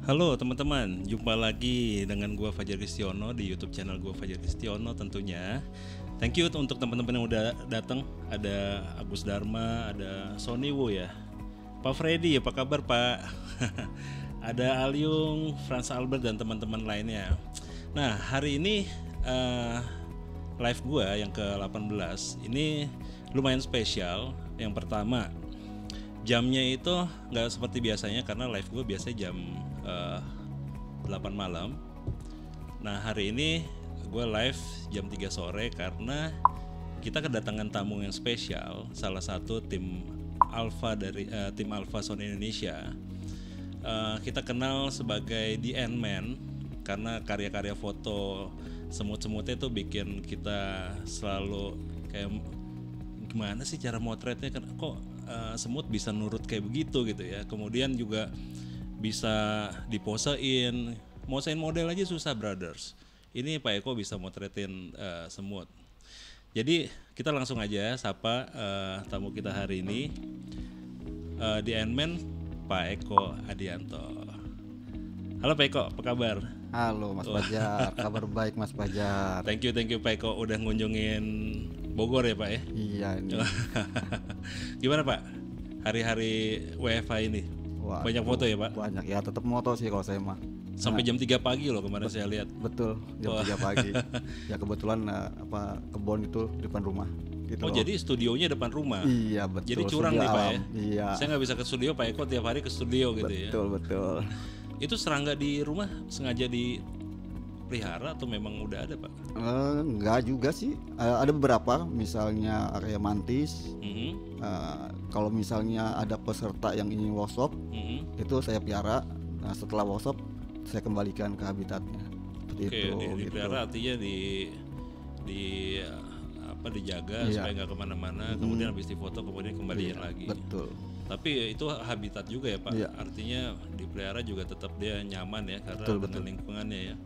Halo teman-teman, jumpa lagi dengan gua Fajar Kristiono di YouTube channel gua Fajar Kristiono tentunya. Thank you untuk teman-teman yang udah datang. Ada Agus Dharma, ada Sony Wu ya. Pak Freddy, apa kabar Pak? Ada Alyung, Franz Albert dan teman-teman lainnya. Nah, hari ini live gua yang ke-18 ini lumayan spesial. Yang pertama, jamnya itu nggak seperti biasanya karena live gue biasanya jam 8 malam. Nah hari ini gue live jam 3 sore karena kita kedatangan tamu yang spesial, salah satu tim Alpha dari tim Alpha Sony Indonesia. Kita kenal sebagai The Ant-Man karena karya-karya foto semut-semutnya itu bikin kita selalu kayak gimana sih cara motretnya, kok semut bisa nurut kayak begitu gitu ya. Kemudian juga bisa diposein, mosain model aja susah brothers. Ini Pak Eko bisa motretin semut. Jadi kita langsung aja sapa tamu kita hari ini, di Ant-Man Pak Eko Adianto. Halo Pak Eko, apa kabar? Halo Mas Fajar, kabar baik Mas Fajar. Thank you Pak Eko udah ngunjungin Bogor ya Pak ya? Iya ini. Gimana Pak? Hari-hari WFH ini? Wah, banyak foto ya Pak? Banyak ya, tetap moto sih kalau saya mah. Sampai jam 3 pagi loh kemarin saya lihat. Betul, jam 3 pagi. Ya kebetulan kebun itu depan rumah. Gitu Oh loh. Jadi studionya depan rumah? Iya betul. Jadi curang nih Pak ya? Iya. Saya nggak bisa ke studio, Pak Eko tiap hari ke studio gitu ya? Betul. Itu serangga di rumah sengaja dipelihara atau memang udah ada Pak? Enggak juga sih. Ada beberapa, misalnya area mantis. Kalau misalnya ada peserta yang ingin workshop, itu saya pelihara. Nah, setelah workshop saya kembalikan ke habitatnya. Seperti Oke, itu. dipelihara artinya dijaga supaya nggak kemana-mana. Kemudian habis difoto kemudian kembaliin lagi. Betul. Tapi itu habitat juga ya Pak. Iya. Artinya dipelihara juga tetap dia nyaman ya karena dengan lingkungannya ya.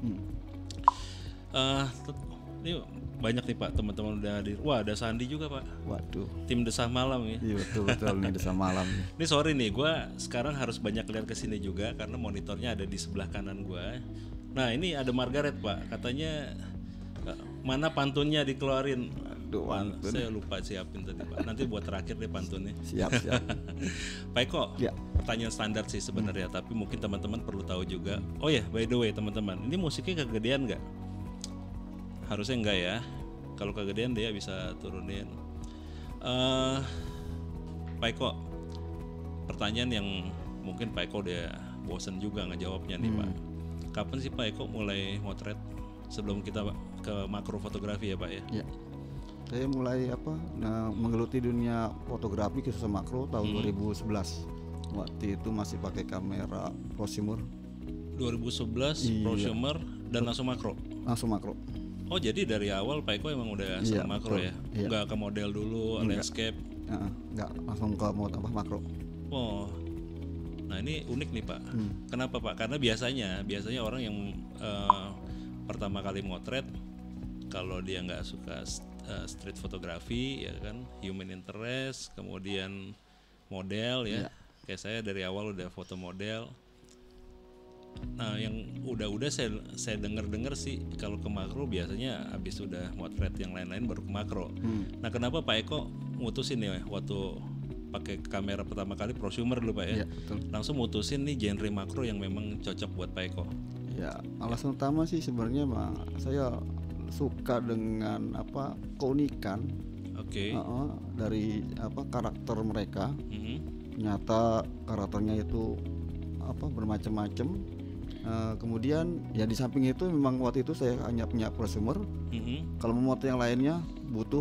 Ini banyak nih Pak teman-teman udah hadir. Wah ada Sandi juga Pak. Waduh. Tim Desah Malam ya. Iya betul nih desa malam nih. Ini sorry nih, gue sekarang harus banyak lihat ke sini juga karena monitornya ada di sebelah kanan gue. Nah ini ada Margaret Pak, katanya mana pantunnya dikeluarin. Aduh, pantun. Saya lupa siapin tadi Pak. Nanti buat terakhir deh pantunnya. Siap. Pak Eko, Ya. pertanyaan standar sih sebenarnya, tapi mungkin teman-teman perlu tahu juga. Oh ya, by the way teman-teman, ini musiknya kegedean nggak? Harusnya enggak ya. Kalau kegedean dia bisa turunin. Pak Eko, pertanyaan yang mungkin Pak Eko udah bosen juga ngejawabnya nih Pak. Kapan sih Pak Eko mulai motret? Sebelum kita ke makro fotografi ya Pak ya? Ya. Saya mulai menggeluti dunia fotografi khususnya makro tahun 2011. Waktu itu masih pakai kamera prosumer. 2011 prosumer dan langsung makro. Langsung makro. Oh jadi dari awal Pak Eko emang udah senang makro betul. ya? Iya. Nggak ke model dulu, landscape? Enggak, langsung ke makro. Oh, nah ini unik nih Pak. Kenapa Pak? Karena biasanya orang yang pertama kali motret, kalau dia nggak suka street photography ya kan, human interest, kemudian model ya. Kayak saya dari awal udah foto model. Nah yang udah saya dengar sih kalau ke makro biasanya habis udah motret yang lain-lain baru ke makro. Nah kenapa Pak Eko mutusin ya waktu pakai kamera pertama kali prosumer dulu Pak ya? Iya, betul. Langsung mutusin nih genre makro yang memang cocok buat Pak Eko. Ya, alasan utama sih sebenarnya saya suka dengan keunikan. Oke. Dari karakter mereka. Ternyata karakternya itu bermacam-macam. Kemudian ya di samping itu memang waktu itu saya hanya punya prosumer. Kalau mau moto yang lainnya butuh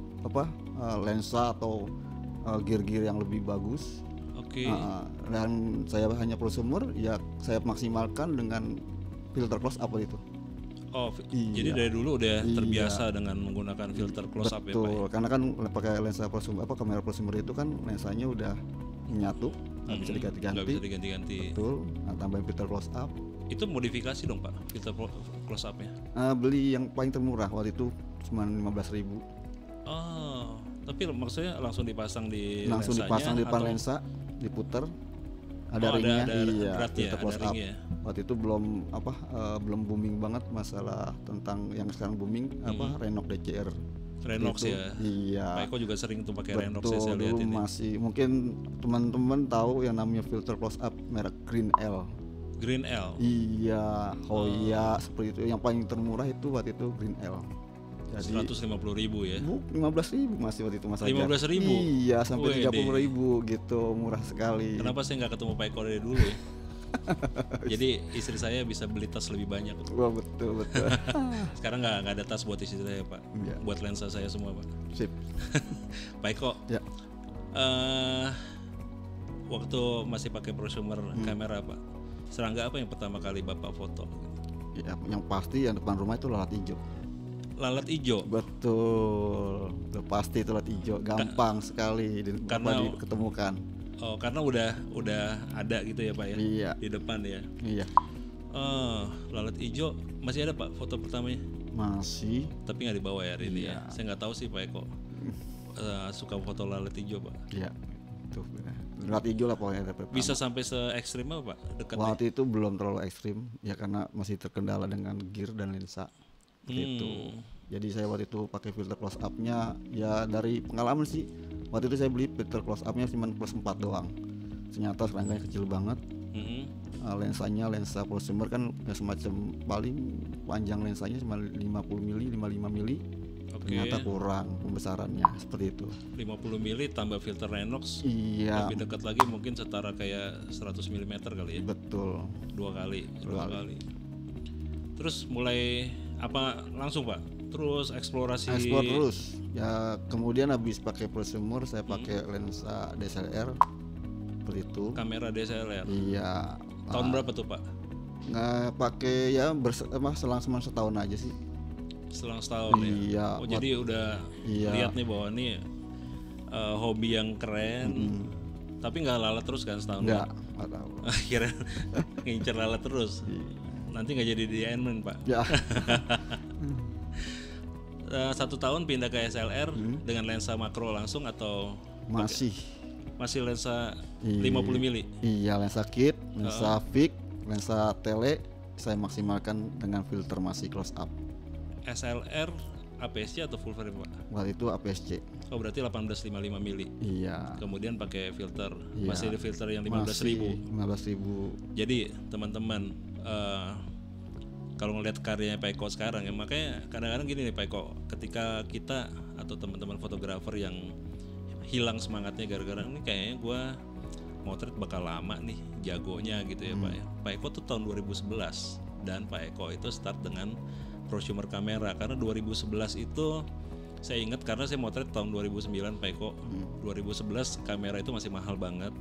lensa atau gear-gear yang lebih bagus. Oke. Dan saya hanya prosumer, ya saya maksimalkan dengan filter close up itu. Oh, jadi dari dulu udah terbiasa dengan menggunakan filter close up ya Pak? Betul, karena kan pakai lensa prosumer kamera prosumer itu kan lensanya udah menyatu, nggak bisa diganti-ganti. Nggak bisa diganti-ganti. Betul, tambahin filter close up. Itu modifikasi dong Pak, filter close up-nya? Beli yang paling termurah waktu itu cuma 15.000. Oh, tapi maksudnya langsung dipasang di langsung lensanya dipasang di depan atau? lensa, diputer, ada ringnya, ada iya, beratnya, filter ada close up. ringnya. waktu itu belum booming banget masalah tentang yang sekarang booming Renox DCR. Renox Itu, ya. iya. Pak Eko juga sering tuh pakai Renox ya, Betul, saya lihat dulu ini. masih mungkin teman-teman tahu yang namanya filter close up merek Green L. Green L. Iya, Hoya seperti itu. Yang paling termurah itu waktu itu Green L. Jadi 150.000 ya. 15.000 masih waktu itu Mas Ajar. 15.000? Iya, sampai Wede. 30.000 gitu, murah sekali. Kenapa saya nggak ketemu Pak Eko dari dulu ya? Jadi istri saya bisa beli tas lebih banyak. Wah, betul. Sekarang nggak ada tas buat istri saya Pak. Iya. Buat lensa saya semua Pak. Sip. Pak Eko, Ya. waktu masih pakai prosumer kamera Pak, serangga apa yang pertama kali Bapak foto? Ya, yang pasti yang depan rumah itu lalat hijau. Lalat hijau. Betul. Udah pasti itu lalat hijau, gampang sekali diketemukan. Oh, karena udah ada gitu ya Pak ya? Iya. Di depan ya. Iya. Lalat hijau masih ada Pak foto pertamanya? Masih. Tapi nggak dibawa ya hari ini Iya. ya. Saya nggak tahu sih Pak Eko suka foto lalat hijau Pak. Iya. Tuh. Lalat hijau lah pokoknya. Bisa sampai se ekstrim apa Pak? Dekatnya? Waktu itu belum terlalu ekstrim ya karena masih terkendala dengan gear dan lensa. Gitu. Jadi saya waktu itu pakai filter close up-nya ya dari pengalaman sih. Waktu itu saya beli filter close up-nya cuma +4 doang. Ternyata serangkanya kecil banget. Lensanya lensa prosumer kan ya semacam paling panjang lensanya cuma 50 mili, 55 mili. Ternyata kurang pembesarannya seperti itu. 50 mili tambah filter Renox. Iya. Lebih dekat lagi mungkin setara kayak 100 mm kali ya. Betul. Dua kali. Terus mulai apa langsung Pak? Terus eksplorasi. Explore terus. Ya kemudian habis pakai prosumer saya pakai lensa DSLR seperti itu. Kamera DSLR. Iya. Tahun berapa tuh Pak? Nggak pakai ya selang setahun aja sih. Selang setahun ya. Iya. Oh jadi udah lihat nih bahwa ini hobi yang keren. Tapi nggak lalat terus kan setahun? Nggak tahu. Akhirnya ngincer lalat terus. Nanti nggak jadi di Ironman Pak. Ya. 1 tahun pindah ke SLR dengan lensa makro langsung atau masih lensa 50 mili? Iya, lensa kit, lensa fix, lensa tele saya maksimalkan dengan filter masih close up. SLR APS-C atau full frame Pak? Waktu itu APS-C. Oh berarti 1855 mili. Iya. Kemudian pakai filter, Iya. masih ada filter yang 15.000. 15.000. Jadi teman-teman kalau ngelihat karyanya Pak Eko sekarang ya, makanya kadang-kadang gini nih Pak Eko, ketika kita atau teman-teman fotografer yang hilang semangatnya gara-gara ini kayaknya gue motret bakal lama nih jagonya gitu ya Pak ya. Pak Eko tuh tahun 2011 dan Pak Eko itu start dengan prosumer kamera karena 2011 itu saya ingat karena saya motret tahun 2009 Pak Eko. 2011 kamera itu masih mahal banget.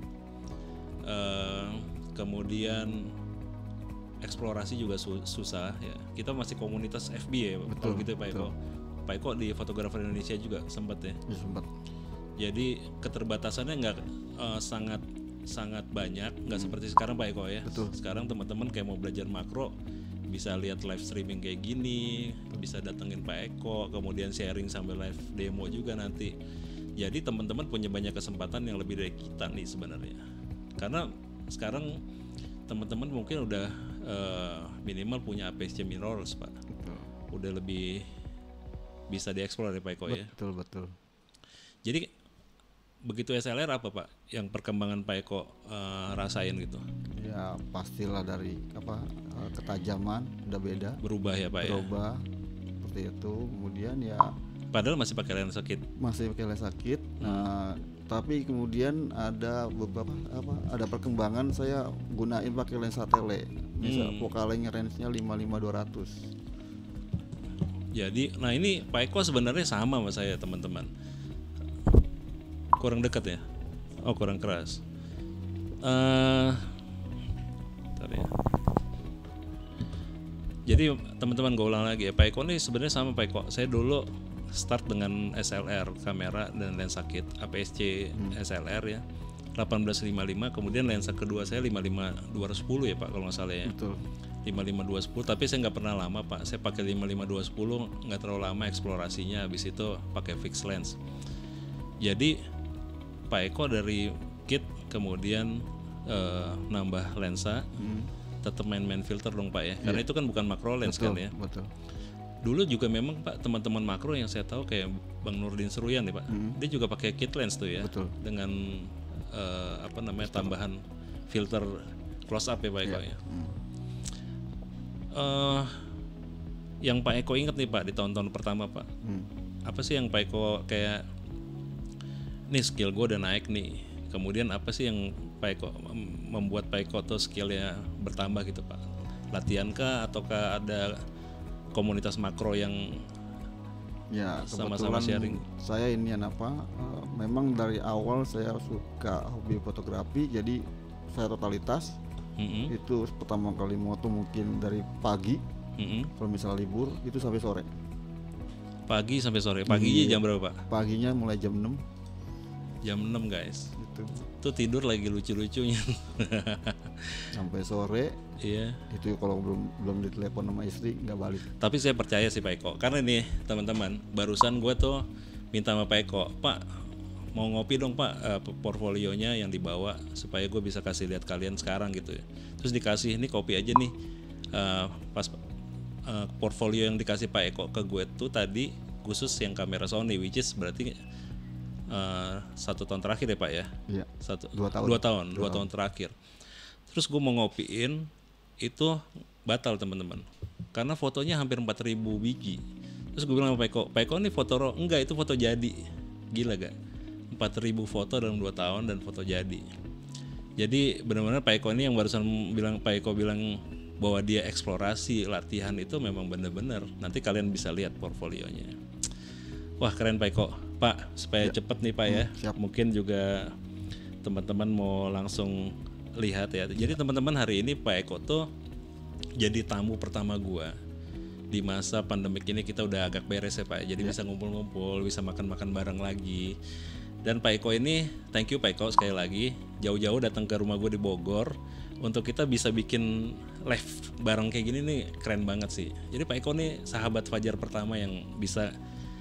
Kemudian eksplorasi juga susah ya. Kita masih komunitas FB ya kalau gitu ya Pak Eko. Pak Eko di fotografer Indonesia juga sempat ya. Ya, sempat. Jadi keterbatasannya nggak sangat banyak, nggak seperti sekarang Pak Eko ya. Betul. Sekarang teman-teman kayak mau belajar makro bisa lihat live streaming kayak gini, bisa datengin Pak Eko, kemudian sharing sambil live demo juga nanti. Jadi teman-teman punya banyak kesempatan yang lebih dari kita nih sebenarnya. Karena sekarang teman-teman mungkin udah minimal punya APS-C mirrorless Pak. Betul. Udah lebih bisa dieksplor ya Pak Eko ya. Betul. Jadi begitu SLR apa Pak yang perkembangan Pak Eko rasain gitu? Ya pastilah dari ketajaman udah beda. Berubah ya Pak ya. Berubah seperti itu. Kemudian ya Padahal masih pakai lensa kit. masih pakai lensa kit. Nah, tapi kemudian ada beberapa ada perkembangan saya gunain pakai lensa tele. Bisa focal length range-nya 55-200. Jadi, nah ini Pak Eko sebenarnya sama sama saya teman-teman. Kurang dekat ya? Oh kurang keras. Bentar ya. Jadi teman-teman gue ulang lagi ya, Pak Eko nih sebenarnya sama Pak Eko. Saya dulu start dengan SLR kamera dan lensa kit APS-C SLR ya 1855, kemudian lensa kedua saya 55-210 ya Pak kalau nggak salah ya. Betul. 55-210, tapi saya nggak pernah lama Pak. Saya pakai 55-210 nggak terlalu lama eksplorasinya, habis itu pakai fixed lens. Jadi Pak Eko dari kit kemudian nambah lensa, tetap main filter dong Pak ya, karena itu kan bukan macro lens betul, kan ya. Betul. Dulu juga memang Pak teman-teman makro yang saya tahu kayak Bang Nurdin Seruyan nih Pak, dia juga pakai kit lens tuh ya, Betul. dengan tambahan filter close up ya Pak Eko ya. Yang Pak Eko inget nih Pak di tahun-tahun pertama Pak, apa sih yang Pak Eko kayak, nih skill gue udah naik nih, kemudian apa sih yang Pak Eko membuat Pak Eko tuh skillnya bertambah gitu Pak? Latihan kah ataukah ada komunitas makro yang Ya, sama-sama kebetulan sharing? saya ini memang dari awal saya suka hobi fotografi, jadi saya totalitas. Itu pertama kali moto mungkin dari pagi, kalau misalnya libur itu sampai sore. Pagi sampai sore. Paginya jam berapa Pak? Paginya mulai jam 6. Jam 6 guys. Itu Tuh tidur lagi lucu-lucunya. sampai sore. Iya. Itu kalau belum ditelepon sama istri nggak balik. Tapi saya percaya sih Pak Eko, karena nih teman-teman, barusan gue tuh minta sama Pak Eko, Pak mau ngopi dong Pak, portfolionya yang dibawa supaya gue bisa kasih lihat kalian sekarang gitu ya. Terus dikasih, nih kopi aja nih, pas portfolio yang dikasih Pak Eko ke gue tuh tadi khusus yang kamera Sony, which is berarti 1 tahun terakhir ya Pak ya? Iya. 2 tahun terakhir. Terus gue mau ngopiin, itu batal teman-teman, karena fotonya hampir 4.000 biji. Terus gue bilang sama Pak Eko nih foto enggak, itu foto jadi. Gila gak? 4.000 foto dalam 2 tahun dan foto jadi. Jadi benar-benar Pak Eko ini yang barusan Pak Eko bilang bahwa dia eksplorasi latihan itu memang benar-benar. Nanti kalian bisa lihat portfolionya. Wah keren Pak Eko. Pak supaya cepet nih Pak ya. Siap. Mungkin juga teman-teman mau langsung lihat ya. Jadi teman-teman hari ini Pak Eko tuh jadi tamu pertama gua di masa pandemik ini. Kita udah agak beres ya Pak. Jadi bisa ngumpul-ngumpul, bisa makan-makan bareng lagi. Dan Pak Eko ini, thank you Pak Eko sekali lagi, jauh-jauh datang ke rumah gue di Bogor untuk kita bisa bikin live bareng kayak gini nih, keren banget sih. Jadi Pak Eko nih sahabat Fajar pertama yang bisa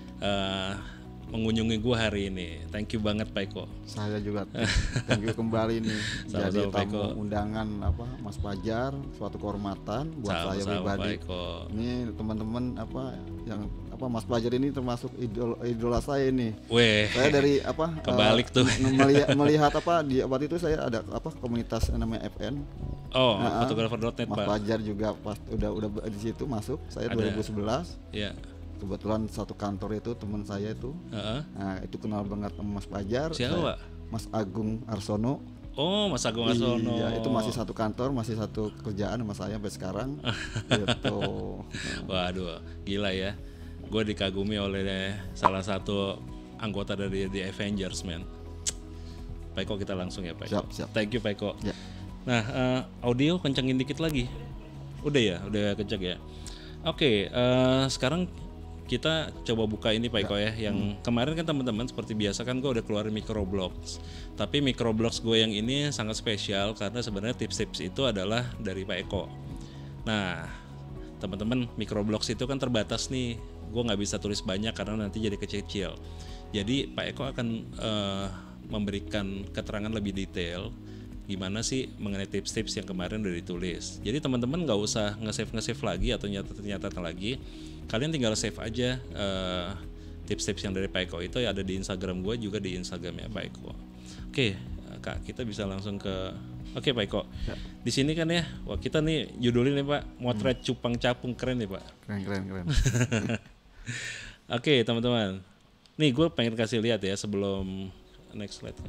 mengunjungi gue hari ini. Thank you banget Pak Eko. Saya juga thank you kembali nih. Jadi tamu undangan Mas Fajar, suatu kehormatan buat saya pribadi. Ini teman-teman yang Mas Fajar ini termasuk idola saya ini. Saya dari kebalik tuh. melihat di waktu itu saya ada komunitas namanya FN. Fotografer.net Mas Fajar juga pas udah di situ masuk. Saya ada. 2011. Iya. Kebetulan satu kantor itu teman saya itu, nah itu kenal banget sama Mas Fajar. Siapa? Mas Agung Arsono. Oh, Mas Agung Arsono. Iya, itu masih satu kantor, masih satu kerjaan sama saya sampai sekarang. Gitu. Waduh, gila ya. Gue dikagumi oleh salah satu anggota dari The Avengers, man. Pak Eko kita langsung ya Pak Eko. Siap. Thank you Pak Eko. Ya. Nah, audio kencengin dikit lagi. Udah kenceng ya. Oke, sekarang kita coba buka ini Pak Eko ya. Yang kemarin kan teman-teman seperti biasa kan gue udah keluarin microblogs. Tapi microblogs gue yang ini sangat spesial karena sebenarnya tips-tips itu adalah dari Pak Eko. Nah, teman-teman, microblogs itu kan terbatas nih. Gue nggak bisa tulis banyak karena nanti jadi kecil-kecil. Jadi Pak Eko akan memberikan keterangan lebih detail gimana sih mengenai tips-tips yang kemarin udah ditulis. Jadi teman-teman nggak usah nge-save lagi atau nyatat lagi. Kalian tinggal save aja tips-tips yang dari Pak Eko itu ya, ada di Instagram gue juga di Instagramnya Pak Eko. Oke, Kak, kita bisa langsung ke Pak Eko. Ya. Di sini kan ya, wah kita nih judulin nih Pak, motret cupang capung, keren nih Pak. Keren. Oke, teman-teman. Nih gue pengen kasih lihat ya sebelum next slide.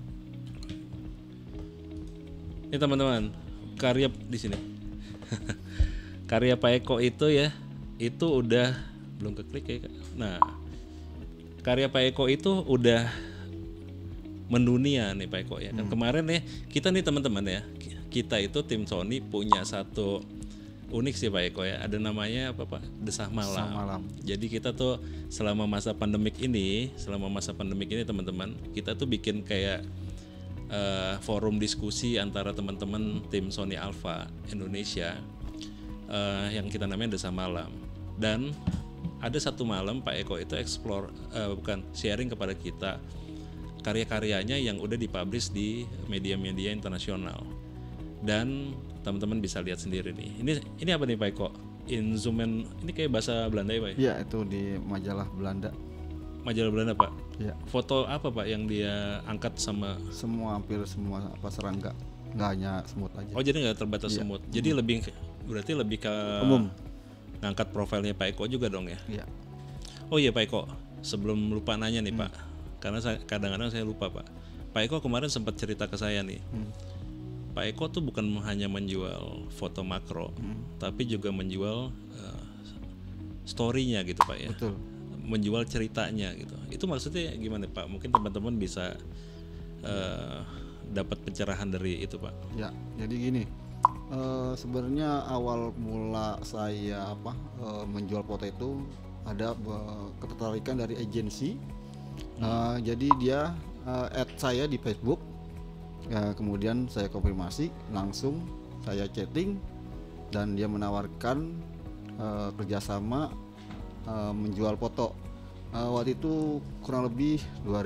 Ini teman-teman, karya di sini. Karya Pak Eko itu ya, itu udah belum keklik ya. Nah, karya Pak Eko itu udah mendunia nih Pak Eko ya. Dan kemarin nih kita nih teman-teman ya, kita itu tim Sony punya satu unik sih Pak Eko ya. Ada namanya apa Pak? Desah Malam. Jadi kita tuh selama masa pandemik ini teman-teman, kita tuh bikin kayak forum diskusi antara teman-teman tim Sony Alpha Indonesia yang kita namanya Desah Malam. Dan ada satu malam Pak Eko itu sharing kepada kita karya-karyanya yang udah dipublish di media-media internasional. Dan teman-teman bisa lihat sendiri nih. Ini apa nih Pak Eko? Inzumen ini kayak bahasa Belanda ya Pak? Iya, itu di majalah Belanda. Majalah Belanda Pak. Iya. Foto apa Pak yang dia angkat sama? Hampir semua serangga, nggak hanya semut aja. Oh jadi nggak terbatas semut. Jadi berarti lebih ke Umum. ngangkat profilnya Pak Eko juga dong ya? Iya. Oh iya Pak Eko, sebelum lupa nanya nih Pak, karena kadang-kadang saya lupa Pak. Pak Eko kemarin sempat cerita ke saya nih. Pak Eko tuh bukan hanya menjual foto makro, tapi juga menjual story-nya gitu Pak ya. Betul. Menjual ceritanya gitu. Itu maksudnya gimana Pak? Mungkin teman-teman bisa dapat pencerahan dari itu Pak. Ya, jadi gini. Sebenarnya awal mula saya menjual foto itu ada ketertarikan dari agensi. Jadi dia add saya di Facebook. Ya, kemudian saya konfirmasi, langsung saya chatting dan dia menawarkan kerjasama menjual foto. Waktu itu kurang lebih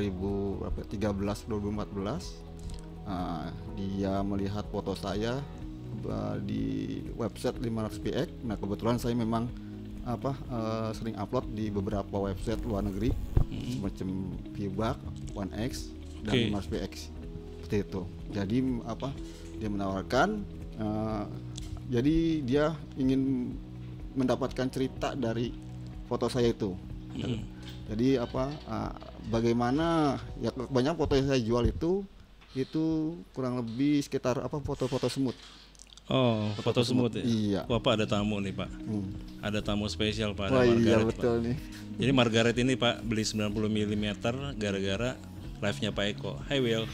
2013-2014. Dia melihat foto saya di website 500px. Nah kebetulan saya memang sering upload di beberapa website luar negeri, semacam Viewback, 1x dan 500px. Seperti itu. Jadi dia menawarkan, jadi dia ingin mendapatkan cerita dari foto saya itu. Jadi bagaimana ya, banyak foto yang saya jual itu kurang lebih sekitar foto-foto semut. Oh, foto semut ya? Iya. Wah Pak, ada tamu nih Pak. Ada tamu spesial Pak, ada Wah, Margaret iya betul Pak. nih. Jadi Margaret ini Pak beli 90 mm gara-gara live-nya Pak Eko. Hai Will.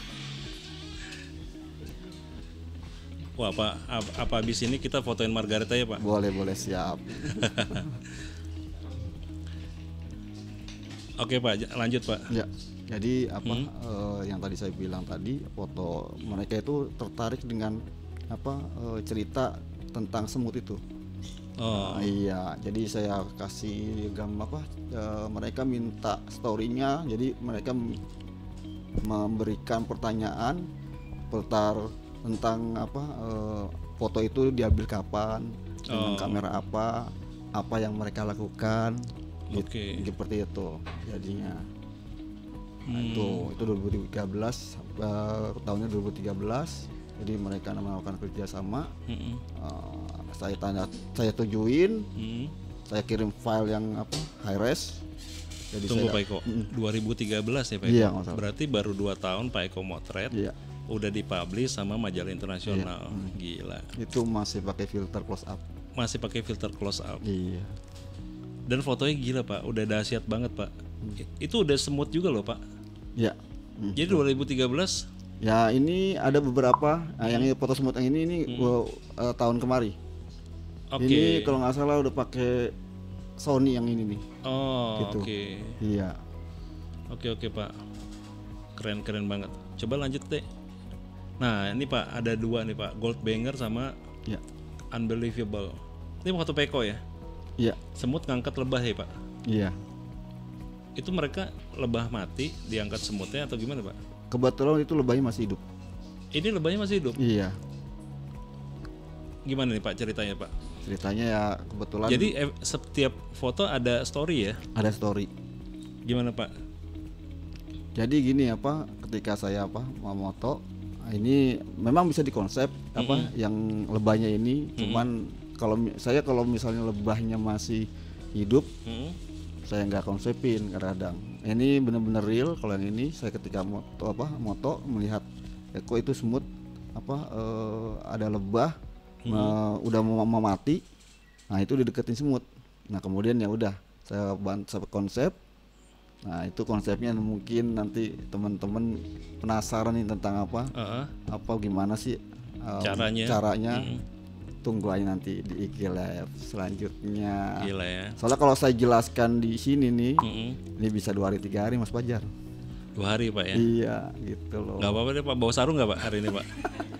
Wah Pak, apa habis ini kita fotoin Margaret aja Pak? Boleh siap. Oke Pak, lanjut Pak. Ya, jadi yang tadi saya bilang tadi, foto mereka itu tertarik dengan cerita tentang semut itu. Oh. Iya, jadi saya kasih gambar mereka minta story-nya, jadi mereka memberikan pertanyaan tentang foto itu diambil kapan, dengan kamera apa yang mereka lakukan. Seperti itu jadinya. Itu 2013, tahunnya 2013. Jadi mereka melakukan kerjasama. Saya tujuin, saya kirim file yang high res. Jadi tunggu Pak Eko, 2013 ya Pak Eko? Iya, berarti baru 2 tahun Pak Eko motret. Iya. Udah dipublish sama majalah internasional. Gila. Itu masih pakai filter close up. Masih pakai filter close up. Iya. Dan fotonya gila Pak, udah dahsyat banget Pak. Itu udah semut juga loh Pak. Iya. Jadi 2013. Ya ini ada beberapa. Yang foto semut yang ini tahun kemari. Ini kalau nggak salah udah pakai Sony yang ini nih. Oh, gitu. Iya. Oke Pak. Keren banget. Coba lanjut deh. Nah ini Pak, ada 2 nih Pak, Gold Banger sama Unbelievable. Ini foto Peko ya? Iya. Semut ngangkat lebah ya Pak? Iya. Itu mereka lebah mati diangkat semutnya atau gimana Pak? Kebetulan itu lebahnya masih hidup. Ini lebahnya masih hidup? Iya. Gimana nih Pak ceritanya Pak? Ceritanya ya kebetulan. Jadi setiap foto ada story ya? Ada story. Gimana Pak? Jadi gini ketika saya mau moto, ini memang bisa dikonsep yang lebahnya ini. Cuman kalau misalnya lebahnya masih hidup, saya nggak konsepin kadang-kadang. Ini benar-benar real. Kalau yang ini saya ketika moto melihat kok itu semut ada lebah udah mau mati. Nah itu dideketin semut. Nah kemudian ya udah saya konsep. Nah itu konsepnya mungkin nanti teman-teman penasaran nih tentang gimana sih caranya. Tunggu aja nanti di IG Live selanjutnya. Gila ya. Soalnya kalau saya jelaskan di sini nih, ini bisa 2 hari 3 hari Mas Fajar. 2 hari Pak ya? Iya gitu loh. Gak apa-apa deh Pak, bawa sarung gak Pak hari ini Pak?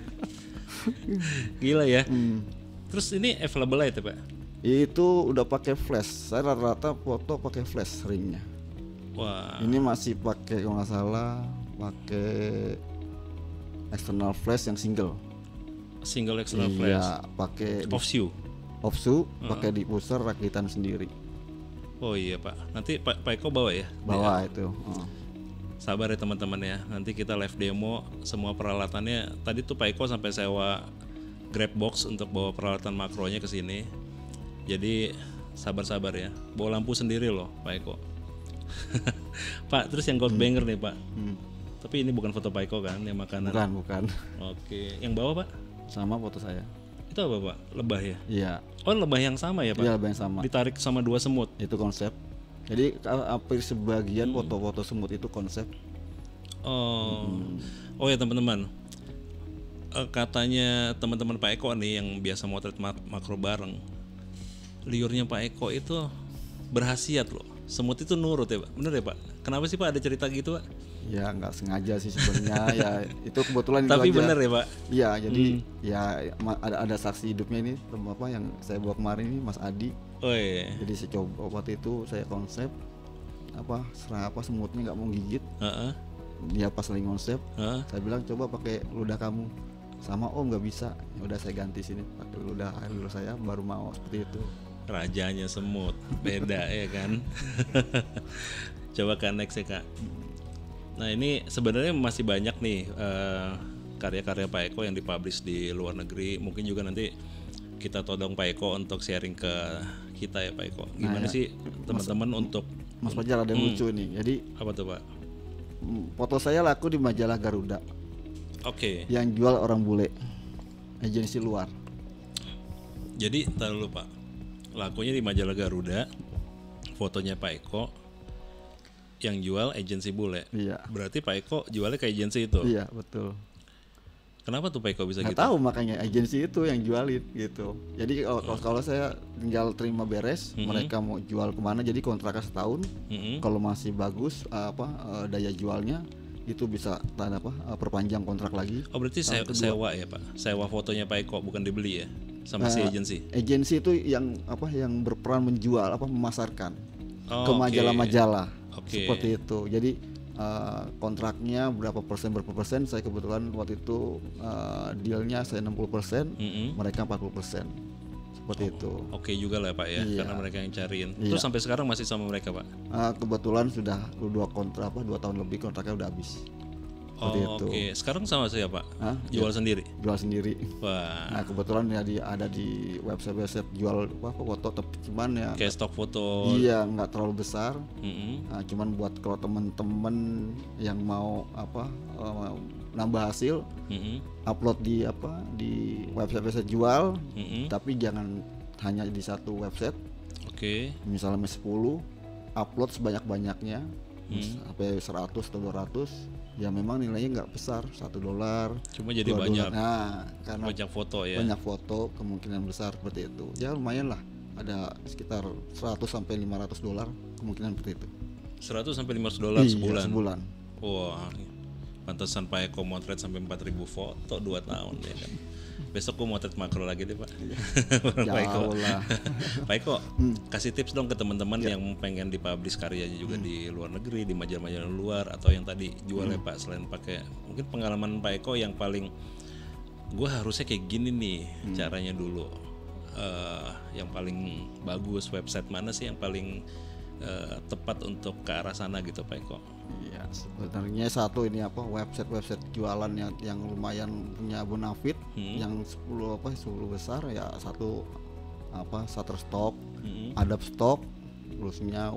Gila ya. Terus ini available light ya Pak? Itu udah pakai flash. Saya rata-rata foto pakai flash seringnya. Wah. Ini masih pakai kalau nggak salah pakai external flash yang single. Single external flash. Iya, pakai Offview. offsu, pakai diffuser rakitan sendiri. Oh iya Pak, nanti Pak Eko bawa ya? Bawa itu. Sabar ya teman-teman ya, nanti kita live demo semua peralatannya. Tadi tuh Pak Eko sampai sewa Grab box untuk bawa peralatan makronya ke sini. Jadi sabar-sabar ya, bawa lampu sendiri loh Pak Eko. Pak, terus yang gold banger nih Pak. Tapi ini bukan foto Pak Eko kan, yang makanan? Bukan. Oke, yang bawah Pak? Sama foto saya. Itu apa Pak? Lebah ya? Iya. Oh lebah yang sama ya Pak? Iya, lebih sama. Ditarik sama 2 semut? Itu konsep. Jadi hampir sebagian foto-foto semut itu konsep. Oh ya teman-teman, katanya teman-teman Pak Eko nih yang biasa motret makro bareng, liurnya Pak Eko itu berhasiat loh. Semut itu nurut ya Pak, bener ya Pak? Kenapa sih Pak ada cerita gitu Pak? Ya nggak sengaja sih sebenarnya. Ya itu kebetulan itu Tapi aja. bener ya Pak? Iya, jadi ya ada saksi hidupnya ini, apa yang saya bawa kemarin ini, Mas Adi. Oh iya. Jadi saya coba waktu itu saya konsep apa semutnya nggak mau gigit. Dia pas lagi konsep, saya bilang coba pakai ludah kamu. Sama Om nggak bisa. Ya udah saya ganti sini pakai ludah saya, baru mau seperti itu. Rajanya semut, beda ya kan? Coba kan next ya Kak. Nah ini sebenarnya masih banyak nih karya-karya Pak Eko yang dipublish di luar negeri. Mungkin juga nanti kita todong Pak Eko untuk sharing ke kita ya Pak Eko. Gimana sih teman-teman untuk Mas Fajar ada yang lucu nih. Jadi apa tuh Pak? Foto saya laku di majalah Garuda. Oke. Yang jual orang bule, agensi luar. Jadi ntar dulu Pak, lakunya di majalah Garuda, fotonya Pak Eko, yang jual agensi bule. Iya. Berarti Pak Eko jualnya ke agensi itu. Iya betul. Kenapa tuh Pak Eko bisa Nggak gitu? tahu, makanya agensi itu yang jualin gitu. Jadi kalau saya tinggal terima beres, mereka mau jual kemana, jadi kontraknya setahun. Kalau masih bagus daya jualnya, itu bisa perpanjang kontrak lagi. Oh berarti sewa ya Pak? Sewa fotonya Pak Eko, bukan dibeli ya sama si agensi? Agensi itu yang berperan menjual, memasarkan ke oke. majalah-majalah. Oke. Seperti itu. Jadi kontraknya berapa persen, saya kebetulan waktu itu dealnya saya 60%, mereka 40%. Seperti itu. Oke juga lah Pak ya, Iya. karena mereka yang cariin. Iya. Terus sampai sekarang masih sama mereka Pak? Kebetulan sudah 2 tahun lebih kontraknya udah habis. Seperti itu. Oke. Sekarang sama siapa Pak? Hah? Jual sendiri? Jual sendiri. Wah. Nah kebetulan ya ada di website jual foto, tapi cuman ya Kayak stok foto. iya nggak terlalu besar. Mm-mm. Nah, cuman buat kalau temen-temen yang mau nambah hasil, upload di website jual, tapi jangan hanya di satu website. Oke. Misalnya 10, upload sebanyak-banyaknya, sampai 100 atau 200, ya memang nilainya nggak besar, $1. Cuma jadi $2. banyak. Nah, karena Banyak foto ya. banyak foto, kemungkinan besar seperti itu. Ya lumayan lah, ada sekitar $100-500 kemungkinan seperti itu. $100 sampai $500 Iya, sebulan. Wah, pantesan Pak Eko motret sampai 4.000 foto 2 tahun ya kan. Besok gue motret makro lagi deh Pak. Bareng Pak Eko. Jauh lah. Pak Eko, kasih tips dong ke teman-teman yang pengen dipublish karyanya juga di luar negeri, di majalah-majalah luar, atau yang tadi jualnya Pak, selain pakai mungkin pengalaman Pak Eko yang paling gue harusnya kayak gini nih caranya dulu. Yang paling bagus, website mana sih yang paling tepat untuk ke arah sana gitu Pak Eko? Iya, sebenarnya satu ini website jualan yang lumayan punya bonafit, yang 10 besar ya, satu Shutterstock, Adobe Stock, terusnya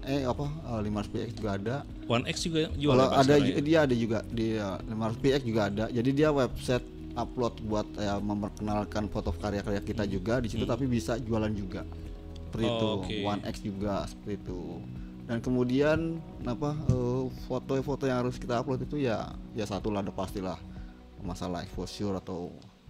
500px juga ada. 1X juga jual Kalau ya, Pak, ada sekarang ya? dia ada juga di 500px juga ada. Jadi dia website upload buat memperkenalkan foto karya-karya kita juga di situ, tapi bisa jualan juga. Seperti itu. Oke. 1X juga seperti itu. Dan kemudian foto-foto yang harus kita upload itu ya satu lah, ada pastilah masalah exposure atau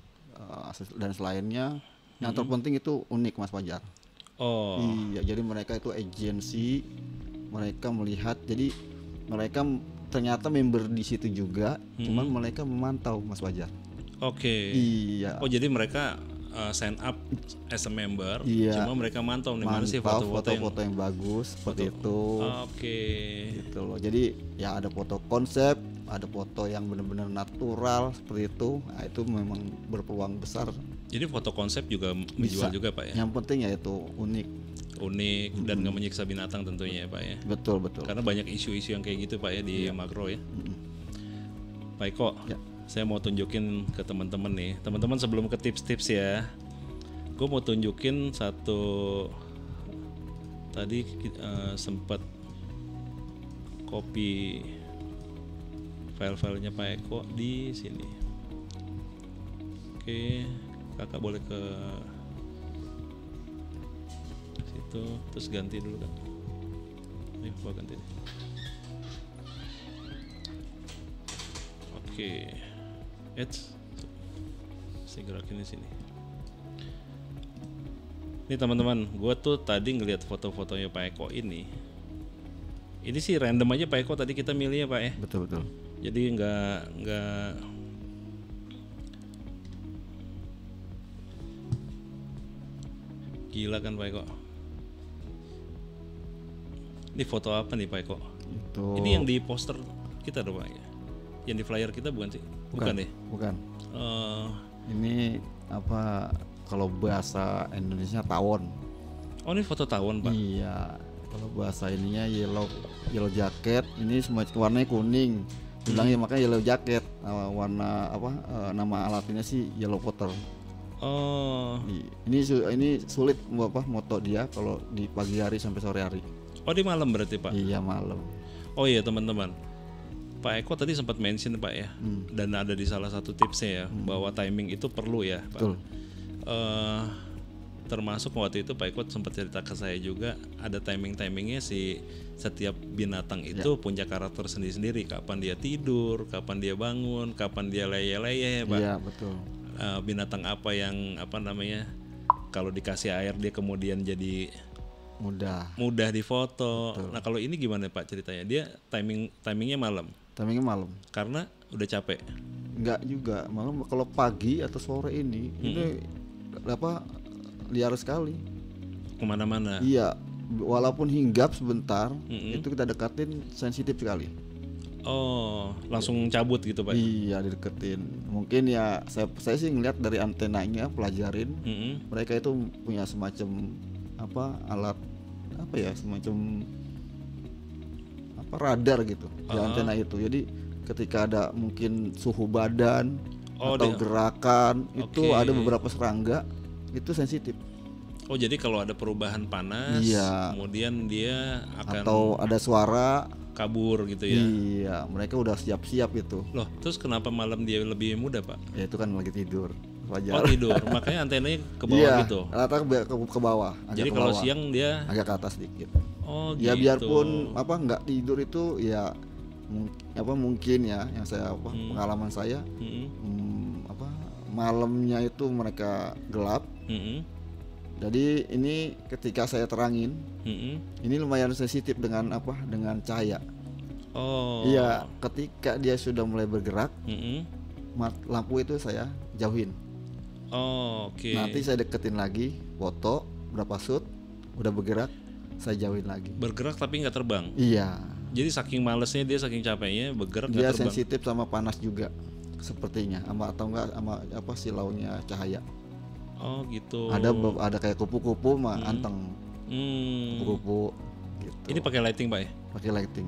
dan selainnya. Yang terpenting itu unik Mas Fajar. Oh. Iya, jadi mereka itu agensi, mereka melihat, jadi mereka ternyata member di situ juga, cuman mereka memantau Mas Fajar. Oke. Iya. Oh jadi mereka sign up as a member, Iya. cuma mereka mantau nih mana sih Mantau foto-foto yang bagus seperti itu. Oke. Gitu loh. Jadi ya ada foto konsep, ada foto yang benar-benar natural seperti itu, nah, itu memang berpeluang besar. Jadi foto konsep juga Bisa. dijual juga Pak ya? Yang penting yaitu unik. Dan nggak menyiksa binatang tentunya ya Pak ya? Betul. Karena banyak isu-isu yang kayak gitu Pak ya di makro ya. Pak Eko, Ya. saya mau tunjukin ke teman-teman nih. Teman-teman sebelum ke tips-tips ya, gue mau tunjukin satu. Tadi sempat copy file-filenya Pak Eko di sini. Oke, kakak boleh ke situ, terus ganti dulu kan. Nih, gua ganti. Oke, saya gerakin di sini. Ini teman-teman, gue tuh tadi ngelihat foto-fotonya Pak Eko ini. Ini sih random aja Pak Eko tadi kita milih ya Pak ya. Betul. Jadi nggak gila kan Pak Eko. Ini foto apa nih Pak Eko? Itu. Ini yang di poster kita dong Pak ya. Yang di flyer kita bukan sih? Bukan deh. Bukan. Ini apa? Kalau bahasa Indonesia tawon. Oh ini foto tawon Pak? Iya. Kalau bahasa ininya yellow jacket. Ini semua warnanya kuning. Bilangnya makanya yellow jacket. Warna apa? Nama alatnya sih yellow potter. Oh. Ini sulit apa moto dia kalau di pagi hari sampai sore hari. Oh di malam berarti Pak? Iya malam. Oh iya teman-teman. Pak Eko tadi sempat mention Pak ya, dan ada di salah satu tipsnya ya, bahwa timing itu perlu ya Pak. Betul. Termasuk waktu itu Pak Eko sempat cerita ke saya juga, ada timingnya si setiap binatang itu punya karakter sendiri-sendiri. Kapan dia tidur, kapan dia bangun, kapan dia leye-leye ya Pak. Iya betul. Binatang apa yang apa namanya, kalau dikasih air dia kemudian jadi mudah difoto. Betul. Nah kalau ini gimana Pak ceritanya? Dia timingnya malam. Timingnya malam. Karena udah capek. Enggak juga, malam kalau pagi atau sore ini apa liar sekali. Kemana-mana. Iya, walaupun hinggap sebentar, itu kita dekatin sensitif sekali. Oh, langsung cabut gitu Pak? Iya dideketin. Mungkin ya saya sih ngeliat dari antenanya pelajarin. Mereka itu punya semacam apa alat apa ya semacam apa radar gitu di antena itu. Jadi ketika ada mungkin suhu badan atau gerakan itu ada beberapa serangga itu sensitif. Oh jadi kalau ada perubahan panas, kemudian dia akan atau ada suara kabur gitu ya? Iya, mereka udah siap-siap itu. Loh, terus kenapa malam dia lebih muda Pak? Ya itu kan lagi tidur. Wajar. Oh tidur, makanya antenanya ke bawah gitu. Rata ke bawah. Jadi kalau siang dia agak ke atas dikit. Oh ya gitu. Biarpun apa nggak tidur itu ya mungkin ya yang saya pengalaman saya apa malamnya itu mereka gelap. Jadi ini ketika saya terangin, ini lumayan sensitif dengan cahaya. Oh. Iya, ketika dia sudah mulai bergerak, lampu itu saya jauhin. Oh, oke. Nanti saya deketin lagi, foto berapa shoot, udah bergerak, saya jauhin lagi. Bergerak tapi nggak terbang. Iya. Jadi saking malesnya dia, saking capeknya bergerak nggak dia terbang. Dia sensitif sama panas juga, sepertinya, atau enggak sama silaunya cahaya. Oh gitu. Ada kayak kupu-kupu mah anteng. Kupu-kupu gitu. Ini pakai lighting Pak ya? Pakai lighting.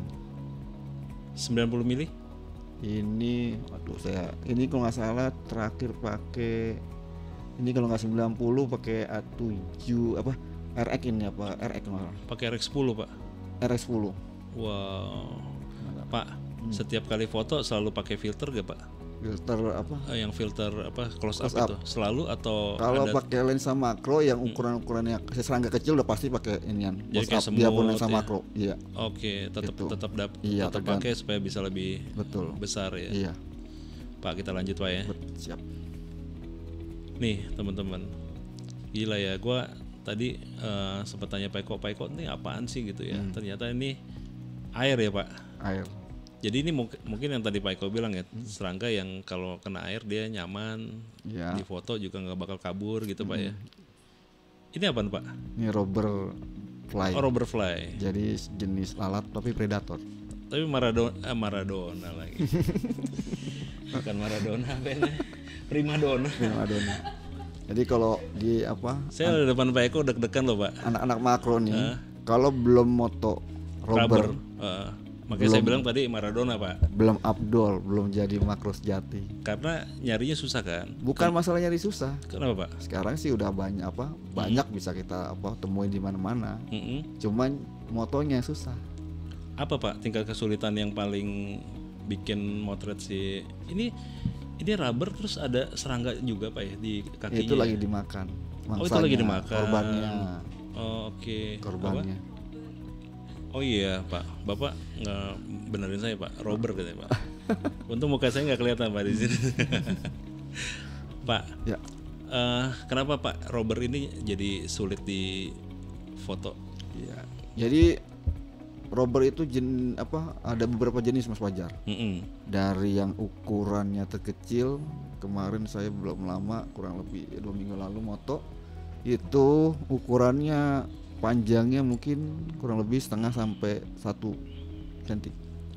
90 mili? Ini ini kalau nggak salah terakhir pakai ini kalau nggak 90 pakai A7 apa RX ini apa RX malah. Pakai RX 10 Pak. RX 10. Wow. Pak, setiap kali foto selalu pakai filter gak Pak? Filter apa? Yang filter apa close up itu selalu atau kalau pakai lensa makro yang ukurannya serangga kecil udah pasti pakai inian close up biarpun lensa makro. Iya. Oke, tetap iya, tetap pakai supaya bisa lebih besar ya. Iya. Pak kita lanjut Pak ya. Siap. Nih teman-teman, gila ya, gua tadi sempat tanya Pak Eko ini apaan sih gitu ya. Ternyata ini air ya Pak. Air. Jadi ini mungkin yang tadi Pak Eko bilang ya, serangga yang kalau kena air dia nyaman, di foto juga nggak bakal kabur gitu Pak ya. Ini apaan Pak? Ini rubber fly. Oh, rubber fly. Jadi jenis lalat tapi predator. Tapi Maradona lagi. Bukan Maradona, apa ini? Primadona. Jadi kalau di apa? Saya di depan Pak Eko deg-degan loh Pak. Anak-anak makro nih, kalau belum moto rubber, makanya saya bilang tadi Maradona Pak. belum Abdul, belum jadi makro sejati. Karena nyarinya susah kan? Bukan masalah nyari susah. Kenapa Pak? Sekarang sih udah banyak bisa kita temuin di mana-mana. Cuman motonya susah. Apa Pak tingkat kesulitan yang paling bikin motret si ini rubber terus ada serangga juga Pak ya di kakinya? Itu lagi dimakan. Mangsanya, itu lagi dimakan. Korbannya. Oke. Korbannya. Apa? Oh iya Pak, Bapak nggak benerin saya Pak, rubber katanya Pak. Untung muka saya nggak kelihatan Pak di sini. Pak, ya. Kenapa Pak rubber ini jadi sulit di foto? Ya. Jadi rubber itu ada beberapa jenis Mas Fajar. Dari yang ukurannya terkecil, kemarin saya belum lama, kurang lebih 2 minggu lalu moto, itu ukurannya panjangnya mungkin kurang lebih 0,5 sampai 1 cm.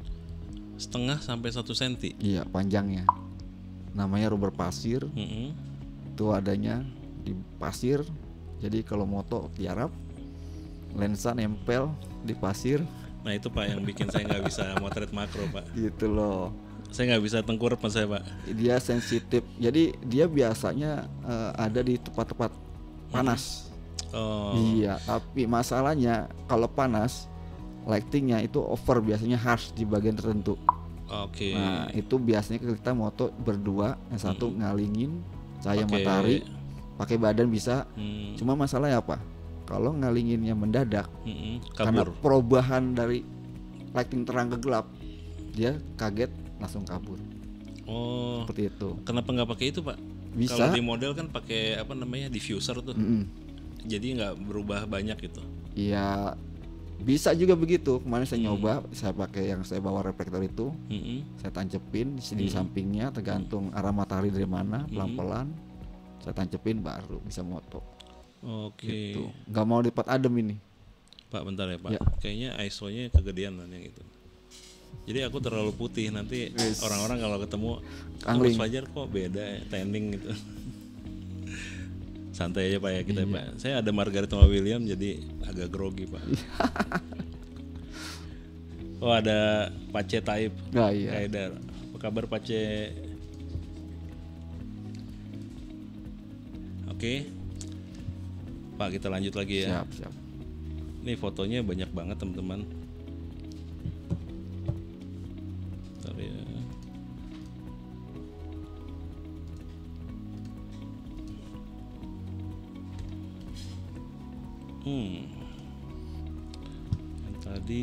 0,5 sampai 1 cm? Iya, panjangnya. Namanya rubber pasir. Itu adanya di pasir. Jadi kalau moto tiarap, lensa nempel di pasir. Nah itu Pak yang bikin saya nggak bisa motret makro Pak. Gitu loh. Saya nggak bisa tengkurap Mas saya Pak. Dia sensitif. Jadi dia biasanya ada di tempat-tempat panas. Oh. Iya, tapi masalahnya kalau panas lightingnya itu over, biasanya harsh di bagian tertentu. Oke. Nah itu biasanya kita moto berdua, yang satu ngalingin cahaya matahari, pakai badan bisa. Cuma masalahnya apa? Kalau ngalinginnya mendadak, karena perubahan dari lighting terang ke gelap, dia kaget langsung kabur. Oh. Seperti itu. Kenapa nggak pakai itu Pak? Bisa. Kalau di model kan pakai apa namanya diffuser tuh. Jadi nggak berubah banyak gitu. Iya, bisa juga begitu. Kemarin saya nyoba, saya pakai yang saya bawa reflektor itu, saya tancepin di sampingnya, tergantung arah matahari dari mana, pelan-pelan saya tancepin baru bisa moto. Oke. Gitu. Nggak mau lipat adem ini. Pak bentar ya Pak. Ya. Kayaknya ISO-nya kegedean yang itu. Jadi aku terlalu putih, nanti orang-orang kalau ketemu Mas Fajar kok beda ya, tanning gitu. Santai aja Pak ya kita Pak. Saya ada Margaret sama William jadi agak grogi Pak. Oh ada Pace Taib. Haidar. Apa kabar Pace? Oke. Pak kita lanjut lagi ya. Siap. Ini fotonya banyak banget teman-teman. Bentar ya. Yang tadi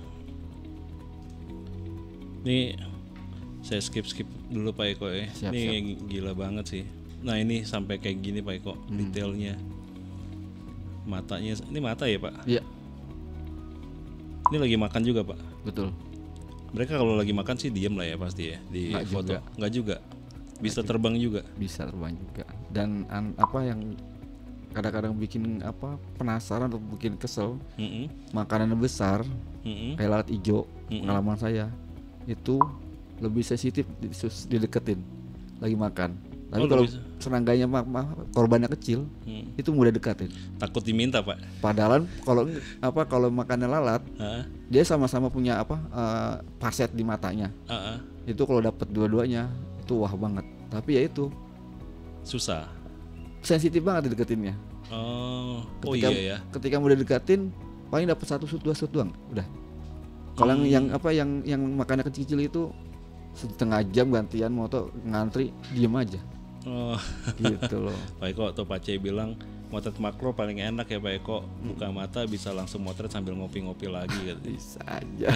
ini saya skip dulu Pak Eko ya. Ini gila banget sih. Nah ini sampai kayak gini Pak Eko, detailnya. Matanya, ini mata ya Pak? Iya. Ini lagi makan juga Pak? Betul. Mereka kalau lagi makan sih diem lah ya pasti ya di Nggak foto. juga. Nggak juga. Bisa terbang juga. Bisa terbang juga. Dan apa yang kadang-kadang bikin penasaran atau bikin kesel, makanan besar kayak lalat hijau, pengalaman saya itu lebih sensitif dideketin lagi makan. Tapi kalau serangganya korbannya kecil, itu mudah dekatin. Takut diminta Pak. Padahal kalau makannya lalat, dia sama-sama punya faset di matanya. Itu kalau dapat dua-duanya itu wah banget. Tapi ya itu susah. Sensitif banget dideketinnya. Iya ya. Ketika mau didekatin paling dapat 1 shoot 2 shoot doang, udah. Kalau yang makannya kecil-kecil itu setengah jam gantian moto ngantri diem aja. Gitu loh. Pak Eko tuh Pak C bilang motret makro paling enak ya Pak Eko, buka mata bisa langsung motret sambil ngopi-ngopi lagi gitu. Bisa aja.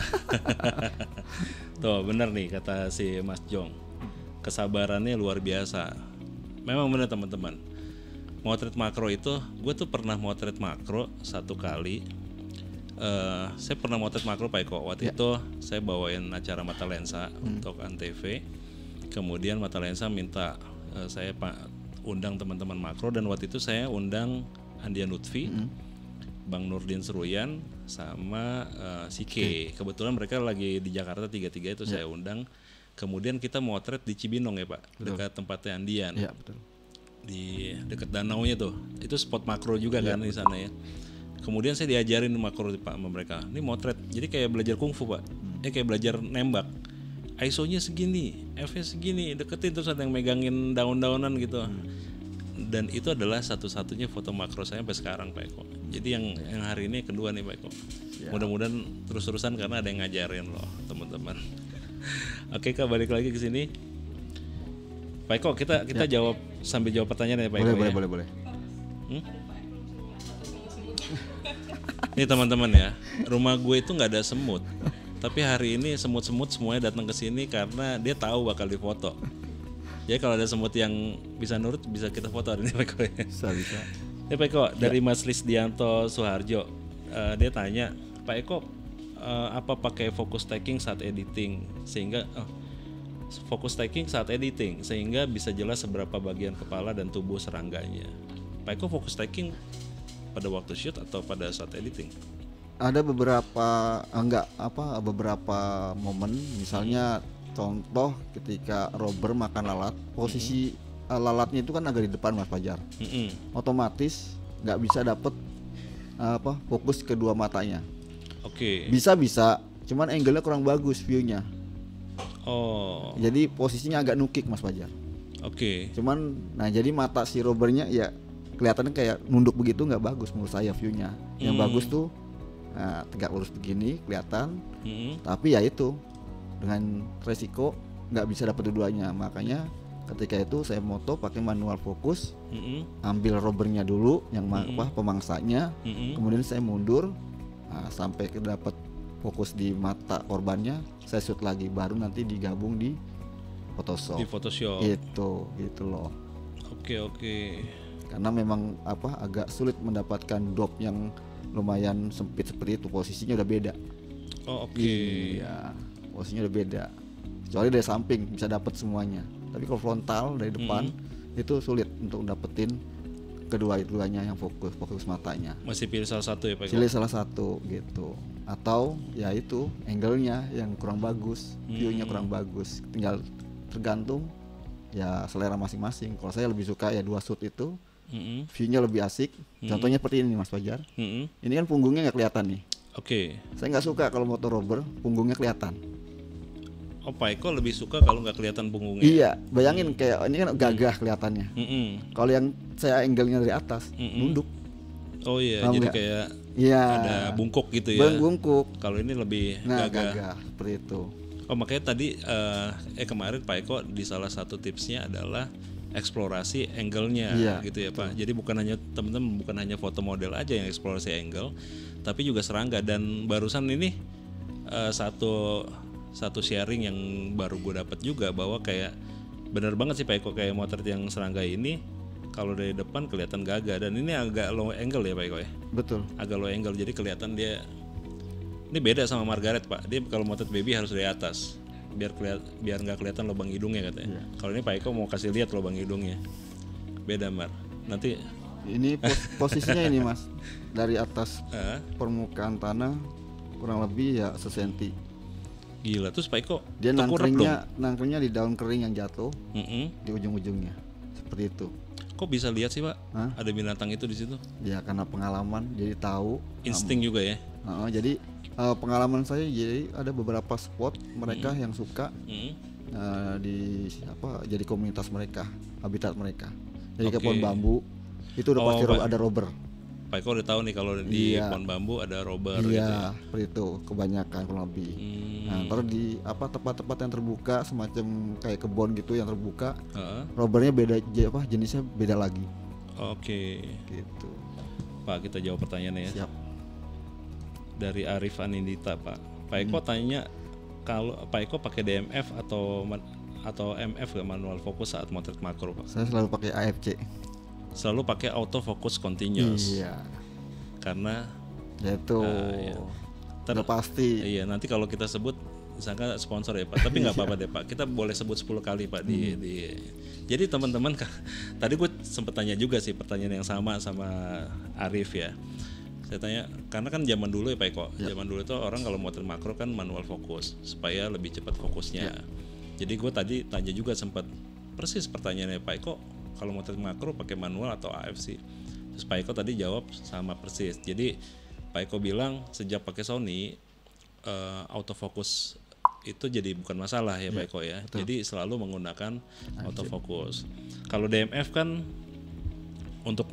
Tuh bener nih kata si Mas Jong, kesabarannya luar biasa. Memang bener teman-teman, motret makro itu, gue tuh pernah motret makro 1 kali. Saya pernah motret makro Pak Eko. Waktu itu saya bawain acara Mata Lensa untuk Antv. Kemudian Mata Lensa minta saya undang teman-teman makro, dan waktu itu saya undang Andian Lutfi, Bang Nurdin Seruyan sama si K. Kebetulan mereka lagi di Jakarta tiga-tiga itu saya undang. Kemudian kita motret di Cibinong ya Pak, dekat tempatnya Andian. Iya, betul. Di dekat danaunya tuh. Itu spot makro juga kan di sana ya. Kemudian saya diajarin makro Pak sama mereka. Ini motret. Jadi kayak belajar kungfu Pak. Kayak belajar nembak. ISO-nya segini, F-nya segini, deketin terus ada yang megangin daun-daunan gitu. Dan itu adalah satu-satunya foto makro saya sampai sekarang Pak Eko. Jadi yang hari ini kedua nih Pak Eko. Mudah-mudahan terus-terusan karena ada yang ngajarin loh teman-teman. Oke Kak, balik lagi ke sini. Pak Eko, kita jawab sambil jawab pertanyaan ya Pak Eko. Boleh. Nih teman-teman ya, rumah gue itu nggak ada semut. Tapi hari ini semut-semut semuanya datang ke sini karena dia tahu bakal difoto. Jadi kalau ada semut yang bisa nurut bisa kita foto hari ini Pak Eko ya. Bisa. Ya Pak Eko, dari Mas Lisdianto Suharjo, dia tanya, Pak Eko apa pakai focus taking saat editing sehingga bisa jelas seberapa bagian kepala dan tubuh serangganya. Pak Eko fokus taking pada waktu shoot atau pada saat editing? Ada beberapa momen, misalnya contoh ketika Robert makan lalat, posisi lalatnya itu kan agak di depan Mas Fajar. Otomatis nggak bisa dapet fokus kedua matanya. Oke. Bisa, cuman angle-nya kurang bagus view-nya. Oh. Jadi posisinya agak nukik Mas Fajar. Oke. Cuman, jadi mata si Robertnya ya kelihatannya kayak nunduk begitu, nggak bagus menurut saya view-nya. Yang bagus tuh tegak lurus begini kelihatan. Tapi ya itu dengan resiko nggak bisa dapat dua-duanya. Makanya ketika itu saya moto pakai manual fokus, ambil Robertnya dulu yang pemangsanya, kemudian saya mundur. Sampai dapat fokus di mata korbannya, saya shoot lagi, baru nanti digabung di Photoshop. Di Photoshop. Gitu loh. Oke. Karena memang agak sulit mendapatkan drop yang lumayan sempit seperti itu, posisinya udah beda. Oh, oke. Iya, posisinya udah beda. Kecuali dari samping bisa dapat semuanya. Tapi kalau frontal dari depan itu sulit untuk dapetin kedua-duanya yang fokus matanya. Masih pilih salah satu ya Pak? Pilih salah satu gitu. Atau ya itu angle-nya yang kurang bagus, view-nya kurang bagus. Tinggal tergantung ya selera masing-masing. Kalau saya lebih suka ya 2 shoot itu, view-nya lebih asik. Contohnya seperti ini Mas Fajar. Ini kan punggungnya nggak kelihatan nih. Oke. Saya nggak suka kalau motor Robert punggungnya kelihatan. Oh Pak Eko lebih suka kalau nggak kelihatan punggungnya? Iya, bayangin kayak ini kan gagah kelihatannya. Kalau yang saya angle-nya dari atas, nunduk. Oh iya, jadi kayak ada bungkuk gitu ya? Bungkuk. Kalau ini lebih gagah seperti itu. Oh makanya tadi kemarin Pak Eko di salah satu tipsnya adalah eksplorasi angle-nya gitu ya Pak. Jadi bukan hanya teman-teman bukan hanya foto model aja yang eksplorasi angle, tapi juga serangga. Dan barusan ini satu sharing yang baru gue dapat juga bahwa kayak benar banget sih Pak Eko, kayak motret yang serangga ini kalau dari depan kelihatan gagah dan ini agak low angle ya Pak Eko ya. Betul. Agak low angle jadi kelihatan dia ini beda sama Margaret Pak. Dia kalau motret baby harus dari atas biar nggak kelihatan lubang hidungnya katanya. Kalau ini Pak Eko mau kasih lihat lubang hidungnya. Beda Mar. Nanti ini posisinya ini Mas dari atas permukaan tanah kurang lebih ya sesenti. Gila, terus Pak Eko dia nangkringnya di daun kering yang jatuh di ujung-ujungnya seperti itu. Kok bisa lihat sih Pak? Ada binatang itu di situ? Ya karena pengalaman, jadi tahu. Insting juga ya? Jadi pengalaman saya, jadi ada beberapa spot mereka yang suka jadi komunitas mereka, habitat mereka. Jadi ke pohon bambu itu udah pasti ada robber. Pak Eko udah tahu nih kalau di pohon bambu ada robber gitu ya? Seperti itu kebanyakan kurang lebih. Nah terus di tempat-tempat yang terbuka semacam kayak kebun gitu yang terbuka, robbernya beda, jenisnya beda lagi. Oke. Gitu. Pak kita jawab pertanyaannya ya. Siap. Dari Arif Anindita Pak Eko tanya kalau Pak Eko pakai DMF atau MF ke manual fokus saat motret makro Pak? Saya selalu pakai AFC. Selalu pakai auto focus continuous. Iya. Karena itu udah pasti. Iya, nanti kalau kita sebut misalkan sponsor ya Pak, tapi nggak apa-apa deh Pak. Kita boleh sebut 10 kali Pak di. Jadi teman-teman tadi gue sempet tanya juga sih pertanyaan yang sama Arif ya. Saya tanya karena kan zaman dulu ya Pak Eko, zaman dulu itu orang kalau motret makro kan manual fokus supaya lebih cepat fokusnya. Jadi gue tadi tanya juga sempat persis pertanyaannya Pak Eko, kalau motret makro pakai manual atau AFC. Terus Pak Eko tadi jawab sama persis. Jadi Pak Eko bilang sejak pakai Sony autofocus itu jadi bukan masalah ya Pak Eko ya. Betul. Jadi selalu menggunakan autofocus. Kalau DMF kan untuk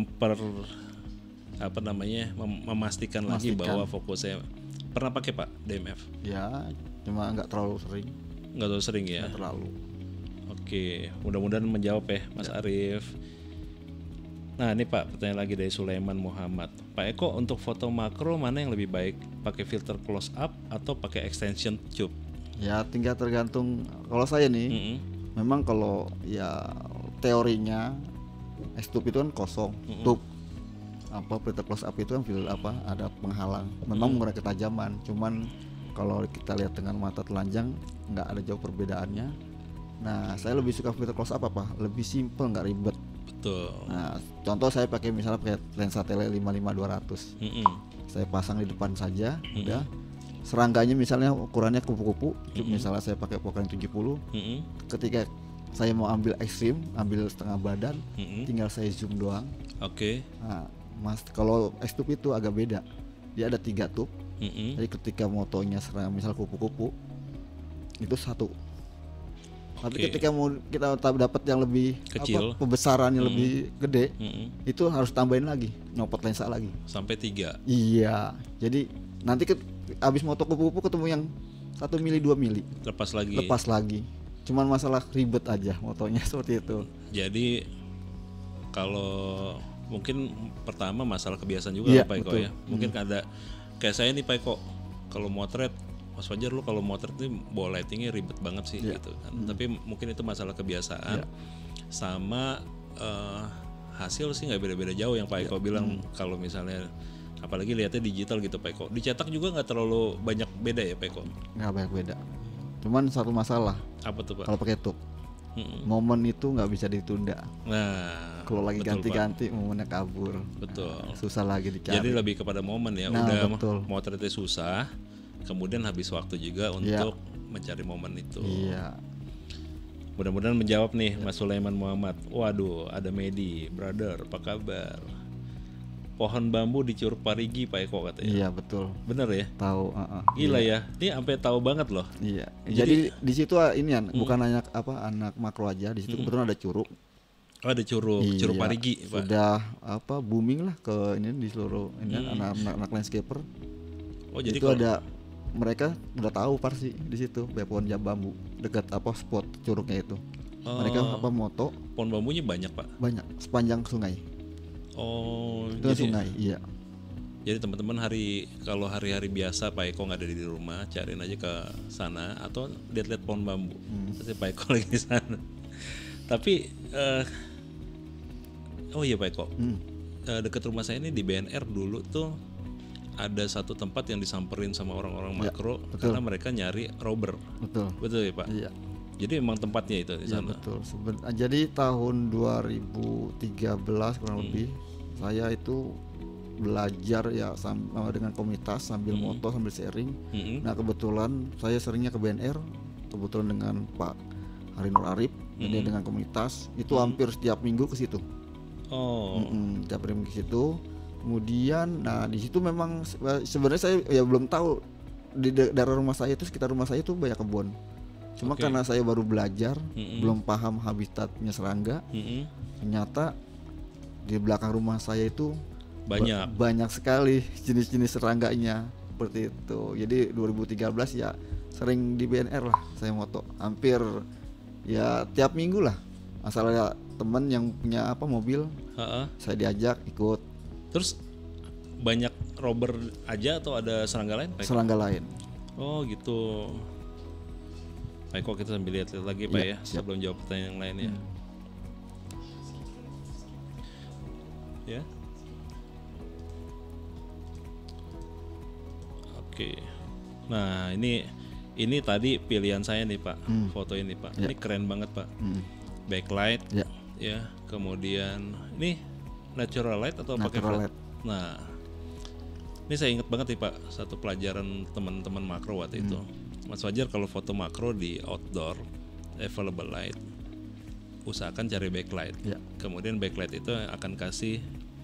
memastikan lagi bahwa fokusnya. Pernah pakai Pak DMF? Ya, cuma nggak terlalu sering. Nggak terlalu sering ya? Nggak terlalu. Oke, mudah-mudahan menjawab ya Mas Arief. Nah ini Pak, pertanyaan lagi dari Sulaiman Muhammad. Pak Eko, untuk foto makro mana yang lebih baik? Pakai filter close up atau pakai extension tube? Ya tinggal tergantung. Kalau saya nih, memang kalau ya teorinya S-tube itu kan kosong, tube filter close up itu kan ada penghalang. Memang mengurangi ketajaman. Cuman kalau kita lihat dengan mata telanjang nggak ada jauh perbedaannya. Nah saya lebih suka filter close up lebih simple, nggak ribet. Betul. Nah, contoh saya pakai misalnya pakai lensa tele 55-200. Saya pasang di depan saja, udah. Serangganya misalnya ukurannya kupu-kupu, misalnya saya pakai Pocoline 70. Ketika saya mau ambil ekstrim, ambil setengah badan, tinggal saya zoom doang. Oke. Nah, Mas, kalau S-tube itu agak beda. Dia ada 3 tube. Jadi ketika motonya serang misal kupu-kupu itu 1. Tapi ketika mau kita dapat yang lebih kecil, pembesarannya lebih gede, itu harus tambahin lagi, nyopot lensa lagi sampai 3. Iya. Jadi nanti abis moto kupu-kupu ketemu yang 1 mili 2 mili, lepas lagi. Cuman masalah ribet aja motonya seperti itu. Jadi kalau mungkin pertama masalah kebiasaan juga Pak Eko ya. Mungkin ada kayak saya nih Pak Eko, kalau motret Mas Fajar lu kalau motret ini bawa lightingnya ribet banget sih gitu kan. Tapi mungkin itu masalah kebiasaan sama hasil sih nggak beda-beda jauh yang Pak Eko bilang. Kalau misalnya apalagi lihatnya digital gitu Pak Eko, dicetak juga nggak terlalu banyak beda ya Pak Eko? Nggak banyak beda. Cuman satu masalah. Apa tuh Pak? Kalau pakai tube, momen itu nggak bisa ditunda. Nah, kalau lagi ganti-ganti momennya kabur. Betul. Susah lagi dicari. Jadi lebih kepada momen ya. Udah motretnya susah. Kemudian habis waktu juga untuk mencari momen itu. Iya. Mudah-mudahan menjawab nih Mas Sulaiman Muhammad. Waduh, ada Medi, brother, apa kabar? Pohon bambu di Curug Parigi Pak Eko katanya. Iya betul. Bener ya? Tahu. Gila ya, ini sampai tahu banget loh. Iya. Jadi di situ ini bukan hanya anak makro aja. Di situ kebetulan ada curug. Oh ada curug, Curug Parigi Pak. Sudah booming lah ke ini di seluruh ini anak landscaper. Oh jadi itu ada mereka udah tahu pasti di situ pohon bambu dekat spot curugnya itu. Mereka moto. Pohon bambunya banyak Pak? Banyak sepanjang sungai. Oh itu jadi, sungai iya. Jadi teman-teman kalau hari-hari biasa Pak Eko nggak ada di rumah, cariin aja ke sana atau lihat-lihat pohon bambu. Pasti Pak Eko lagi di sana. Tapi oh iya Pak Eko, dekat rumah saya ini di BNR dulu tuh ada satu tempat yang disamperin sama orang-orang makro karena mereka nyari robber. Betul ya Pak? Iya. Jadi memang tempatnya itu di sana. Betul. Jadi tahun 2013 kurang lebih saya itu belajar ya dengan komunitas sambil moto sambil sharing. Nah kebetulan saya seringnya ke BNR, kebetulan dengan Pak Hari Nur Arif, dia dengan komunitas itu hampir setiap minggu ke situ. Setiap minggu ke situ. Kemudian, nah di situ memang sebenarnya saya ya belum tahu di daerah rumah saya itu sekitar rumah saya itu banyak kebun. Cuma karena saya baru belajar, belum paham habitatnya serangga. Ternyata di belakang rumah saya itu banyak sekali jenis-jenis serangganya seperti itu. Jadi 2013 ya sering di BNR lah saya moto, hampir ya tiap minggu lah. Asal ada teman yang punya mobil, saya diajak ikut. Terus banyak robber aja atau ada serangga lain? Serangga lain. Oh gitu. Baik, kok kita sambil lihat lagi Pak ya sebelum jawab pertanyaan yang lain ya. Ya. Oke. Nah ini tadi pilihan saya nih Pak, foto ini Pak. Ini keren banget Pak. Backlight. Ya. Kemudian ini natural light atau pakai flash? Nah, Ini saya ingat banget nih Pak, satu pelajaran teman-teman makro waktu itu. Mas Fajar kalau foto makro di outdoor available light, usahakan cari backlight. Kemudian backlight itu akan kasih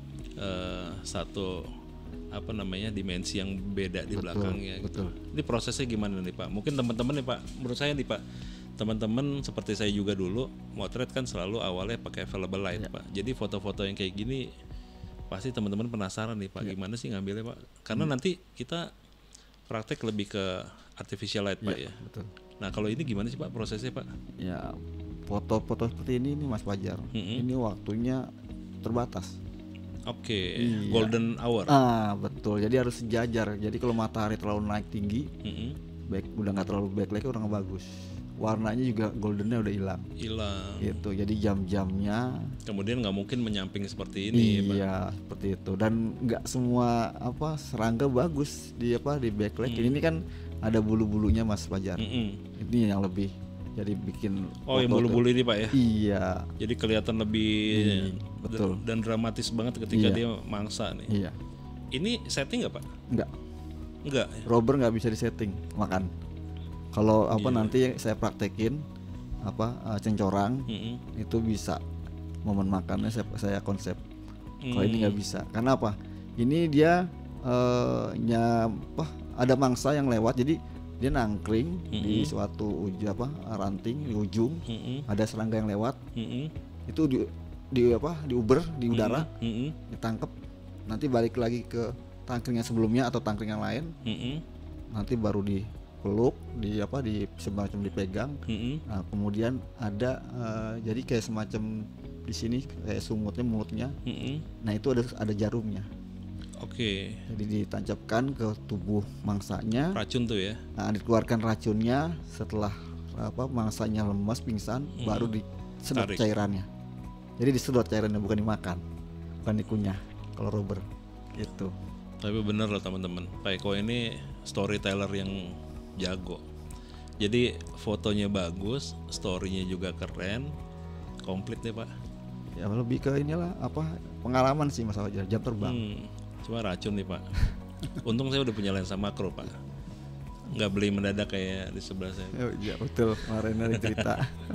satu dimensi yang beda di belakangnya. Gitu. Ini prosesnya gimana nih Pak? Mungkin teman-teman nih Pak, menurut saya nih Pak, teman-teman seperti saya juga dulu motret kan selalu awalnya pakai available light Pak. Jadi foto-foto yang kayak gini pasti teman-teman penasaran nih Pak, gimana sih ngambilnya Pak? Karena nanti kita praktek lebih ke artificial light Pak ya. Betul. Nah kalau ini gimana sih Pak prosesnya Pak? Ya foto-foto seperti ini nih Mas Fajar, ini waktunya terbatas. Oke, golden hour. Betul. Jadi harus sejajar. Jadi kalau matahari terlalu naik tinggi, udah nggak terlalu backlight udah nggak bagus. Warnanya juga goldennya udah hilang. Gitu. Jadi jam-jamnya. Kemudian nggak mungkin menyamping seperti ini. Iya, seperti itu. Dan nggak semua serangga bagus di backlight. Ini kan ada bulu-bulunya Mas Fajar. Ini yang lebih. Jadi bikin yang bulu-bulu ini Pak ya. Iya. Jadi kelihatan lebih betul. Dan dramatis banget ketika dia mangsa nih. Iya. Ini setting nggak Pak? Enggak. Rubber nggak bisa disetting makan. Kalau nanti saya praktekin cencorang itu bisa momen makannya saya konsep. Kalau ini nggak bisa. Karena apa? Ini dia ada mangsa yang lewat, jadi dia nangkring di suatu ranting di ujung, ada serangga yang lewat, itu diuber di udara, ditangkap, nanti balik lagi ke tangkring yang sebelumnya atau tangkring yang lain, nanti baru dipeluk, semacam dipegang. Nah, kemudian ada jadi kayak semacam di sini kayak sumutnya, mulutnya, nah itu ada jarumnya. Jadi ditancapkan ke tubuh mangsanya. Racun tuh ya. Nah, dikeluarkan racunnya setelah mangsanya lemas, pingsan, baru disedot cairannya. Jadi disedot cairannya, bukan dimakan, bukan dikunyah. Kalau rubber gitu. Tapi bener loh teman-teman, Pak Eko ini storyteller yang jago. Jadi fotonya bagus, storynya juga keren, komplit deh Pak. Ya lebih ke pengalaman sih Mas Fajar, jam terbang. Cuma racun nih Pak. Untung saya udah punya lensa makro Pak, nggak beli mendadak kayak di sebelah saya. Iya betul, kemarin ada cerita.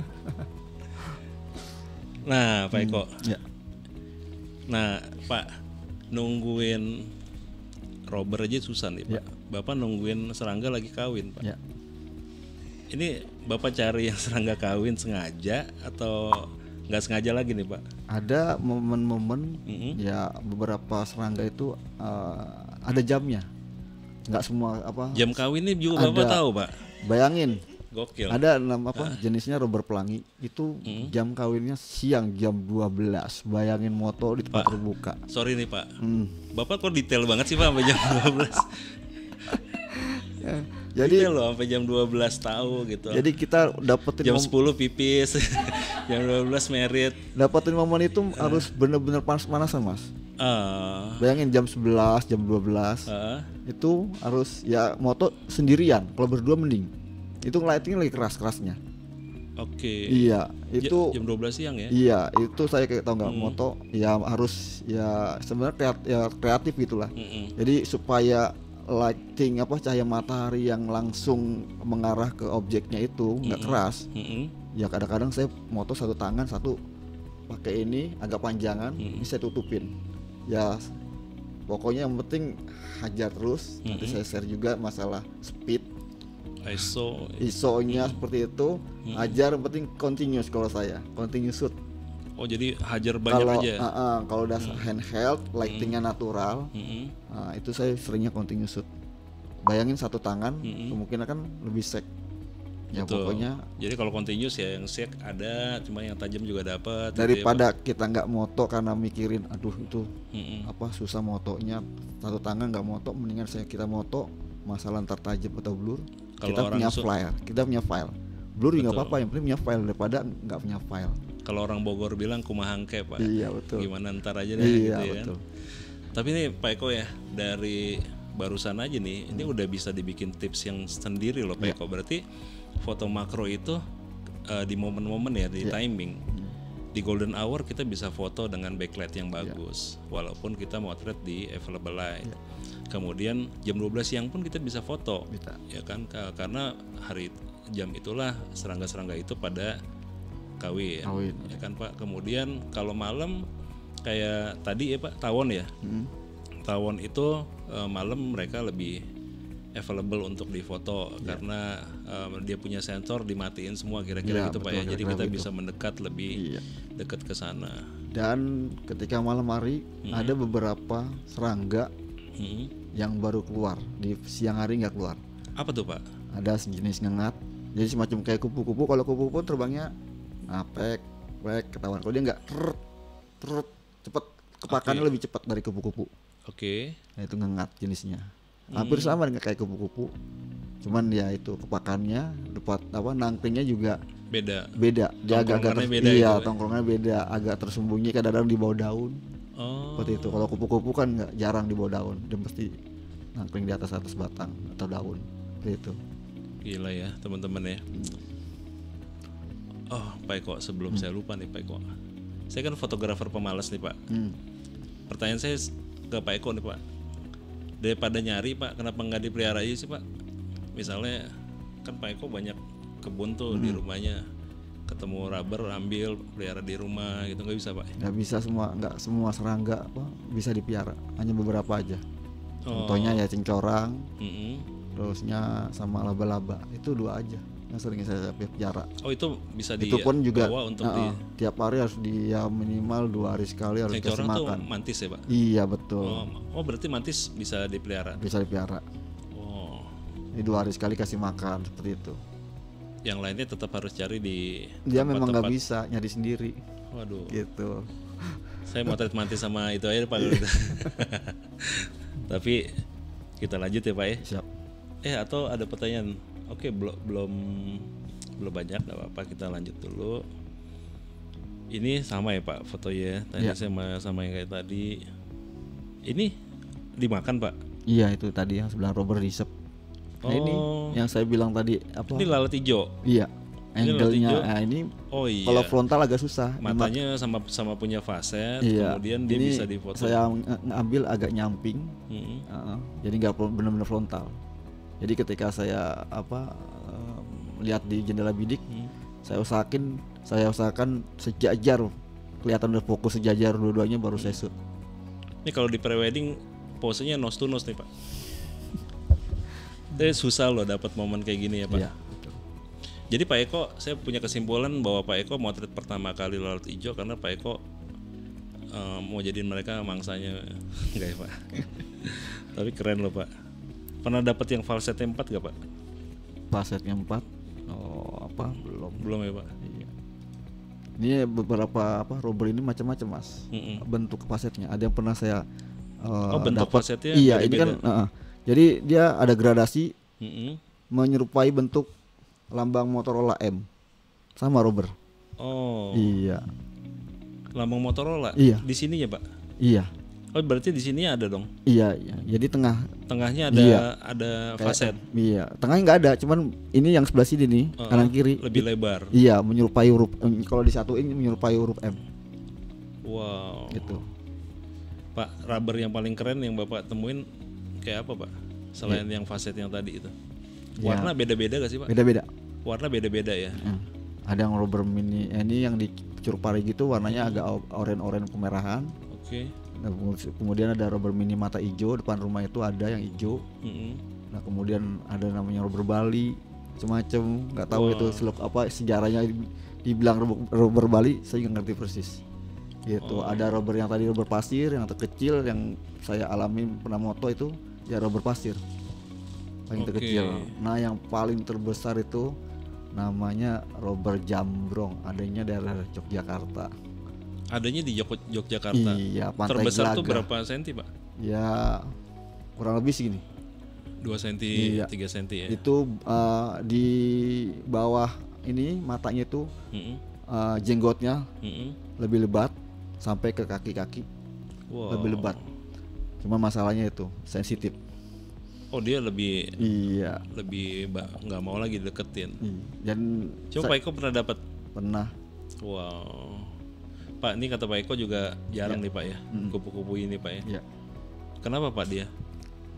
Nah Pak Eko, nah Pak, nungguin Robert aja susah nih Pak. Bapak nungguin serangga lagi kawin Pak. Ini Bapak cari yang serangga kawin sengaja atau nggak sengaja lagi nih Pak? Ada momen-momen ya, beberapa serangga itu ada jamnya, nggak semua jam kawin ini juga Bapak tahu Pak? Bayangin, gokil. Ada jenisnya rubber pelangi itu jam kawinnya siang jam 12. Bayangin moto di tempat terbuka. Sorry nih Pak, Bapak kok detail banget sih Pak sampai jam 12? Jadi loh sampai jam 12 tahu gitu. Jadi kita dapetin jam 10 pipis, jam 12 merit. Dapetin momen itu harus bener-bener panas-panasan Mas. Bayangin jam 11, jam 12 itu harus ya moto sendirian. Kalau berdua mending. Itu lightingnya lagi keras-kerasnya. Iya, itu jam 12 siang ya. Iya, itu saya kayak tahu nggak moto ya harus ya sebenarnya kreatif gitulah. Jadi supaya lighting cahaya matahari yang langsung mengarah ke objeknya itu nggak keras. Ya kadang-kadang saya moto satu tangan, satu pakai ini agak panjangan, ini saya tutupin. Ya pokoknya yang penting hajar terus. Nanti saya share juga masalah speed, ISO-nya seperti itu. Hajar yang penting continuous, kalau saya continuous shoot. Oh jadi hajar banyak aja. Kalau udah handheld, lightingnya natural, itu saya seringnya continuous shoot. Bayangin satu tangan, kemungkinan kan lebih sek. Ya betul. pokoknya. Jadi kalau continuous ya yang sek ada, cuma yang tajam juga dapat. Daripada kita nggak moto karena mikirin, aduh itu susah motonya, satu tangan nggak moto, mendingan kita moto masalah ntar tajam atau blur. Kita punya file. Blur juga nggak apa-apa, yang penting punya file daripada nggak punya file. Kalau orang Bogor bilang kumahangke Pak. Iya betul. Gimana ntar aja deh gitu ya. Betul. Tapi nih Pak Eko ya, dari barusan aja nih, ini udah bisa dibikin tips yang sendiri loh Pak Eko. Berarti foto makro itu di momen-momen ya, di timing. Di golden hour kita bisa foto dengan backlight yang bagus, walaupun kita motret di available light. Kemudian jam 12 siang pun kita bisa foto. Bisa. Ya kan karena jam itulah serangga-serangga itu pada kawin. Ya kan Pak. Kemudian kalau malam kayak tadi ya Pak, tawon ya. Tawon itu malam mereka lebih available untuk difoto karena dia punya sensor, dimatiin semua kira-kira gitu Pak ya. Jadi kita bisa mendekat lebih dekat ke sana. Dan ketika malam hari ada beberapa serangga yang baru keluar, di siang hari nggak keluar. Apa tuh Pak? Ada sejenis ngengat, jadi semacam kayak kupu-kupu. Kalau kupu-kupu terbangnya pek ketahuan. Kalau dia nggak cepet, kepakannya lebih cepat dari kupu-kupu. Nah, itu ngengat jenisnya. Hampir sama dengan kayak kupu-kupu, cuman ya itu kepakannya, nangkringnya juga beda. Dia agak tongkrongannya beda, agak tersembunyi, kadang-kadang di bawah daun. Seperti itu. Kalau kupu-kupu kan nggak, jarang di bawah daun, dia pasti nangkring di atas batang atau daun. Seperti itu. Gila ya teman-teman ya. Oh Pak Eko, sebelum saya lupa nih Pak Eko, saya kan fotografer pemalas nih Pak. Pertanyaan saya ke Pak Eko nih Pak, daripada nyari Pak, kenapa nggak dipelihara aja sih Pak? Misalnya kan Pak Eko banyak kebun tuh di rumahnya, ketemu rubber ambil pelihara di rumah gitu, nggak bisa Pak? Nggak bisa nggak semua serangga bisa dipelihara, hanya beberapa aja. Contohnya ya cincorang, terusnya sama laba-laba, itu 2 aja yang sering saya pelihara. Itu bisa itu pun juga untuk tiap hari harus minimal 2 hari sekali harus kasih makan. Tuh mantis ya Pak? Iya betul. Berarti mantis bisa dipelihara? Bisa dipelihara. Ini 2 hari sekali kasih makan, seperti itu. Yang lainnya tetap harus cari di dia memang nggak bisa nyari sendiri. Waduh. Gitu. Saya mau mantis sama itu aja Pak. Tapi kita lanjut ya Pak ya. Siap. Atau ada pertanyaan? Oke, belum banyak, nggak apa-apa, kita lanjut dulu. Ini sama ya Pak fotonya, tadi sama yang kayak tadi. Ini dimakan Pak? Iya, itu tadi yang sebelah rubber disep. Nah, ini yang saya bilang tadi apa? Ini lalat hijau. Iya. Angle-nya ini. Kalau frontal agak susah. Matanya sama punya faset, kemudian dia bisa difoto. Saya ngambil agak nyamping. Jadi nggak benar-benar frontal. Jadi ketika saya lihat di jendela bidik, saya usahakan sejajar, kelihatan udah fokus sejajar dua-duanya, baru saya shoot. Ini kalau di prewedding posenya nose to nose nih Pak. Tapi susah loh dapat momen kayak gini ya Pak. Iya. Jadi Pak Eko, saya punya kesimpulan bahwa Pak Eko motret pertama kali lalat hijau karena Pak Eko mau jadiin mereka mangsanya, enggak ya Pak? Tapi keren loh Pak. Pernah dapat yang falsetnya 4 gak Pak? Falsetnya 4? Belum ya Pak? Iya. Ini beberapa rubber ini macam-macam Mas. Bentuk falsetnya. Ada yang pernah saya bentuk falsetnya? Iya, ini kan jadi dia ada gradasi menyerupai bentuk lambang Motorola M. Sama rubber. Iya. Lambang Motorola? Iya. Di sini ya Pak? Iya. Berarti di sini ada dong? Iya. Jadi tengahnya ada faset. Iya, tengahnya nggak ada, cuman ini yang sebelah sini nih, kanan kiri lebih lebar. Iya, menyerupai huruf. Kalau disatuin menyerupai huruf M. Wow. Gitu. Pak, rubber yang paling keren yang Bapak temuin kayak apa Pak? Selain yang faset yang tadi itu. Warna beda-beda gak sih Pak? Beda-beda. Warna beda-beda ya. Ada yang rubber mini, ini yang di Curug Pari gitu, warnanya agak oren-oren kemerahan. Oke. Nah, kemudian ada rubber mini mata hijau, depan rumah itu ada yang hijau. Nah, kemudian ada namanya rubber Bali, macam-macam, nggak tahu itu sejarahnya dibilang rubber Bali, saya nggak ngerti persis. Gitu. Ada rubber yang tadi rubber pasir, yang terkecil yang saya alami pernah moto itu ya rubber pasir. Paling terkecil. Nah, yang paling terbesar itu namanya rubber jambrong, adanya daerah Yogyakarta. Adanya di Yogyakarta. Iya, Pantai Terbesar Gelaga. tuh berapa senti Pak? Ya kurang lebih segini. 2 senti, 3 senti ya. Itu di bawah ini matanya itu jenggotnya lebih lebat sampai ke kaki-kaki. Lebih lebat. Cuma masalahnya itu sensitif. Dia lebih iya, lebih nggak mau lagi deketin. Dan Pak Eko pernah dapat? Pernah. Wow. Pak, ini kata Pak Eko juga jarang nih Pak ya, kupu-kupu ini Pak ya. Iya. Kenapa Pak dia?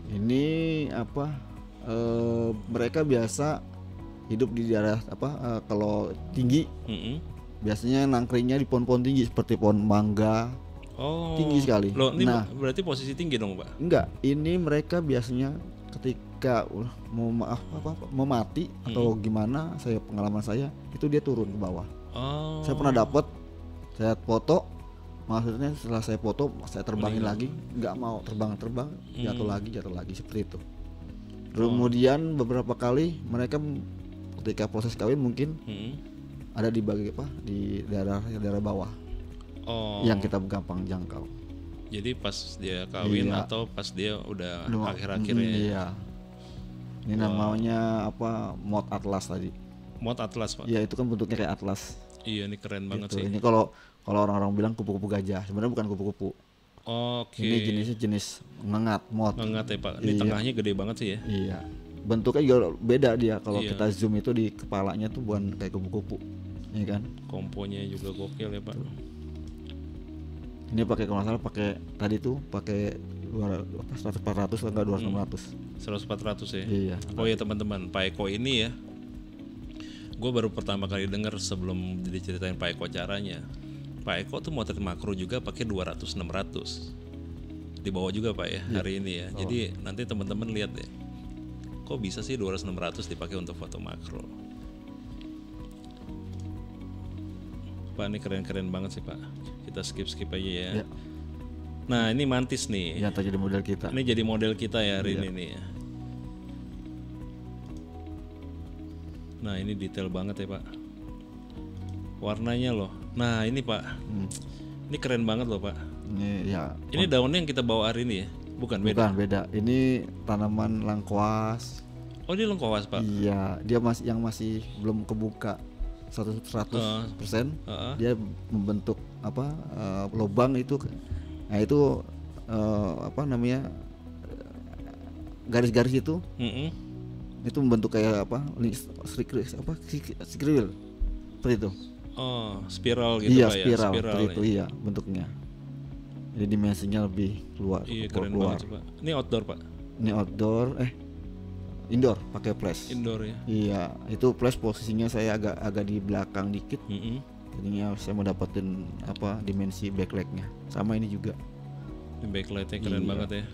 Ini apa? Mereka biasa hidup di daerah apa? Kalau tinggi, biasanya nangkringnya di pohon-pohon tinggi seperti pohon mangga. Oh, tinggi sekali. Loh, ini Nah, berarti posisi tinggi dong, Pak? enggak. Ini mereka biasanya ketika mau mati atau gimana, pengalaman saya itu dia turun ke bawah. Oh. Saya pernah dapat, saya foto, maksudnya setelah saya foto saya terbangin lagi, nggak mau terbang jatuh lagi seperti itu. Kemudian beberapa kali mereka ketika proses kawin mungkin ada di di daerah bawah. Oh. Yang kita gampang jangkau. Jadi pas dia kawin atau pas dia udah akhir-akhir ya? Iya. Ini namanya apa? Mod atlas tadi. Mod atlas, Pak? Iya, itu kan bentuknya kayak atlas. Iya, ini keren banget gitu. sih. Ini kalau orang-orang bilang kupu-kupu gajah, sebenarnya bukan kupu-kupu. Oke. Ini jenisnya jenis ngengat, mod. Ngengat ya, Pak. Ini tengahnya gede banget sih ya. Iya. Bentuknya juga beda dia. Kalau kita zoom itu di kepalanya tuh bukan kayak kupu-kupu. Iya kan? Komponya juga gokil ya, Pak. Ini pakai kalau nggak salah tadi tuh pakai 100-400 atau enggak 200-600. 100-400 ya. Iya. Oh ya teman-teman, Pak Eko ini ya, gue baru pertama kali dengar sebelum diceritain Pak Eko caranya. Pak Eko tuh motret makro juga pakai 200-600. Dibawa juga Pak ya hari ini ya. Jadi nanti teman-teman lihat deh, kok bisa sih 200-600 dipakai untuk foto makro. Pak, ini keren-keren banget sih Pak. Kita skip aja ya. Nah ini mantis nih. Ya, jadi model kita. Ini jadi model kita ya hari ini nih ya. Nah ini detail banget ya Pak. Warnanya loh. Nah ini Pak. Ini keren banget loh Pak. Ini ya. Ini daunnya yang kita bawa hari ini ya? Bukan beda. Bukan beda. Ini tanaman lengkoas. Oh dia lengkoas Pak. Iya, dia masih belum kebuka 100%. Dia membentuk lubang itu. Nah itu apa namanya? Garis-garis itu. Itu membentuk kayak skriwil seperti itu. Oh, spiral gitu iya, Pak spiral, ya? Spiral itu iya bentuknya. Jadi dimensinya lebih keluar. Iya, keren banget Pak. Ini outdoor Pak? Ini outdoor, indoor pakai flash. Indoor ya? Iya, itu flash posisinya saya agak di belakang dikit. Jadinya saya mau dapetin dimensi backlightnya. Sama ini juga. Ini backlightnya keren banget ya.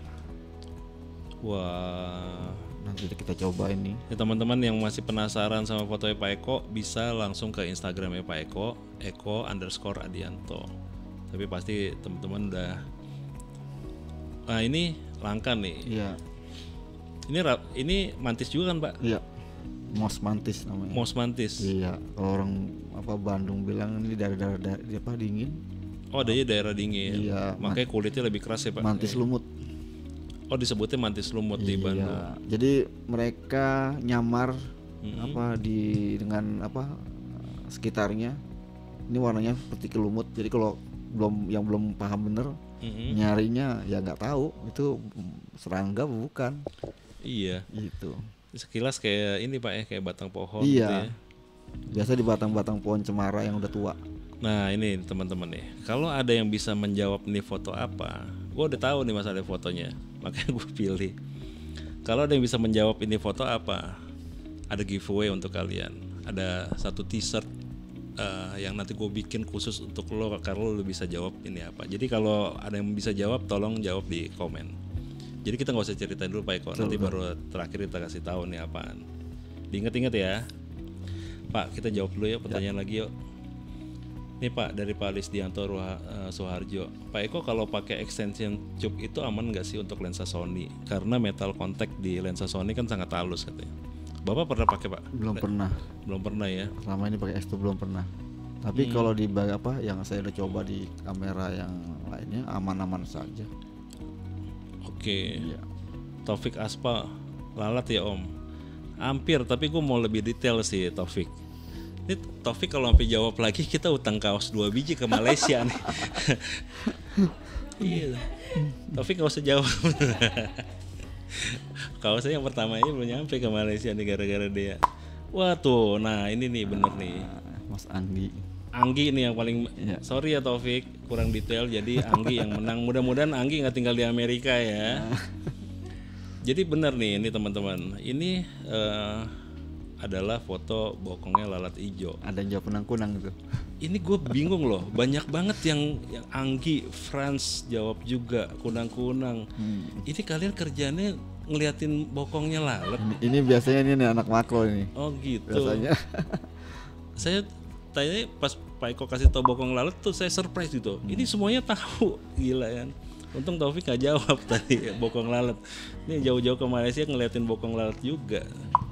Wah. Nanti kita coba ini. Ya teman-teman yang masih penasaran sama fotonya Pak Eko bisa langsung ke Instagramnya Pak Eko, eko_adianto. Tapi pasti teman-teman udah. Nah ini langka nih. Iya. Ini mantis juga kan Pak? Iya. Mos mantis namanya. Mos mantis. Iya. Kalau orang Bandung bilang ini daerah dingin. Oh dia daerah dingin. Iya. Makanya kulitnya lebih keras ya Pak. Mantis lumut. Oh disebutnya mantis lumut di Bandung. Jadi mereka nyamar dengan sekitarnya. Ini warnanya seperti lumut. Jadi kalau belum paham bener nyarinya ya nggak tahu itu serangga bukan. Iya. Gitu. Sekilas kayak ini Pak ya, kayak batang pohon gitu ya. Biasa di batang-batang pohon cemara yang udah tua. Nah ini teman-teman nih, kalau ada yang bisa menjawab nih foto apa, gue udah tahu nih masalah fotonya, makanya gue pilih. Kalau ada yang bisa menjawab ini foto apa, ada giveaway untuk kalian. Ada satu t-shirt yang nanti gue bikin khusus untuk lo, kalau lo bisa jawab ini apa. Jadi kalau ada yang bisa jawab, tolong jawab di komen. Jadi kita nggak usah ceritain dulu Pak Eko, nanti baru terakhir kita kasih tahu nih apaan. Diinget-inget ya, Pak. Kita jawab dulu ya pertanyaan lagi yuk. Nih Pak, dari Pak Lisdianto Suharjo. Pak Eko kalau pakai extension tube itu aman nggak sih untuk lensa Sony? Karena metal contact di lensa Sony kan sangat halus katanya. Bapak pernah pakai Pak? Belum pernah ya? Selama ini pakai X2 belum pernah. Tapi kalau di yang saya udah coba di kamera yang lainnya aman-aman saja. Oke. Iya. Taufik Aspa, lalat ya Om. Hampir, tapi gue mau lebih detail sih Taufik. Ini Taufik kalau sampai jawab lagi kita utang kaos 2 biji ke Malaysia nih. Iya. Taufik gak usah jawab. Kaosnya yang pertama aja belum nyampe ke Malaysia nih gara-gara dia. Wah tuh, nah ini nih bener nih. Mas Anggi nih yang paling sorry ya Taufik, kurang detail jadi Anggi yang menang. Mudah-mudahan Anggi nggak tinggal di Amerika ya. Jadi benar nih ini teman-teman. Ini adalah foto bokongnya lalat ijo. Ada yang jawab kunang-kunang gitu. Ini gue bingung loh, banyak banget yang Anggi, Franz jawab juga kunang-kunang. Ini kalian kerjanya ngeliatin bokongnya lalat? Ini biasanya ini anak makro ini. Oh gitu. Biasanya. Saya tanya pas Pak Eko kasih tau bokong lalat tuh saya surprise gitu. Ini semuanya tahu, gila kan. Untung Taufik gak jawab tadi bokong lalat. Ini jauh-jauh ke Malaysia ngeliatin bokong lalat juga.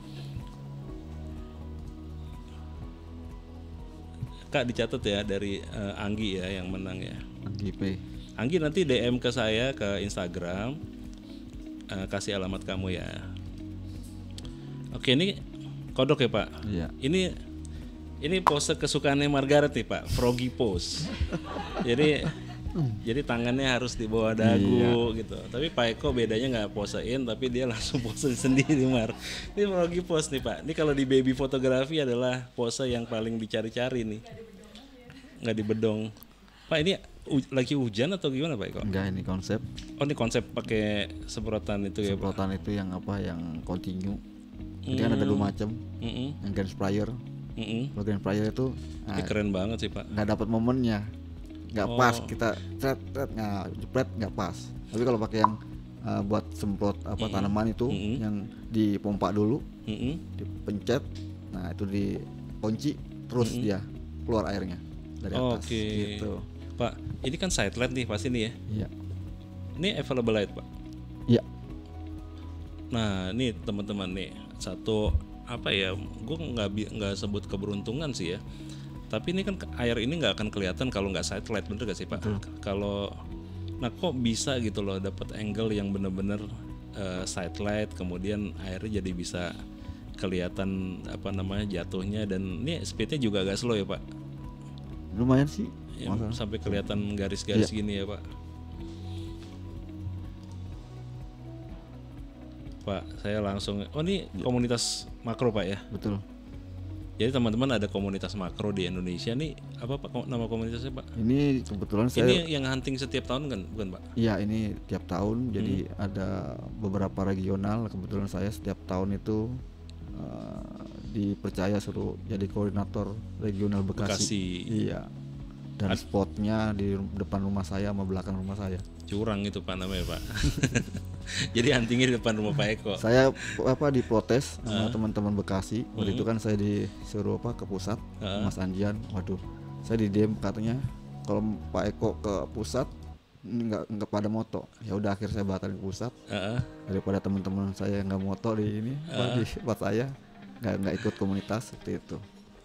Kak dicatat ya dari Anggi ya yang menang ya. Anggi P. Anggi nanti DM ke saya ke Instagram, kasih alamat kamu ya. Oke ini kodok ya Pak. Iya. Ini pose kesukaannya Margaret nih Pak, froggy pose. Jadi tangannya harus di bawah dagu gitu. Tapi Pak Eko bedanya nggak posein, tapi dia langsung pose sendiri Mar. Ini froggy pose nih Pak. Ini kalau di baby fotografi adalah pose yang paling dicari-cari nih. Nggak dibedong. Pak ini lagi hujan atau gimana Pak Eko? Enggak, ini konsep. Oh ini konsep pakai semprotan itu ya Pak? Semprotan itu yang apa, yang continue. Jadi kan ada dua macam. Yang gas sprayer. Kalau gas sprayer itu Ini keren banget sih Pak. nggak dapat momennya, nggak pas kita jepret nggak pas. Tapi kalau pakai yang buat semprot tanaman itu yang dipompa dulu, dipencet, nah itu dikunci terus dia keluar airnya dari atas. Oke. Gitu. Pak, ini kan side light nih pasti nih ya. Iya. Ini available light Pak. Iya. Nah ini teman-teman nih satu apa ya, gue nggak sebut keberuntungan sih ya. Tapi ini kan air ini nggak akan kelihatan kalau nggak side light, bener gak sih Pak? Kalau nah kok bisa gitu loh dapat angle yang bener-bener side light, kemudian airnya jadi bisa kelihatan apa namanya jatuhnya, dan ini speednya juga agak slow ya Pak? Lumayan sih. Ya, sampai kelihatan garis-garis gini ya Pak. Pak, saya langsung. Oh ini komunitas makro Pak ya? Betul. Jadi teman-teman ada komunitas makro di Indonesia nih, apa Pak nama komunitasnya Pak? Ini kebetulan saya. Ini yang hunting setiap tahun kan, bukan Pak? Iya, ini tiap tahun. Jadi ada beberapa regional. Kebetulan saya setiap tahun itu dipercaya suruh jadi koordinator regional Bekasi. Iya. Dan spotnya di depan rumah saya sama belakang rumah saya. Curang itu Pak namanya Pak. Jadi huntingnya di depan rumah Pak Eko. Saya diprotes sama teman-teman Bekasi. Waktu itu kan saya disuruh ke pusat, Mas Anjian. Waduh, saya di DM katanya kalau Pak Eko ke pusat nggak pada moto. Ya udah akhirnya saya batalin ke pusat. Daripada teman-teman saya yang nggak moto di ini, di tempat saya nggak ikut komunitas seperti itu.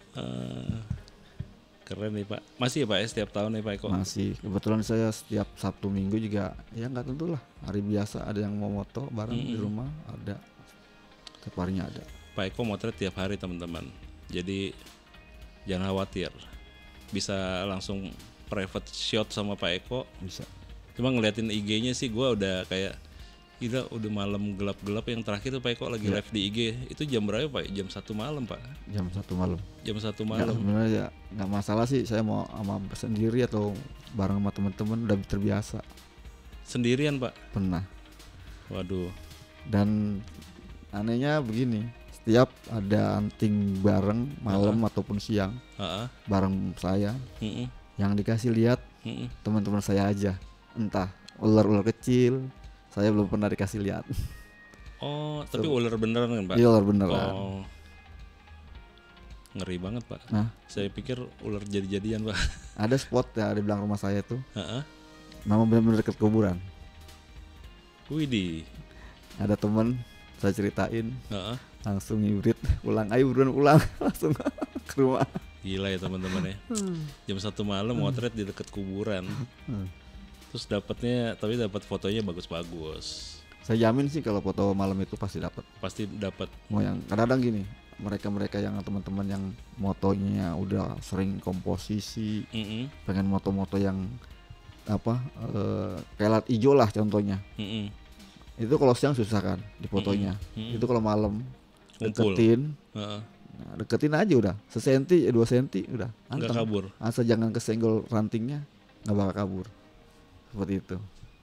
Keren nih Pak. Masih ya Pak ya setiap tahun ya Pak Eko? Masih. Kebetulan saya setiap Sabtu Minggu juga ya nggak tentu lah. Hari biasa ada yang mau moto bareng di rumah ada. Setiap harinya ada. Pak Eko motret tiap hari teman-teman. Jadi jangan khawatir. Bisa langsung private shot sama Pak Eko. Bisa. Cuma ngeliatin IG-nya sih gue udah kayak gila, udah malam gelap-gelap. Yang terakhir tuh Pak Eko lagi live di IG. Itu jam berapa Pak? Jam 1 malam Pak? Jam 1 malam. Jam 1 malam. Sebenarnya ya nggak masalah sih, saya mau sama sendiri atau bareng sama teman-teman, udah terbiasa. Sendirian Pak? Pernah. Waduh. Dan anehnya begini, setiap ada hunting bareng malam ataupun siang bareng saya, yang dikasih lihat teman-teman saya aja, entah ular-ular kecil. Saya belum pernah dikasih lihat. Oh, tapi ular beneran kan Pak? Iya, ular beneran. Oh. Ngeri banget Pak. Nah, saya pikir ular jadi-jadian Pak. ada spot ya di belakang rumah saya tuh. Nama benar-benar dekat kuburan. Widih. Ada temen saya ceritain, langsung ngibrit, pulang, ayo buruan pulang, langsung ke rumah. Gila ya teman-teman ya. Jam 1 malam motret di dekat kuburan. Terus tapi dapat fotonya bagus-bagus. Saya jamin sih kalau foto malam itu pasti dapat. Pasti dapat. Mau yang kadang-kadang gini, mereka yang teman-teman yang motonya udah sering komposisi, pengen moto-moto yang kayak lat hijau lah contohnya. Itu kalau siang susah kan di fotonya. Itu kalau malam deketin. Nah, deketin aja udah, sesenti 2 senti udah. Nggak kabur. Asal jangan kesenggol rantingnya, nggak bakal kabur. Seperti itu.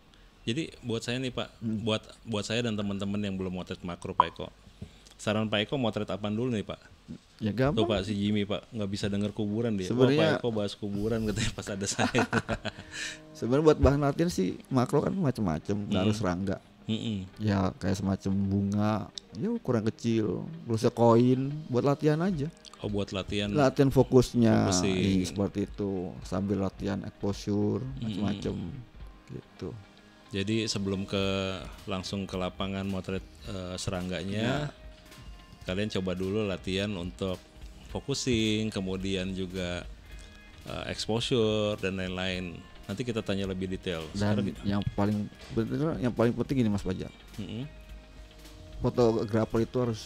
Jadi buat saya nih Pak, buat saya dan teman-teman yang belum motret makro Pak Eko, saran Pak Eko motret apaan dulu nih Pak? Ya Tuh gampang. Pak si Jimmy Pak nggak bisa denger kuburan dia. Sebenarnya- Pak Eko bahas kuburan katanya pas ada saya. Sebenarnya buat bahan latihan sih makro kan macam-macam, nggak harus serangga. Ya kayak semacam bunga, ya ukuran kecil, terus koin buat latihan aja. Oh buat latihan. Latihan fokusnya, Focusing. seperti itu, sambil latihan exposure macam-macam gitu. Jadi sebelum langsung ke lapangan motret serangganya, kalian coba dulu latihan untuk focusing, kemudian juga exposure dan lain-lain. Nanti kita tanya lebih detail. Dan yang paling penting ini Mas Fajar, fotografer itu harus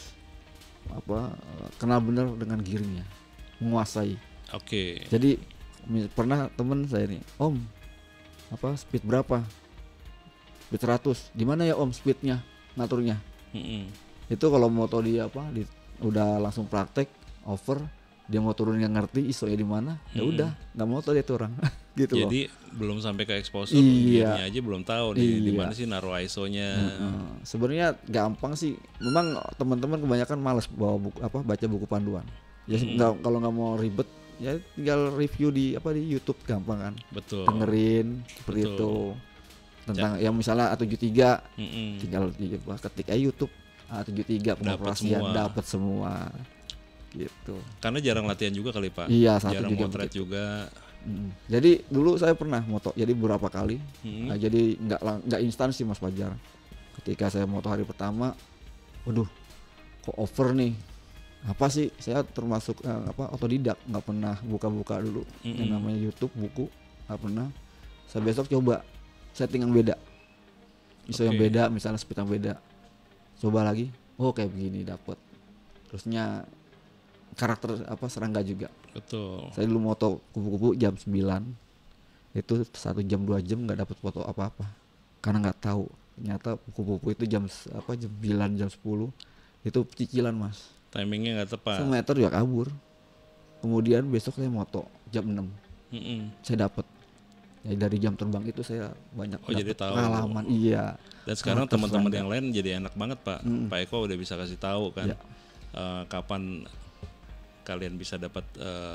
kenal benar dengan gearingnya, menguasai. Oke. Jadi pernah temen saya nih, Om, speed berapa? Speed 100. Di mana ya Om speednya, ngaturnya? Itu kalau moto dia udah langsung praktek over, dia mau turun nggak ngerti ISO ya di mana, ya udah nggak moto dia tuh orang. Gitu loh. Jadi belum sampai ke exposure, Iya. gearnya aja belum tahu nih di Iya. mana sih naruh ISO-nya. Sebenarnya gampang sih. Memang teman-teman kebanyakan malas bawa buku baca buku panduan. Ya kalau nggak mau ribet ya tinggal review di YouTube gampang kan. Betul. Dengerin seperti Betul. itu. Tentang yang misalnya A73 tinggal ketik aja YouTube A73 pengoperasian dapat semua. Gitu. Karena jarang latihan juga kali Pak. Iya, satu jarang juga motret begitu. juga. Jadi dulu saya pernah moto, jadi beberapa kali. Nah, jadi nggak instan sih Mas Fajar. Ketika saya moto hari pertama, waduh, kok over nih. Apa sih? Saya termasuk otodidak, nggak pernah buka-buka dulu yang namanya YouTube buku, nggak pernah. Saya besok coba setting yang beda, ISO yang beda, misalnya speed yang beda. Coba lagi, oh kayak begini dapat. Terusnya karakter serangga juga. Betul. Saya dulu moto kupu-kupu jam 9, itu 1 jam 2 jam nggak dapat foto apa-apa karena nggak tahu ternyata kupu-kupu itu jam 9 jam 10 itu cicilan Mas. Timingnya nggak tepat. Semeter juga kabur. Kemudian besok saya moto jam 6, saya dapat. Ya dari jam terbang itu saya banyak jadi tahu. pengalaman. Iya. Dan sekarang Karakter teman-teman serangga. yang lain jadi enak banget Pak. Pak Eko udah bisa kasih tahu kan Ya. kapan kalian bisa dapat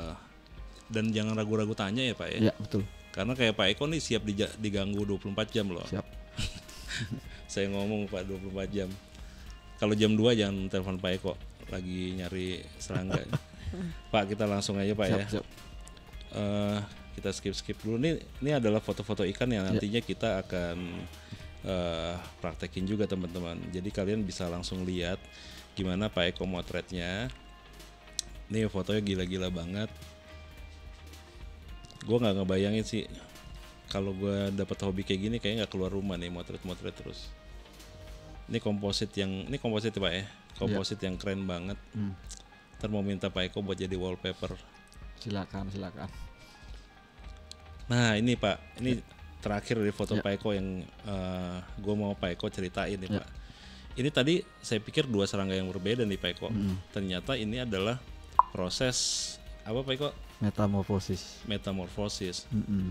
dan jangan ragu-ragu tanya ya Pak ya. Iya betul. Karena kayak Pak Eko nih siap diganggu 24 jam loh. Siap. Saya ngomong Pak 24 jam. Kalau jam 2 jangan telepon Pak Eko lagi nyari serangga. Pak kita langsung aja Pak ya. Siap. Kita skip dulu. Ini adalah foto-foto ikan yang nantinya kita akan praktekin juga teman-teman. Jadi kalian bisa langsung lihat gimana Pak Eko motretnya. Ini fotonya gila-gila banget. Gue nggak ngebayangin sih kalau gue dapat hobi kayak gini kayak nggak keluar rumah nih motret terus. Ini komposit ya Pak ya. Komposit yang keren banget. Ntar mau minta Pak Eko buat jadi wallpaper. Silakan. Nah ini Pak, ini terakhir dari foto Pak Eko yang gue mau Pak Eko ceritain nih Pak. Ini tadi saya pikir 2 serangga yang berbeda nih Pak Eko. Ternyata ini adalah proses apa Pak Eko? Metamorfosis.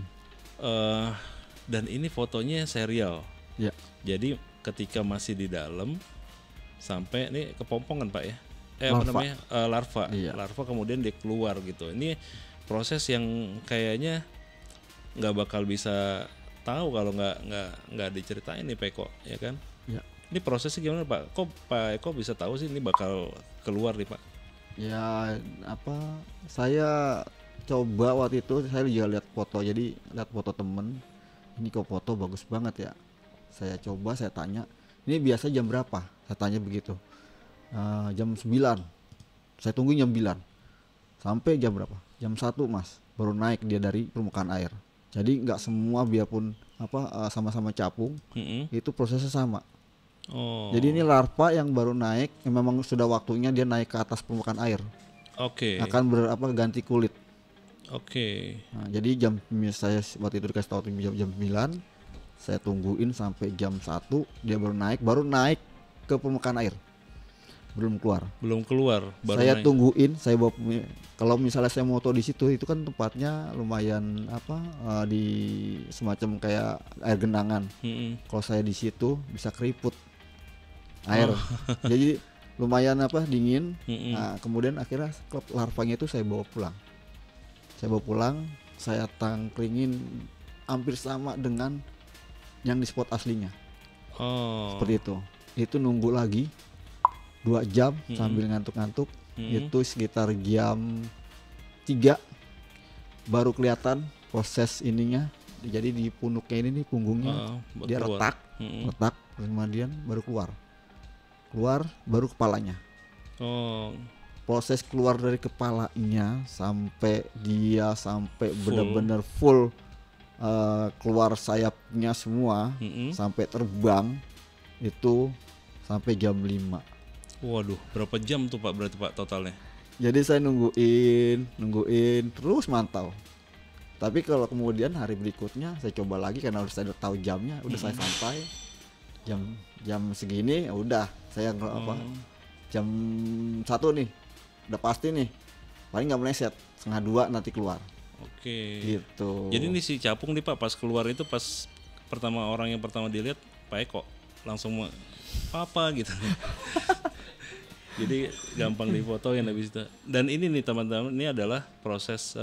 Dan ini fotonya serial. Ya. Jadi ketika masih di dalam sampai ini kepompongan Pak ya. Larva. Iya. Larva kemudian dia keluar gitu. Ini proses yang kayaknya nggak bakal bisa tahu kalau nggak diceritain nih Pak Eko, ya kan? Ya. Ini prosesnya gimana Pak? Kok Pak Eko bisa tahu sih ini bakal keluar nih Pak? Ya saya coba waktu itu saya juga lihat foto, jadi lihat foto temen, ini kok foto bagus banget ya. Saya coba, saya tanya, ini biasa jam berapa? Saya tanya begitu. Jam 9. Saya tunggu jam 9. Sampai jam berapa? Jam 1 Mas, baru naik dia dari permukaan air. Jadi nggak semua biarpun sama-sama capung, itu prosesnya sama. Oh. Jadi ini larva yang baru naik, yang memang sudah waktunya dia naik ke atas permukaan air. Oke. Akan ganti kulit. Oke. Nah, jadi saya waktu itu dikasih tahu jam 9, saya tungguin sampai jam 1 dia baru naik ke permukaan air. belum keluar. Belum keluar. Baru Saya naik. tungguin, saya bawa kalau misalnya saya moto di situ itu kan tempatnya lumayan di semacam kayak air genangan. Kalau saya di situ bisa keriput air. Jadi lumayan dingin. Nah, kemudian akhirnya klub larvanya itu saya bawa pulang. Saya tangkringin hampir sama dengan yang di spot aslinya. Seperti itu. Itu nunggu lagi 2 jam sambil ngantuk-ngantuk. Itu sekitar jam 3 baru kelihatan proses ininya. Jadi di punuknya ini nih, punggungnya dia keluar. retak, kemudian baru keluar baru kepalanya. Proses keluar dari kepalanya sampai benar-benar full keluar sayapnya semua, sampai terbang itu sampai jam 5. Waduh, berapa jam tuh Pak berarti Pak totalnya? Jadi saya nungguin terus mantau. Tapi kalau kemudian hari berikutnya saya coba lagi karena udah saya tahu jamnya, udah saya sampai jam segini, ya udah saya jam 1 nih udah pasti nih, paling nggak meleset, 1:30 nanti keluar. Oke. Gitu. Jadi ini si capung nih Pak pas keluar itu pas orang yang pertama dilihat Pak Eko langsung apa gitu. Jadi gampang difotoin habis itu. Dan ini nih teman-teman, ini adalah proses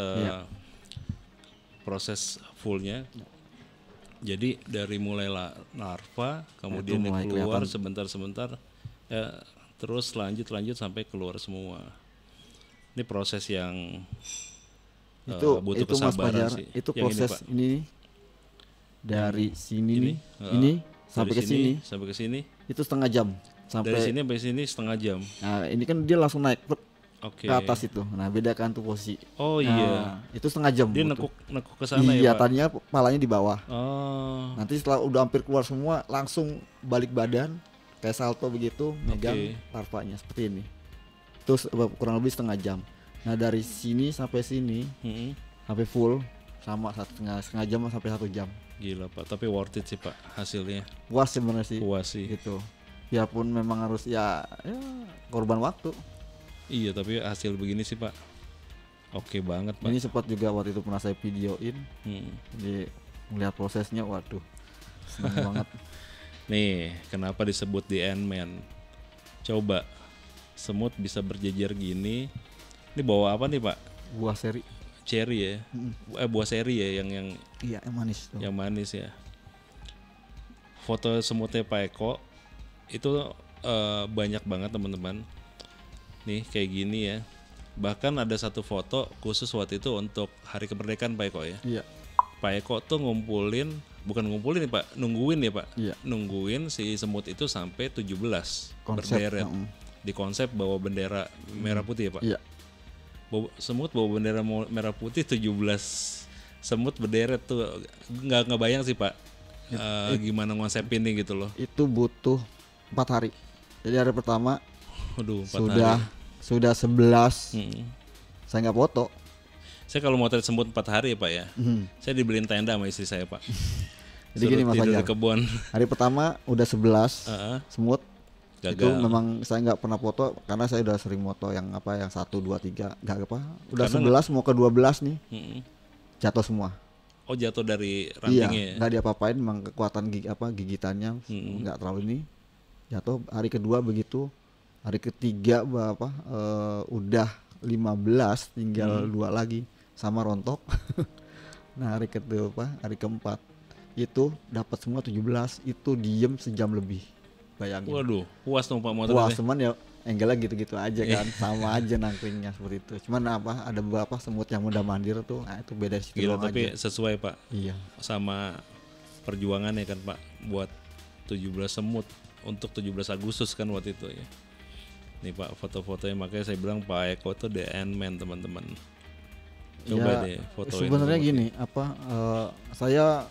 proses fullnya. Jadi dari mulai larva, kemudian mulai keluar kelihatan. sebentar, terus lanjut sampai keluar semua. Ini proses yang butuh itu Mas kesabaran Fajar, sih. itu Yang proses Pak. ini dari sini Ini, nih, ini sampai ke sini sampai ke sini. itu setengah jam. Dari Sampai sini sampai sini setengah jam. nah ini kan dia langsung naik Oke. ke atas itu. Nah, beda kan tuh posisi. Oh iya. Nah, itu setengah jam. Dia butuh. nekuk ke sana Iya, ya Pak. tadinya kepalanya di bawah. Oh. Nanti setelah udah hampir keluar semua, langsung balik badan kayak salto begitu, megang larvanya seperti ini. Terus kurang lebih setengah jam. Nah, dari sini sampai sini sampai full sama setengah jam sampai 1 jam. Gila Pak, tapi worth it sih Pak hasilnya. Puas sebenarnya sih. Puas sih. Gitu. Biarpun memang harus ya korban waktu. Iya, tapi hasil begini sih Pak. Oke banget Pak. Ini sempat juga waktu itu pernah saya videoin. Jadi melihat prosesnya, waduh, senang banget. Nih, kenapa disebut The Ant-Man? Coba, semut bisa berjejer gini. Ini bawa apa nih Pak? Buah seri. Cherry ya? Buah seri ya yang Iya, yang manis tuh. yang manis ya. Foto semutnya Pak Eko itu banyak banget teman-teman. Nih kayak gini ya. Bahkan ada satu foto khusus waktu itu untuk Hari Kemerdekaan Pak Eko ya. Iya. Pak Eko tuh bukan ngumpulin nih Pak, nungguin ya Pak. Iya. Nungguin si semut itu sampai 17 Konsep, berderet. Di konsep bawa bendera merah putih ya Pak. Iya. Semut bawa bendera merah putih 17 semut berderet tuh, nggak bayang sih Pak. Gimana ngonsepin nih gitu loh. Itu butuh 4 hari. Jadi hari pertama Aduh, 4 hari. sudah 11. Saya nggak foto. Saya kalau mau semut 4 hari ya Pak ya. Saya dibeliin tenda sama istri saya Pak. Jadi gini Mas tidur Fajar. di kebun. Hari pertama udah 11 semut. Gagal. Itu memang saya nggak pernah foto karena saya udah sering moto yang 1, 2, 3 nggak udah Karena 11 mau ke 12 nih jatuh semua. Oh, jatuh dari Iya, rantingnya ya? nggak diapa-apain, memang kekuatan gigitannya nggak terlalu ini. Jatuh hari kedua begitu, hari ketiga udah 15 tinggal 2 lagi sama rontok. Nah hari keempat itu dapat semua 17, itu diem sejam lebih. Bayangin. Waduh, puas dong Pak motornya. Puas, cuman ya angle-nya gitu-gitu aja kan, sama aja nangkringnya seperti itu. Cuman ada beberapa semut yang udah mandir tuh, nah itu beda sih. Gila, tapi sesuai Pak. Iya. Sama perjuangannya kan Pak, buat 17 semut untuk 17 Agustus kan waktu itu ya. Nih Pak foto-fotonya, makanya saya bilang Pak Eko tuh The Ant-Man teman-teman. Coba deh fotoin. Sebenarnya gini, saya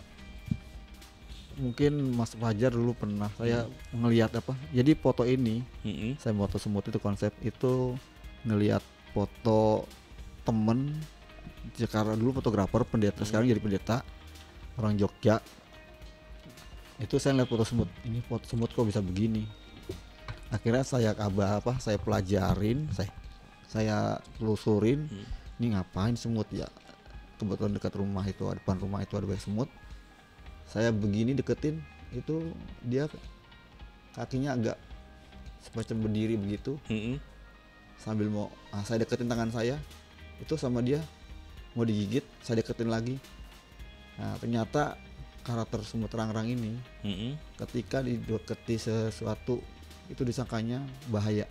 mungkin Mas Fajar dulu pernah saya ngelihat jadi foto ini saya foto semut itu konsep itu ngelihat foto temen sekarang dulu fotografer pendeta, sekarang jadi pendeta orang Jogja. Itu saya lihat foto semut, ini foto semut kok bisa begini. Akhirnya saya saya pelajarin, saya telusurin, ini ngapain semut ya. Kebetulan dekat rumah itu, depan rumah itu ada banyak semut. Saya begini deketin, itu dia kakinya agak semacam berdiri begitu. Sambil saya deketin tangan saya, itu sama dia mau digigit, saya deketin lagi. Nah ternyata karakter semut rangrang ini ketika dideketi sesuatu itu disangkanya bahaya.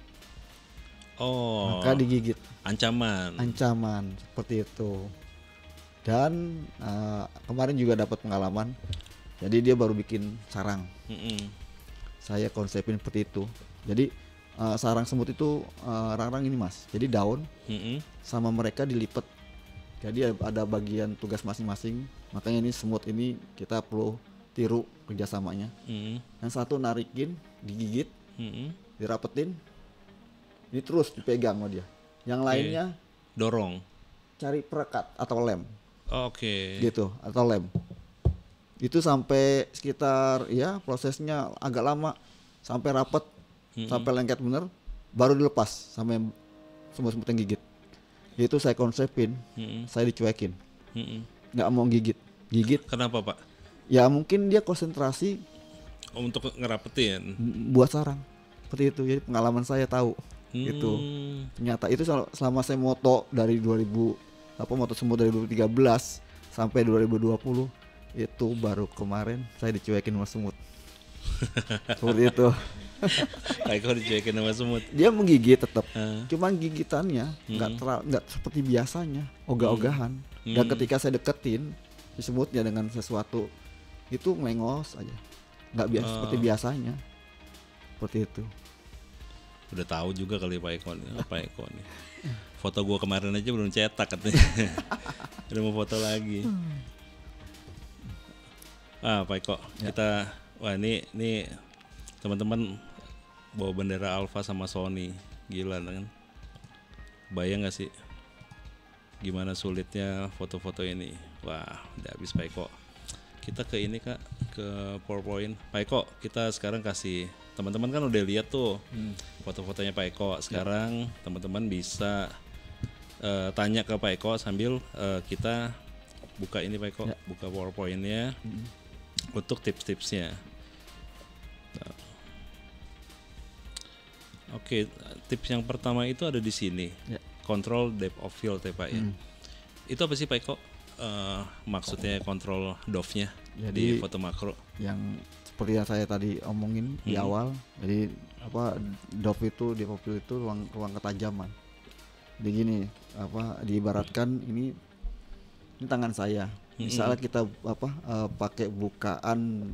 Maka digigit. Ancaman seperti itu. Dan kemarin juga dapat pengalaman. Jadi dia baru bikin sarang. Saya konsepin seperti itu. Jadi sarang semut itu rangrang ini Mas. Jadi daun sama mereka dilipat. Jadi ada bagian tugas masing-masing. Makanya ini semut ini kita perlu tiru kerjasamanya. Yang satu narikin, digigit, dirapetin, ini terus dipegang sama dia. Yang lainnya dorong, cari perekat atau lem. Gitu, atau lem. Itu sampai sekitar ya prosesnya agak lama, sampai rapet, sampai lengket bener, baru dilepas sampai semut-semut yang gigit. Itu saya konsepin, saya dicuekin, nggak mau gigit. Kenapa Pak? Ya mungkin dia konsentrasi untuk ngerapetin buat sarang, seperti itu. Jadi pengalaman saya tahu itu. Ternyata itu selama saya moto dari moto semut dari 2013 sampai 2020 itu baru kemarin saya dicuekin sama semut. Seperti itu. Paeko dicuekin sama semut. Dia menggigit tetap, cuman gigitannya nggak seperti biasanya, ogah-ogahan. Dan ketika saya deketin si semutnya dengan sesuatu itu melengos aja, nggak biasa seperti biasanya, seperti itu. Udah tahu juga kali Pak Eko nih. Foto gua kemarin aja belum cetak katanya. Udah mau foto lagi. Pak Eko, kita ini teman-teman bawa bendera Alfa sama Sony, gila kan? Bayang nggak sih gimana sulitnya foto-foto ini? Wah, udah habis Pak Eko. Kita ke ini Kak, ke PowerPoint. Pak Eko, kita sekarang kasih, teman-teman kan udah lihat tuh foto-fotonya Pak Eko. Sekarang teman-teman bisa tanya ke Pak Eko sambil kita buka ini Pak Eko, buka PowerPoint-nya untuk tips-tipsnya. Oke, tips yang pertama itu ada di sini, control depth of field ya Pak ya. Itu apa sih Pak Eko? Maksudnya kontrol DOF-nya di foto makro. Yang seperti yang saya tadi omongin di awal, jadi DOF itu di profil itu ruang ketajaman. Jadi gini, diibaratkan ini tangan saya. Misalnya kita pakai bukaan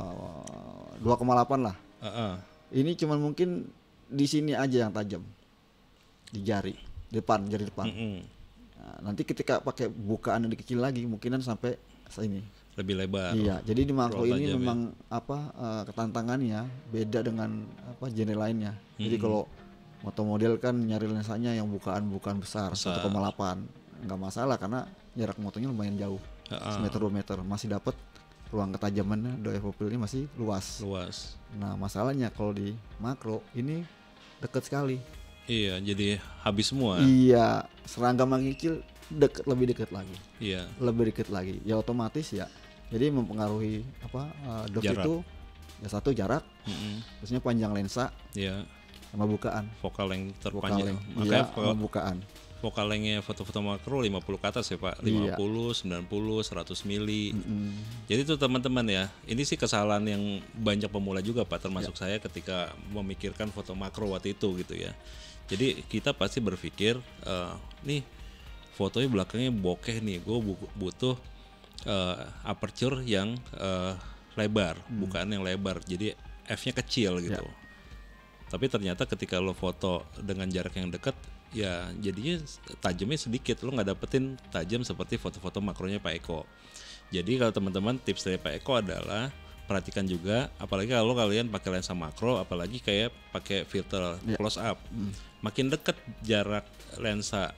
2,8 lah. Ini cuman mungkin di sini aja yang tajam, di jari depan. Nah, nanti ketika pakai bukaan yang kecil lagi, mungkinan sampai ini lebih lebar. Iya, jadi di makro ini memang ketantangannya beda dengan genre lainnya. Jadi kalau moto model kan nyari lensanya yang bukaan besar 1,8 nggak masalah karena jarak motonya lumayan jauh, 1 meter 2 meter, masih dapat ruang ketajamannya depth of field-nya masih luas. Nah masalahnya kalau di makro ini dekat sekali. Iya, jadi habis semua. Iya, serangga mengikil lebih dekat lagi. Iya. Lebih dekat lagi. Ya otomatis ya. Jadi mempengaruhi depth itu ya satu jarak, terusnya panjang lensa. Iya. Sama bukaan. Vokal yang terpanjang. Makanya bukaan. Vokal lengthnya foto-foto makro 50 ke atas ya Pak, 50, 90, 100 mili. Jadi itu teman-teman ya, ini sih kesalahan yang banyak pemula juga Pak, termasuk saya ketika memikirkan foto makro waktu itu gitu ya. Jadi kita pasti berpikir, nih fotonya belakangnya bokeh nih, gue butuh aperture yang lebar, bukaan yang lebar, jadi f-nya kecil gitu. Tapi ternyata ketika lo foto dengan jarak yang dekat, ya jadinya tajamnya sedikit, lo nggak dapetin tajam seperti foto-foto makronya Pak Eko. Jadi kalau teman-teman tips dari Pak Eko adalah perhatikan juga, apalagi kalau kalian pakai lensa makro, apalagi kayak pakai filter close up, makin dekat jarak lensa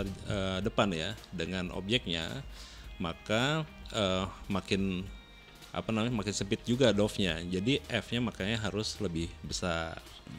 depan ya dengan objeknya, maka makin makin sempit juga dove-nya. Jadi f-nya makanya harus lebih besar.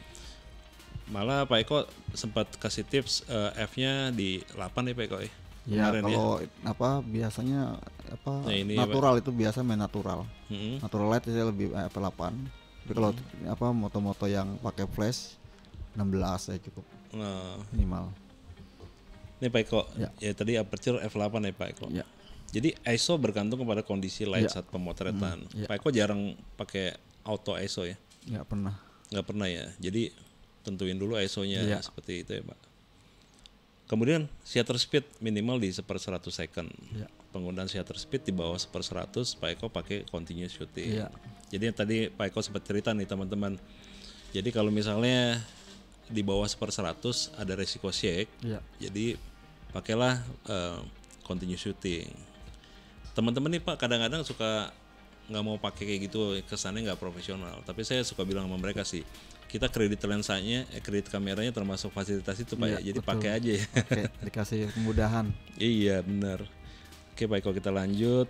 Malah Pak Eko sempat kasih tips F-nya di 8 ya Pak Eko ya. Ya kalau biasanya natural itu biasa main natural. Natural light saya lebih f8. Tapi kalau moto-moto yang pakai flash 16 saya cukup. Minimal. Ini Pak Eko, ya tadi aperture f8 ya Pak Eko. Ya. Jadi ISO bergantung kepada kondisi light saat pemotretan. Pak Eko jarang pakai auto ISO ya? Nggak pernah ya. Jadi tentuin dulu ISO-nya seperti itu ya Pak. Kemudian shutter speed minimal di 1/100 second. Penggunaan shutter speed di bawah 1/100 Pak Eko pakai continuous shooting. Jadi yang tadi Pak Eko sempat cerita nih teman-teman. Jadi kalau misalnya di bawah 1/100 ada resiko shake. Jadi pakailah continuous shooting. Teman-teman nih Pak kadang-kadang suka nggak mau pakai kayak gitu, kesannya nggak profesional. Tapi saya suka bilang sama mereka sih, kita kredit lensanya, kredit kameranya termasuk fasilitas itu Pak ya. Jadi pakai aja ya. Dikasih kemudahan. Iya benar. Oke Pak Eko, kita lanjut.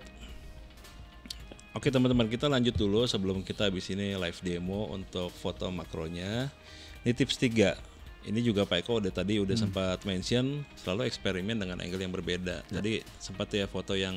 Oke teman-teman, kita lanjut dulu sebelum kita habis ini live demo untuk foto makronya. Ini tips 3. Ini juga Pak Eko udah sempat mention, selalu eksperimen dengan angle yang berbeda. Tadi sempat ya foto yang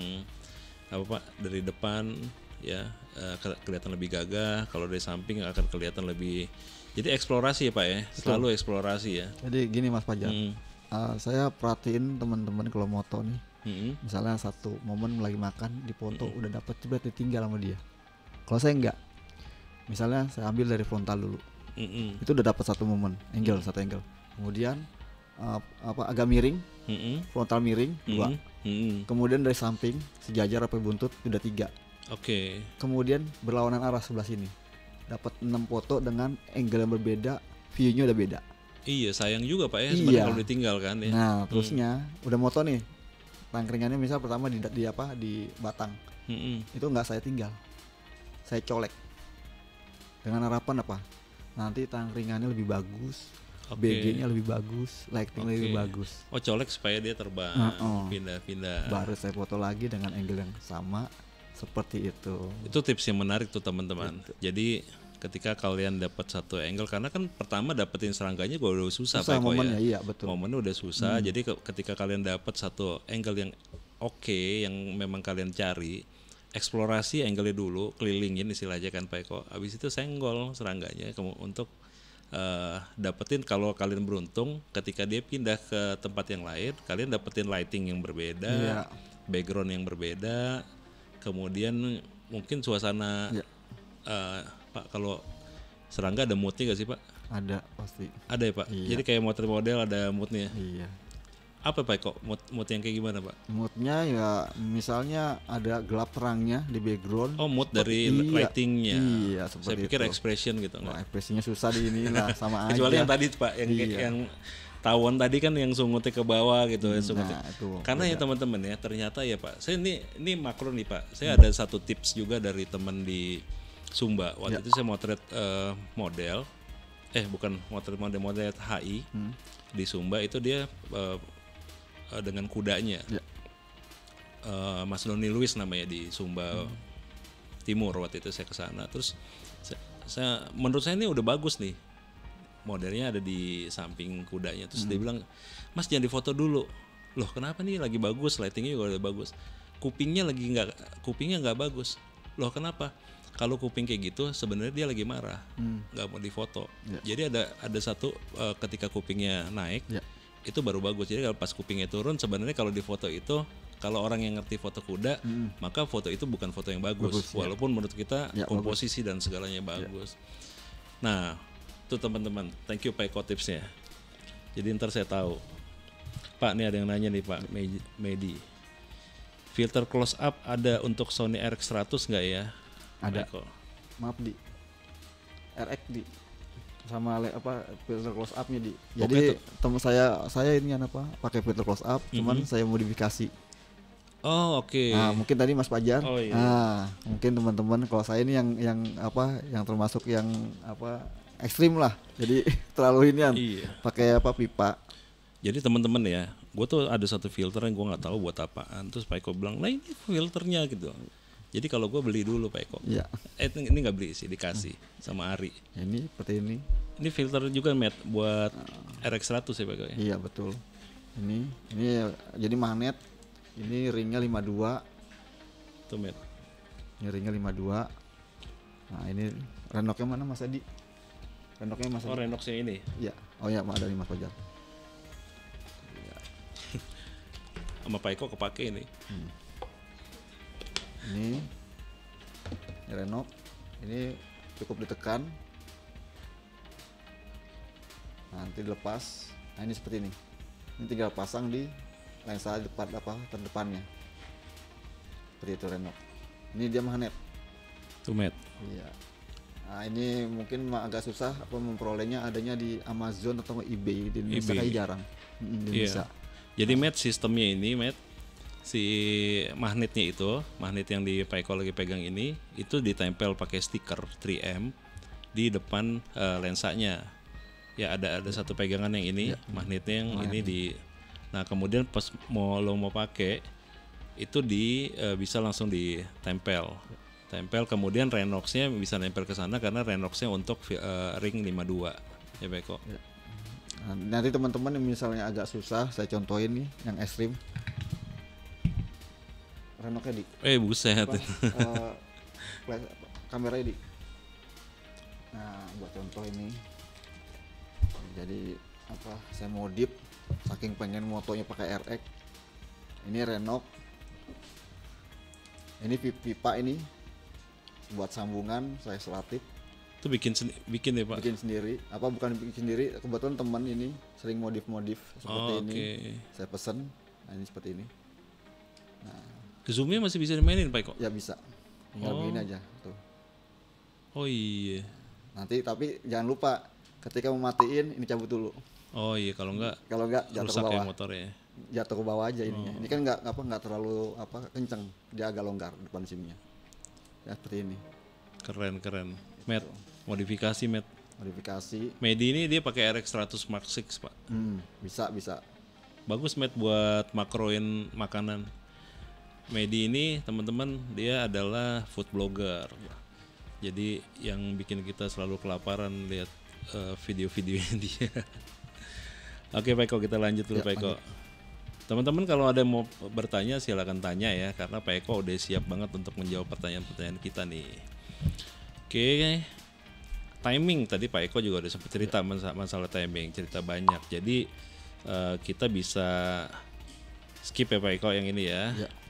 dari depan ya kelihatan lebih gagah, kalau dari samping akan kelihatan lebih. Jadi eksplorasi ya Pak ya, selalu eksplorasi ya. Jadi gini Mas Fajar, saya perhatiin teman-teman kalau moto nih, misalnya satu momen lagi makan di foto udah dapet cepet ditinggal sama dia. Kalau saya enggak, misalnya saya ambil dari frontal dulu, itu udah dapat satu momen, satu angle. Kemudian agak miring, frontal miring 2. Kemudian dari samping sejajar apa buntut udah 3. Kemudian berlawanan arah sebelah sini. Dapat 6 foto dengan angle yang berbeda, view-nya udah beda. Iya, sayang juga Pak ya sebenarnya kalau ditinggal kan ya. Nah, terusnya udah moto nih. Tangkringannya misal pertama di batang. Itu enggak saya tinggal. Saya colek. Dengan harapan apa? Nanti tangkringannya lebih bagus, BG-nya lebih bagus, lighting lebih bagus. Oh, colek supaya dia terbang, pindah-pindah. Baru saya foto lagi dengan angle yang sama. Seperti itu. Itu tips yang menarik tuh teman-teman. Jadi ketika kalian dapat satu angle, karena kan pertama dapetin serangganya gue udah susah Pak Eko ya. Iya, betul. Momennya udah susah. Jadi ketika kalian dapat satu angle yang yang memang kalian cari, eksplorasi angle-nya dulu, kelilingin istilahnya kan Pak Eko. Habis itu senggol serangganya untuk dapetin, kalau kalian beruntung ketika dia pindah ke tempat yang lain, kalian dapetin lighting yang berbeda, background yang berbeda. Kemudian mungkin suasana Pak, kalau serangga ada moodnya gak sih Pak? Ada pasti. Ada ya Pak? Jadi kayak model ada moodnya? Iya. Apa Pak kok mood yang kayak gimana Pak? Moodnya ya misalnya ada gelap terangnya di background. Oh, mood dari lightingnya. Iya, seperti saya pikir itu. Expression gitu. Wah, ekspresinya susah di inilah sama aja. Kecuali yang tadi Pak, yang tawon tadi kan yang sungutnya ke bawah gitu. Karena ya teman-teman ya, ternyata ya Pak, saya ini makro nih Pak. Saya ada satu tips juga dari teman di Sumba. Waktu itu saya motret model HI di Sumba. Itu dia dengan kudanya. Mas Doni Luis namanya di Sumba Timur. Waktu itu saya ke sana. Terus saya menurut saya ini udah bagus nih. Modelnya ada di samping kudanya. Terus dia bilang, "Mas jangan difoto dulu." Loh, kenapa nih? Lagi bagus, lightingnya juga udah bagus. Kupingnya nggak bagus. Loh, kenapa? Kalau kuping kayak gitu sebenarnya dia lagi marah, nggak mau difoto. Jadi ada satu ketika kupingnya naik, itu baru bagus. Jadi kalau pas kupingnya turun, sebenarnya kalau difoto itu, kalau orang yang ngerti foto kuda, maka foto itu bukan foto yang bagus. Walaupun menurut kita komposisi dan segalanya bagus. Nah, itu teman-teman, thank you Pak Eko tipsnya. Jadi ntar saya tahu. Pak, nih ada yang nanya nih Pak Medi. Filter close up ada untuk Sony RX100 nggak ya? Ada. Maaf di RX di sama filter close up-nya di. Jadi teman saya ini pakai filter close up, cuman saya modifikasi. Oh, oke. Nah, mungkin tadi Mas Fajar. Oh, iya. Nah, mungkin teman-teman kalau saya ini yang termasuk yang ekstrim lah. Jadi terlalu inian. Pakai pipa. Jadi teman-teman ya, gue tuh ada satu filter yang gue nggak tahu buat apaan. Terus Pak Eko bilang, "Nah ini filternya gitu." Jadi kalau gue beli dulu Pak Eko. Iya. Ini nggak beli sih, dikasih sama Ari. Ini seperti ini. Ini filter juga Matt buat RX100 ya Pak Eko ya? Iya betul. Ini jadi magnet. Ini ringnya 52. Tuh Matt. Ini ringnya 52. Nah ini renoknya mana Mas Adi? Renoknya Mas Adi. Oh Renoxnya ini. Iya. Oh ya, ada nih Mas Fajar. Sama Pak Eko kepake ini. Ini renok. Ini cukup ditekan. Nanti dilepas. Nah ini seperti ini. Ini tinggal pasang di lensa depan terdepannya. Seperti itu renok. Ini dia magnet. Tuh Matt. Iya. Nah ini mungkin agak susah memperolehnya, adanya di Amazon atau eBay. Di Indonesia eBay. kayak jarang. Di Indonesia. Jadi Matt, sistemnya ini Matt, si magnetnya itu, magnet yang di Pak Eko lagi pegang ini, itu ditempel pakai stiker 3M di depan lensanya. Ya ada satu pegangan yang ini, magnetnya yang ini di. Nah kemudian pas mau pakai itu bisa langsung ditempel. Tempel, kemudian Renoxnya bisa nempel ke sana karena Renoxnya untuk ring 52 ya Pak Eko. Ya. Nah, nanti teman-teman yang misalnya agak susah, saya contohin nih yang ekstrim. Renoknya di Buset. Kameranya di. Nah buat contoh ini, jadi saya modif saking pengen motonya pakai RX. Ini Renok, ini pipa ini buat sambungan saya selatip. Itu bikin ya Pak? Bikin sendiri, bukan bikin sendiri, kebetulan teman ini sering modif seperti ini. Saya pesen. Nah ini seperti ini. Nah zoomnya masih bisa dimainin Pak Eko? ya bisa, tinggal begini aja tuh. Oh iya. Nanti tapi jangan lupa ketika mau matiin ini cabut dulu. Oh iya, kalau enggak jatuh ke rusak bawah. ya motornya. Jatuh ke bawah aja ininya. Ini kan nggak terlalu kenceng, dia agak longgar depan sininya. Ya seperti ini. Keren. Matt, modifikasi Matt. Modifikasi. Medi ini dia pakai RX100 Mark 6 Pak. Bisa. Bagus Matt buat makroin makanan. Medi ini teman-teman dia adalah food blogger. Jadi yang bikin kita selalu kelaparan lihat video-videonya dia. Oke Pak Eko, kita lanjut dulu Pak Eko. Teman-teman kalau ada yang mau bertanya silakan tanya ya, karena Pak Eko udah siap banget untuk menjawab pertanyaan-pertanyaan kita nih. Oke, timing tadi Pak Eko juga udah sempat cerita masalah timing, cerita banyak. Jadi kita bisa skip ya Pak Eko yang ini ya.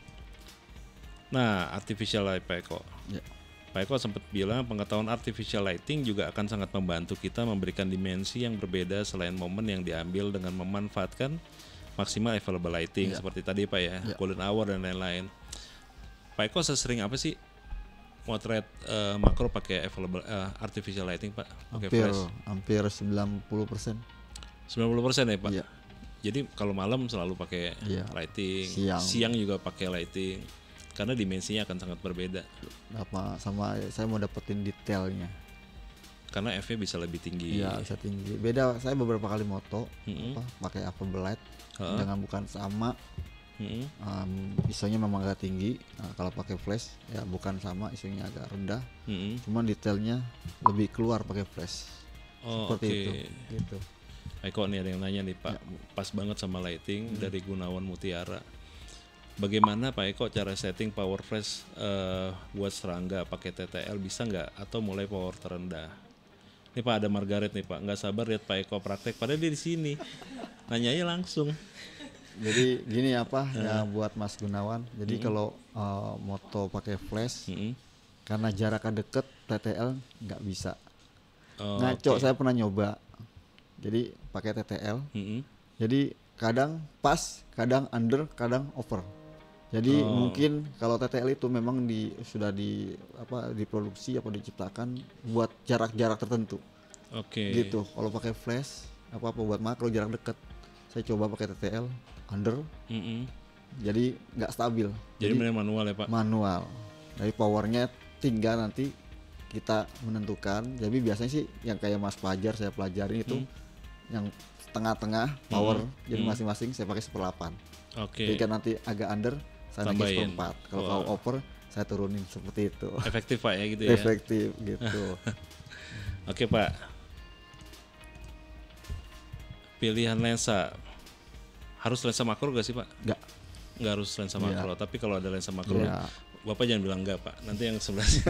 Nah, artificial light Pak Eko. Pak Eko sempat bilang pengetahuan artificial lighting juga akan sangat membantu kita memberikan dimensi yang berbeda selain momen yang diambil dengan memanfaatkan maksimal available lighting seperti tadi Pak ya, golden hour dan lain-lain. Pak Eko sesering apa sih motret makro pakai available artificial lighting Pak? Hampir 90%. 90% ya Pak? Iya. Jadi kalau malam selalu pakai lighting, siang juga pakai lighting. Karena dimensinya akan sangat berbeda. Sama saya mau dapetin detailnya. Karena F-nya bisa lebih tinggi. Iya, bisa tinggi. Beda, saya beberapa kali moto pakai available light dengan bukan sama. ISO-nya memang agak tinggi. Nah, kalau pakai flash ya bukan sama, ISO-nya agak rendah. Cuman detailnya lebih keluar pakai flash. Seperti itu. Gitu. Eko nih ada yang nanya nih Pak, pas banget sama lighting dari Gunawan Mutiara. Bagaimana Pak Eko cara setting power flash buat serangga pakai TTL bisa nggak atau mulai power terendah? Nih Pak ada Margaret nih Pak, nggak sabar lihat Pak Eko praktek. Padahal dia di sini, nanyanya langsung. Jadi gini ya buat Mas Gunawan. Jadi kalau moto pakai flash, karena jaraknya deket TTL nggak bisa. Ngaco, saya pernah nyoba. Jadi pakai TTL. Jadi kadang pas, kadang under, kadang over. Jadi mungkin kalau TTL itu memang sudah diproduksi atau diciptakan buat jarak-jarak tertentu. Gitu. Kalau pakai flash buat makro jarak dekat. Saya coba pakai TTL under. Jadi nggak stabil. Jadi manual ya Pak? Manual. Dari powernya tinggal nanti kita menentukan. Jadi biasanya sih yang kayak Mas Fajar saya pelajarin itu yang tengah-tengah power. Jadi masing-masing saya pakai 1/8. Jadi kan nanti agak under saya naik 1/4. Kalau over saya turunin seperti itu. Efektif Pak ya gitu ya. Efektif gitu. Oke Pak. Pilihan lensa harus lensa makro gak sih Pak? Nggak harus lensa makro, tapi kalau ada lensa makro, Bapak jangan bilang enggak Pak. Nanti yang sebelah sini.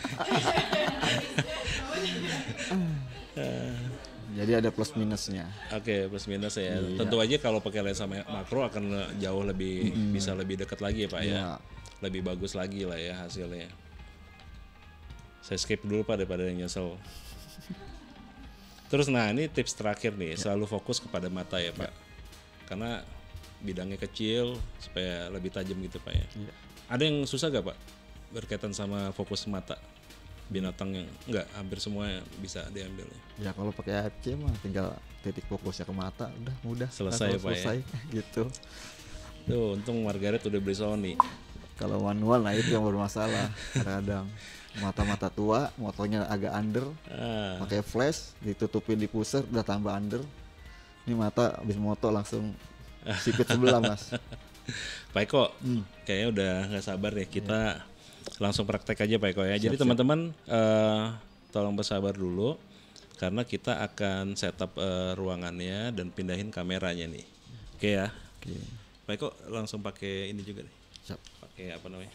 Jadi ada plus minusnya. Oke, plus minus ya. Tentu aja kalau pakai lensa makro akan jauh lebih bisa lebih dekat lagi ya Pak ya. Lebih bagus lagi lah ya hasilnya. Saya skip dulu Pak daripada yang nyesel. Terus nah ini tips terakhir nih, selalu fokus kepada mata ya Pak. Karena bidangnya kecil supaya lebih tajam gitu Pak ya. Ada yang susah gak Pak berkaitan sama fokus mata? Binatang yang enggak, hampir semua bisa diambil ya. Kalau pakai AFC mah tinggal titik fokusnya ke mata, udah mudah selesai Pak ya. Gitu. Tuh untung Margaret udah beli Sony. Kalau manual nah itu yang bermasalah. Kadang mata tua, motonya agak under, pakai flash ditutupin di pusher udah tambah under. Ini mata habis moto langsung sipit sebelah Mas. Pak Eko, kayaknya udah nggak sabar nih kita langsung praktek aja Pak Eko ya. Jadi teman-teman tolong bersabar dulu karena kita akan setup ruangannya dan pindahin kameranya nih. Oke ya. Pak Eko langsung pakai ini juga nih. Pakai apa namanya?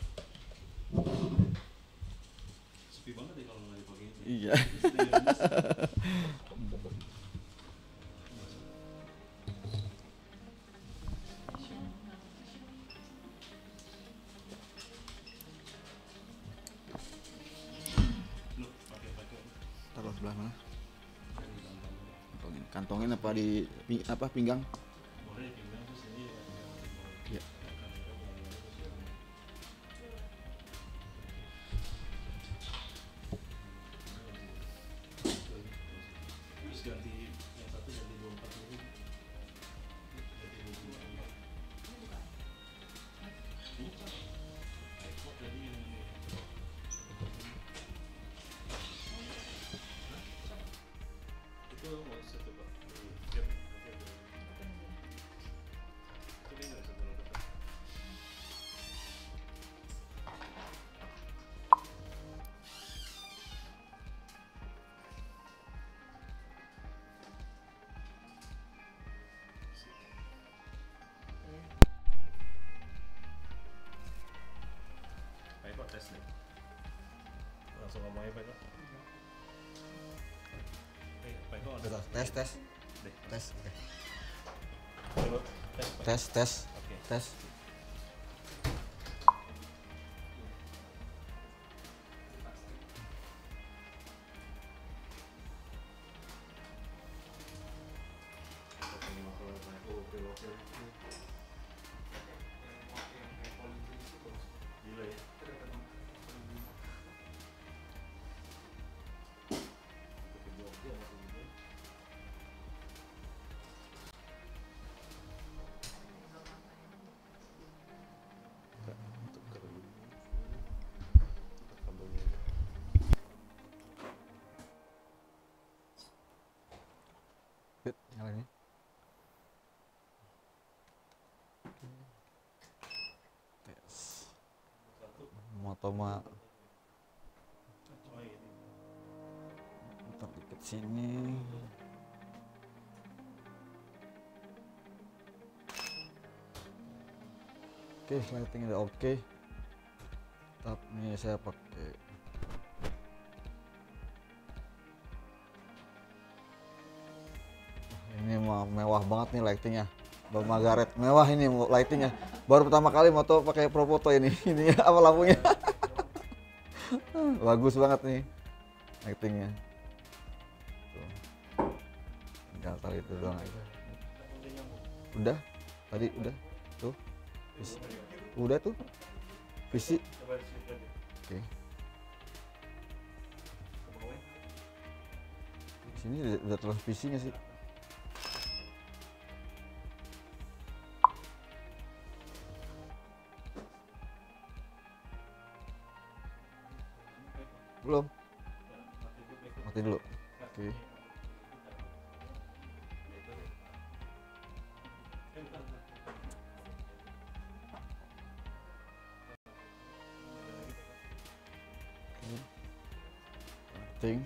Sepi banget nih kalau nggak dipakai. Iya. Taruh sebelah mana? Kantongin apa di pinggang? Boleh pinggang terus ini. Ya. Terus ganti yang satu ganti 24 ini. Pak tes nih. Langsung ngomong aja Pak Eko. Pak Eko ada Tes. Coba, Tes. Gila ya. Nyalain. Tes. Moto mah putar dikit sini. Oke, lighting udah oke. Tapi ini saya pakai ini mewah banget nih lightingnya. Bang Margaret mewah ini lightingnya. Baru pertama kali moto pakai Pro Foto ini. Ini apa lampunya? Bagus banget nih lightingnya. Tuh. Tinggal tarik itu doang aja. Udah, tadi udah. Tuh. Udah tuh. Visi. Oke. Sini udah terus visinya sih. Belum. Mati dulu. Oke. Cing.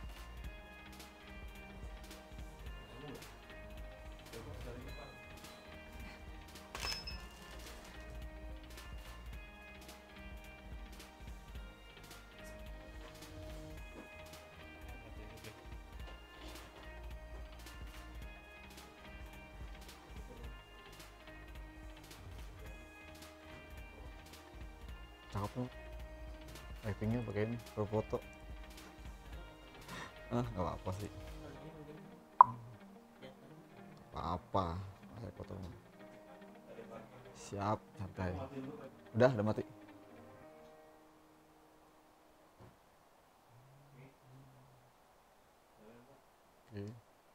Cakep tuh. Lightingnya pakai ini, foto. Nggak apa-apa sih. Apa-apa, saya foto. Siap, santai. Udah mati. Oke.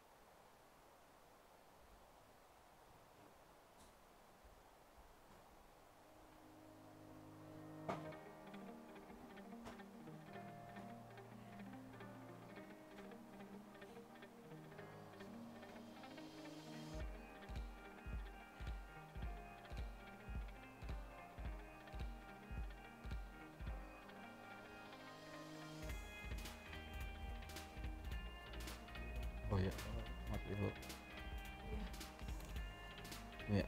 Oh iya, mati dulu. Iya.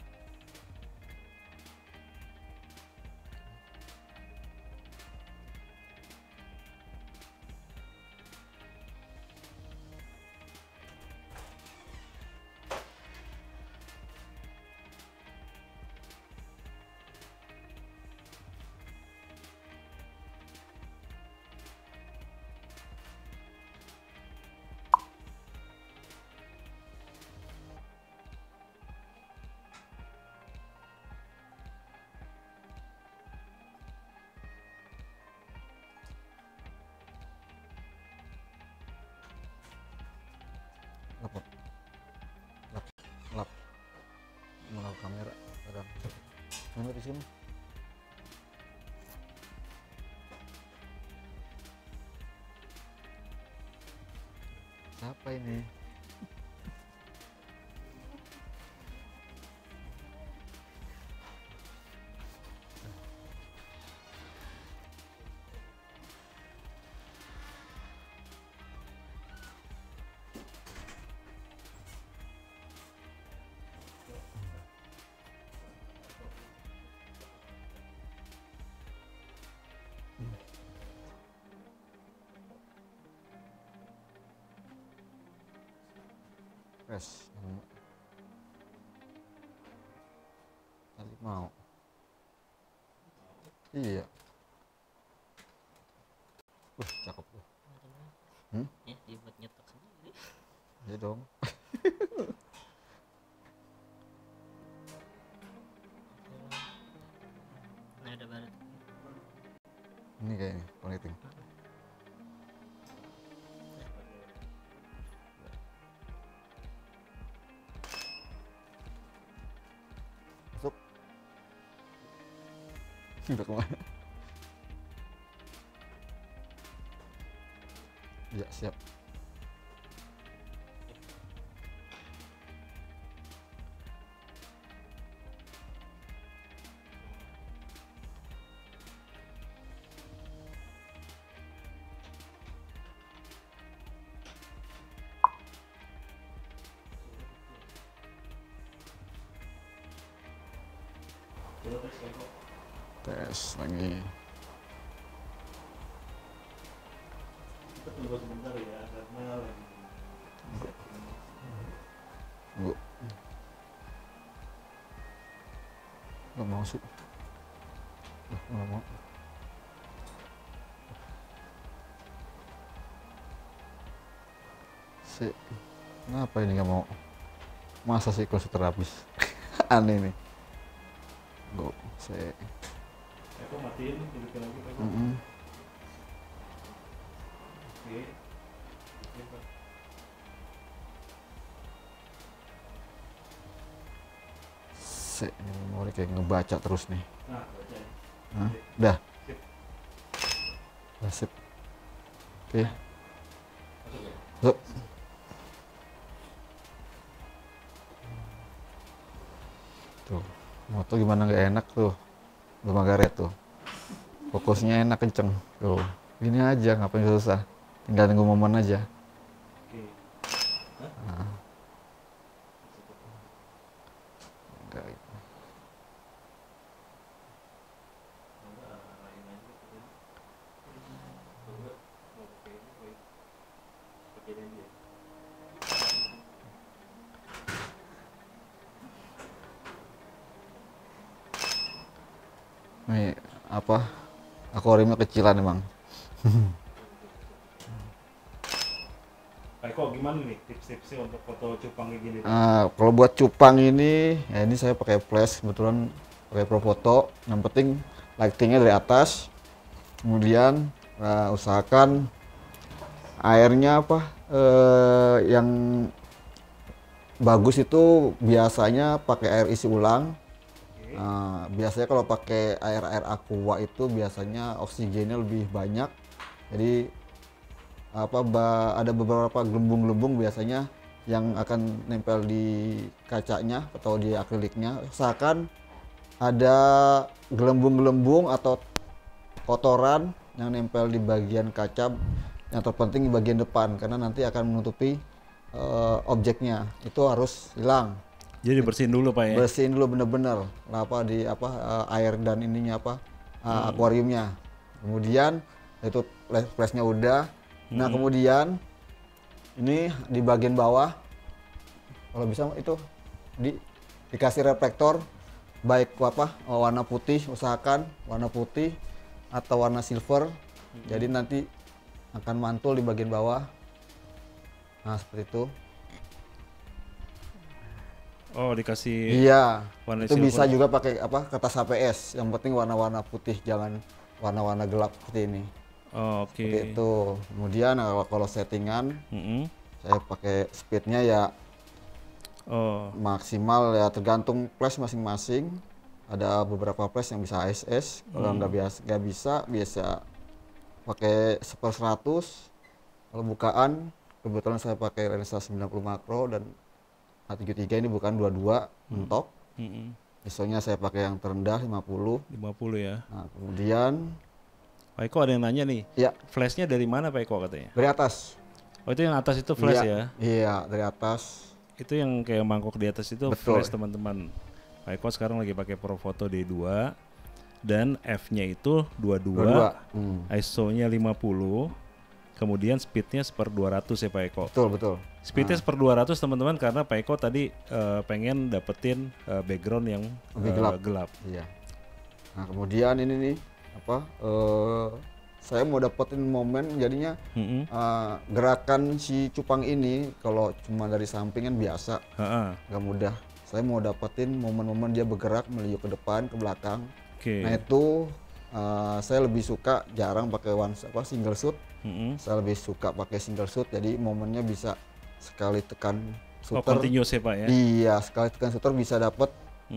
Lap, lap, lap. Mau kamera, kadang. Mana di sini? Siapa ini? Wes, tadi mau. Iya. Cakep tuh. Ya dibuat nyetok sendiri. Iya dong. Nah ada barat. Ini kayaknya connecting. Masuk. Udah kemana? Ya siap. Tes lagi. Kita tunggu sebentar ya karena lagi Bu. Nggak mau sih. Nggak mau. Kenapa ini nggak mau? Masa sih konser habis? Aneh nih. Go, Eko matiin, hidupin lagi Eko. Oke. Ini memori kayak ngebaca terus nih. Nah, baca ya. Hah? Udah. Sip. Udah sip. Oke. Masuk ya? Masuk. Tuh, moto gimana nggak enak tuh. Belum Magaret tuh. Fokusnya enak kenceng. Tuh, gini aja ngapain susah. tinggal tunggu momen aja. Oke. Nah. Enggak, gitu. Nih apa akuariumnya kecilan emang. Pak Eko gimana nih tips-tipsnya untuk foto cupang kayak gini? Kalau buat cupang ini, ya ini saya pakai flash, kebetulan pakai Profoto. Yang penting lightingnya dari atas. Kemudian usahakan airnya apa yang bagus itu biasanya pakai air isi ulang. Biasanya kalau pakai air aqua itu biasanya oksigennya lebih banyak. Jadi ada beberapa gelembung-gelembung biasanya yang akan nempel di kacanya atau di akriliknya. Usahakan ada gelembung-gelembung atau kotoran yang nempel di bagian kaca, yang terpenting di bagian depan, karena nanti akan menutupi objeknya. Itu harus hilang. Jadi bersihin dulu Pak ya? Bersihin dulu bener-bener air dan ininya akuariumnya. Kemudian itu flashnya udah. Nah kemudian ini di bagian bawah kalau bisa itu dikasih reflektor, baik warna putih, usahakan warna putih atau warna silver. Jadi nanti akan mantul di bagian bawah. Nah seperti itu. Oh dikasih. Iya. Warna itu silver. bisa juga pakai kertas HPS. Yang penting warna-warna putih, jangan warna-warna gelap seperti ini. Oh, oke. Seperti itu. Kemudian kalau settingan, saya pakai speednya ya maksimal ya, tergantung flash masing-masing. Ada beberapa flash yang bisa ASS. Kalau nggak bisa biasa pakai 1/100. Kalau bukaan, kebetulan saya pakai lensa 90 makro dan A73 ini bukan 22 mentok. Biasanya saya pakai yang terendah 50 ya. Nah, kemudian Pak Eko ada yang nanya nih. Ya. Flashnya dari mana Pak Eko katanya? Dari atas. Oh itu yang atas itu flash ya? Iya, dari atas. Itu yang kayak mangkok di atas itu. Betul. Flash teman-teman. Pak Eko sekarang lagi pakai Profoto D2 dan f-nya itu 22. ISO-nya 50. Kemudian speednya 1/200 ya Pak Eko. Betul. Speednya 1/200 teman-teman, karena Pak Eko tadi pengen dapetin background yang lebih gelap. Iya. Nah kemudian ini nih saya mau dapetin momen, jadinya gerakan si cupang ini kalau cuma dari samping kan biasa, nggak mudah. Saya mau dapetin momen-momen dia bergerak meliuk ke depan, ke belakang. Nah itu saya lebih suka jarang pakai single shoot. Saya lebih suka pakai single shoot, jadi momennya bisa sekali tekan shooter. Continuous ya Pak ya? Iya, sekali tekan shooter bisa dapat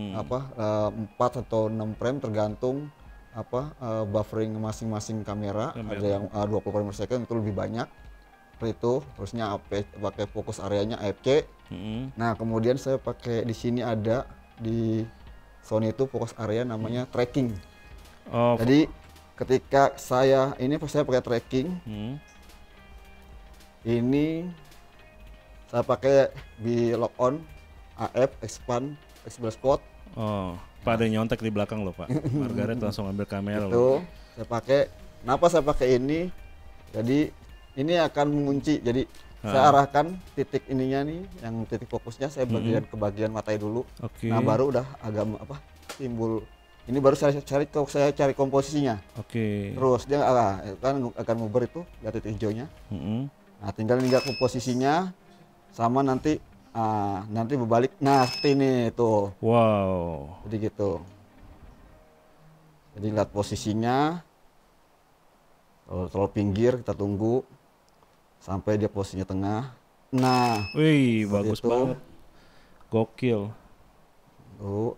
4 atau 6 frame tergantung buffering masing-masing kamera. Ada yang 20 frame per second, itu lebih banyak. Seperti itu, terusnya pakai fokus areanya AFC. Nah, kemudian saya pakai di sini ada di Sony itu fokus area namanya tracking. Jadi ketika saya pakai tracking, ini saya pakai di lock on, AF, expand, flexible spot. Pak ada yang nyontek di belakang loh Pak. Margaret langsung ambil kamera loh. Saya pakai, kenapa saya pakai ini? Jadi ini akan mengunci. Jadi saya arahkan titik ininya nih, yang titik fokusnya saya bagian ke bagian matanya dulu. Nah baru udah agak timbul. Ini baru saya cari komposisinya. Terus dia akan nguber itu, lihat titik hijaunya. Nah tinggal lihat komposisinya, sama nanti berbalik. Nah seperti ini tuh. Wow. Jadi gitu. Jadi lihat posisinya. Kalau terlalu pinggir kita tunggu sampai dia posisinya tengah. Nah. Wih bagus banget. Gokil. Tuh.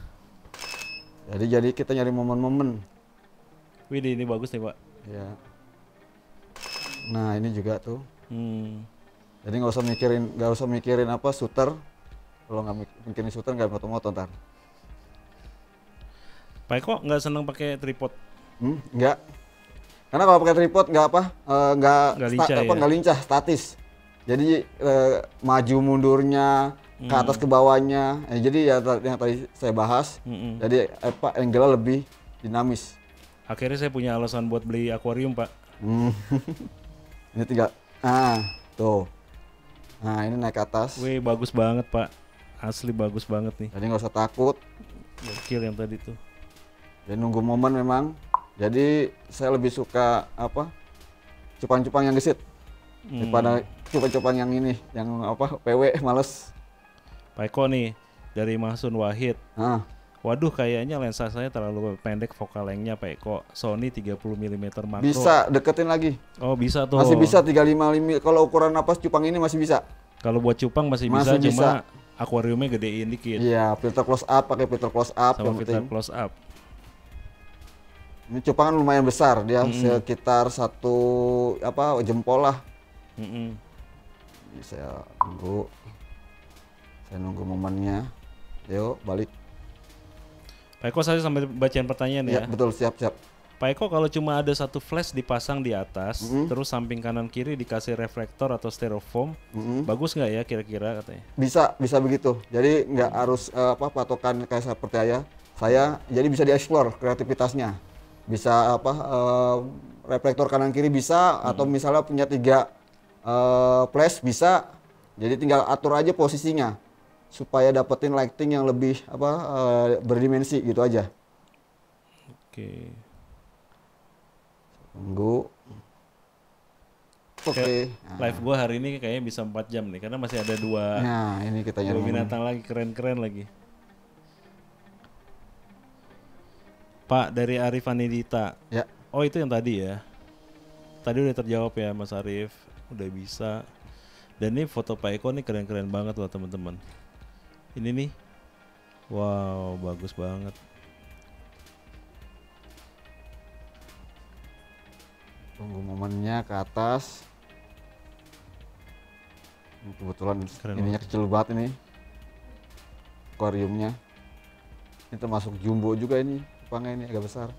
Jadi kita nyari momen-momen. Wih ini bagus nih Pak. Ya. Nah ini juga tuh. Jadi nggak usah mikirin shooter. Kalau nggak mikirin shooter nggak moto-moto ntar. Pak Eko nggak seneng pakai tripod? Nggak. Karena kalau pakai tripod nggak Nggak lincah ya? nggak lincah, statis. Jadi maju mundurnya ke atas ke bawahnya. Jadi ya yang tadi saya bahas. Jadi angle lebih dinamis. Akhirnya saya punya alasan buat beli akuarium, Pak. Ini tinggal tuh. Nah, ini naik ke atas. Wih, bagus banget, Pak. Asli bagus banget nih. Jadi nggak usah takut. Gokil yang tadi tuh. Jadi nunggu momen memang. Jadi saya lebih suka cupang-cupang yang gesit daripada cupang-cupang yang ini, yang PW males. Pak Eko nih dari Mahsun Wahid. Waduh, kayaknya lensa saya terlalu pendek focal length-nya, Pak Eko. Sony 30 mm makro. Bisa deketin lagi. Oh, bisa tuh. Masih bisa 35 mm. Kalau ukuran cupang ini masih bisa. Kalau buat cupang masih bisa. Cuma akuariumnya gedein dikit. Iya, filter close up, pakai filter close up sama filter close up. Ini cupang lumayan besar, dia sekitar satu jempol lah. Ini saya nunggu momennya. Yuk balik. Pak Eko, saya sambil bacain pertanyaan ya. Betul, siap. Pak Eko, kalau cuma ada satu flash dipasang di atas, terus samping kanan kiri dikasih reflektor atau styrofoam, bagus nggak ya kira-kira katanya? Bisa begitu. Jadi nggak harus patokan kayak seperti saya. Jadi bisa dieksplor kreativitasnya. Bisa reflektor kanan kiri bisa, atau misalnya punya 3 flash bisa. Jadi tinggal atur aja posisinya supaya dapetin lighting yang lebih berdimensi gitu aja. Oke. Tunggu. Oke. Live gua hari ini kayaknya bisa 4 jam nih karena masih ada 2. Nah, ini kita dua binatang lagi keren-keren lagi. Pak, dari Arif Anidita. Ya. Oh, itu yang tadi ya. Tadi udah terjawab ya Mas Arif. Udah bisa. Dan ini foto Pak Eko nih keren-keren banget loh teman-teman. Ini nih. Wow, bagus banget. Tunggu momennya ke atas. Ini kebetulan ininya kecil banget ini. Akuariumnya. Ini termasuk jumbo juga ini. Cupangnya ini agak besar.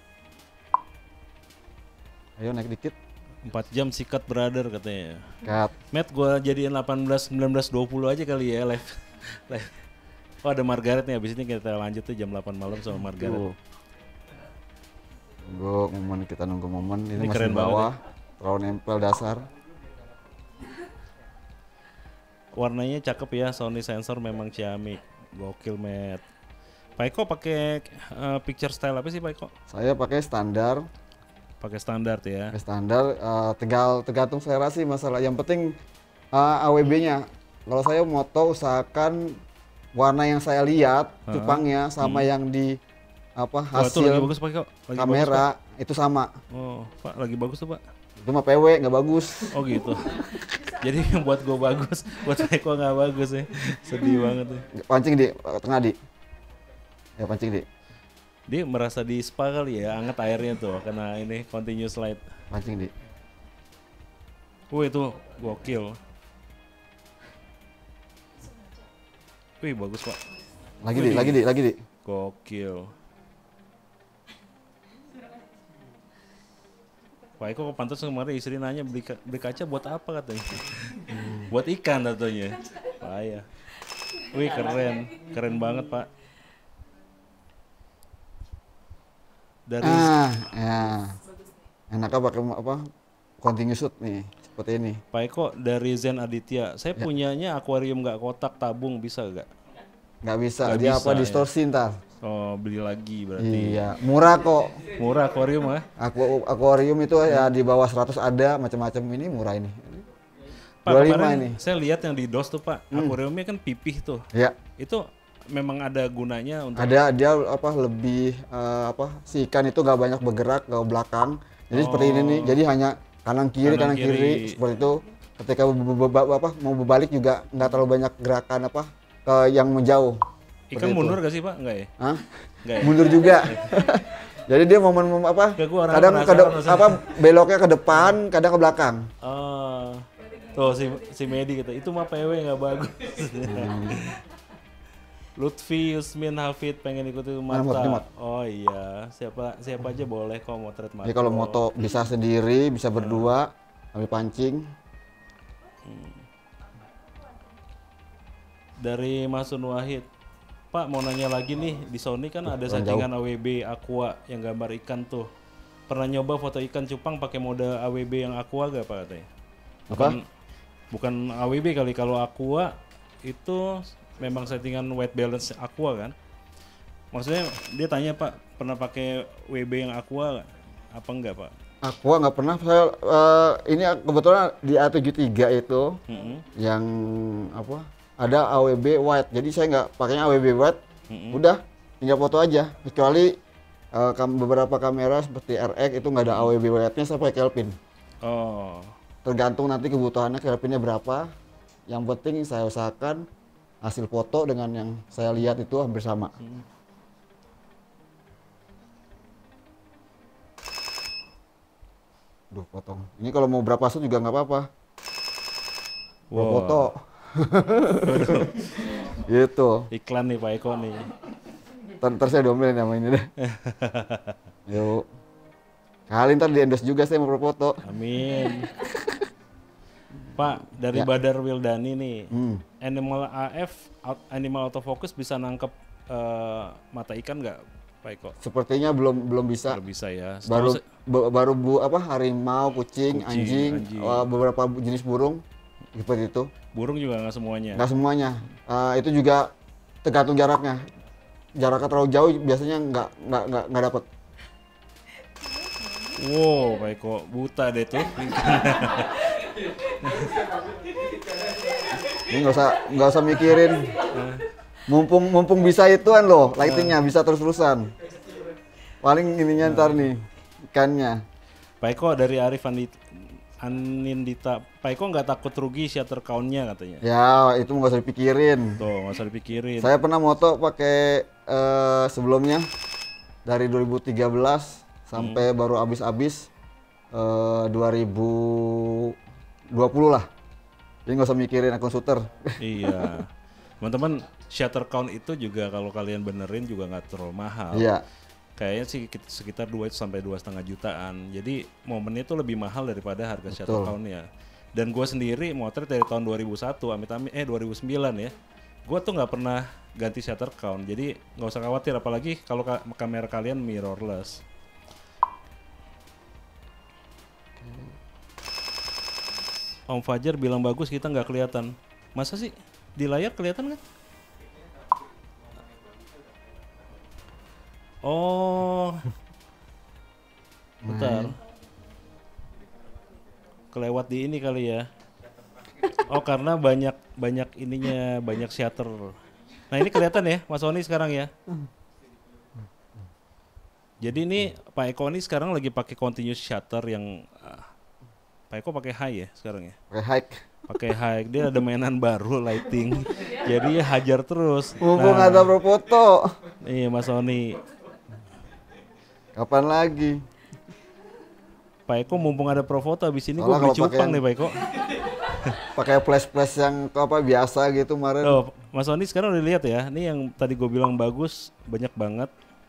Ayo naik dikit. 4 jam sikat brother katanya. Cut. Matt, gua jadiin 18, 19, 20 aja kali ya live. Oh, ada Margaret nih, abis ini kita lanjut tuh jam 8 malam sama Margaret. Tunggu momen, kita nunggu momen. Ini masih keren bawah, banget. terlalu nempel dasar. Warnanya cakep ya, Sony sensor memang ciamik. Gokil, Matt. Pak Eko pakai picture style apa sih Pak Eko? Saya pakai standar. Pakai standar ya. Pakai standar, tergantung selera sih masalah. Yang penting AWB-nya. Kalau saya moto usahakan warna yang saya lihat cupangnya sama yang di hasil lagi bagus, Pak Eko. Lagi kamera bagus, Pak. Itu sama. Oh, Pak lagi bagus tuh Pak. Itu mah PW nggak bagus. Oh gitu. Jadi yang buat gue bagus, buat Pak Eko nggak bagus ya. Sedih banget ya. Pancing di tengah di. Ya pancing di. Dia merasa di spa kali ya, anget airnya tuh karena ini continuous light. Pancing di. Itu gokil. Wih bagus Pak. Lagi di. Gokil. Pak Eko pantas kemarin istri nanya beli kaca buat apa katanya. Buat ikan katanya. Payah. Wih keren banget Pak. Dari ya. Enaknya pakai continuous shoot nih, seperti ini. Pak Eko dari Zen Aditya, saya punyanya akuarium nggak kotak tabung, bisa nggak? Nggak bisa, dia bisa, distorsi ntar. Oh, beli lagi berarti. Iya, murah kok. Murah akuarium ya? Akuarium itu ya di bawah 100 ada, macam-macam ini murah ini. Pak, kemarin ini. Saya lihat yang di DOS tuh Pak, akuariumnya kan pipih tuh. Iya. Itu memang ada gunanya untuk ada dia lebih si ikan itu nggak banyak bergerak ke belakang, jadi seperti ini nih, jadi hanya kanan kiri seperti itu. Ketika mau berbalik juga nggak terlalu banyak gerakan ke yang menjauh. Ikan mundur gak sih Pak? Enggak ya? Hah? Enggak ya? Mundur juga. Jadi dia momen kadang beloknya ke depan, kadang ke belakang. Oh, tuh si Medi gitu, itu mah PW nggak bagus. Lutfi Yusmin Hafid pengen ikutin Mana motonya, Mata. Mat? Oh iya, siapa aja boleh kok motret Mata. Jadi kalau moto bisa sendiri, bisa berdua, ambil pancing. Dari Mas Sun Wahid. Pak mau nanya lagi nih, di Sony kan ada kurang settingan AWB Aqua yang gambar ikan tuh. Pernah nyoba foto ikan cupang pakai mode AWB yang Aqua gak Pak katanya? Bukan AWB kali, kalau Aqua itu memang settingan white balance Aqua kan? Maksudnya dia tanya Pak, pernah pakai WB yang Aqua apa enggak Pak? Aqua nggak pernah. Saya ini kebetulan di A73 itu yang apa? Ada AWB white. Jadi saya nggak pakainya AWB white. Udah tinggal foto aja. Kecuali beberapa kamera seperti RX itu nggak ada AWB white-nya, saya pakai Kelvin. Oh. Tergantung nanti kebutuhannya Kelvinnya berapa. Yang penting saya usahakan hasil foto dengan yang saya lihat itu hampir sama. Duh, potong. Ini kalau mau berapa shoot juga nggak apa-apa. Wow. Foto. Gitu. Iklan nih Pak Eko nih. Ntar saya domelin sama ini deh. Yuk. Kali ntar di endorse juga saya mau berfoto. Amin. Pak, dari Badar Wildani nih. Animal AF, animal autofocus bisa nangkep mata ikan nggak Pak Eko? Sepertinya belum bisa. Belum bisa ya. Baru harimau, kucing, anjing. Beberapa jenis burung seperti itu. Burung juga nggak semuanya. Nggak semuanya. Itu juga tergantung jaraknya. Jaraknya terlalu jauh biasanya nggak dapat. Wow, Pak Eko buta deh tuh. Ini nggak usah mikirin. Mumpung bisa ituan loh, lightingnya bisa terus-terusan. Paling ininya ntar nih ikannya. Pak Eko dari Arif Anindita, Pak Eko nggak takut rugi shutter count-nya katanya? Ya itu nggak usah dipikirin. Tuh nggak usah dipikirin. Saya pernah moto pakai sebelumnya dari 2013 sampai baru habis 2020 lah. Jadi nggak usah mikirin akun shooter. Iya. Teman-teman, shutter count itu juga kalau kalian benerin juga nggak terlalu mahal. Iya. Kayaknya sih sekitar 2 sampai 2,5 jutaan. Jadi momennya itu lebih mahal daripada harga shutter count-nya. Dan gue sendiri motret dari tahun 2001, 2009 ya. Gue tuh nggak pernah ganti shutter count. Jadi nggak usah khawatir, apalagi kalau kamera kalian mirrorless. Om Fajar bilang bagus, kita nggak kelihatan. Masa sih? Di layar kelihatan kan? Oh, bentar. Kelewat di ini kali ya. Oh, karena banyak ininya, banyak shutter. Nah ini kelihatan ya, Mas Oni sekarang ya. Jadi ini Pak Eko ini sekarang lagi pakai continuous shutter yang Pak Eko pakai high ya sekarang ya. Pakai high. Pakai high, dia ada mainan baru lighting. Jadi hajar terus. Mumpung ada berfoto. Iya Mas Oni. Kapan lagi? Pak Eko mumpung ada Profoto habis ini gue beli cupang nih Pak Eko. Pakai flash yang apa biasa gitu kemarin. Oh, Mas Oni sekarang udah lihat ya. Ini yang tadi gue bilang bagus, banyak banget.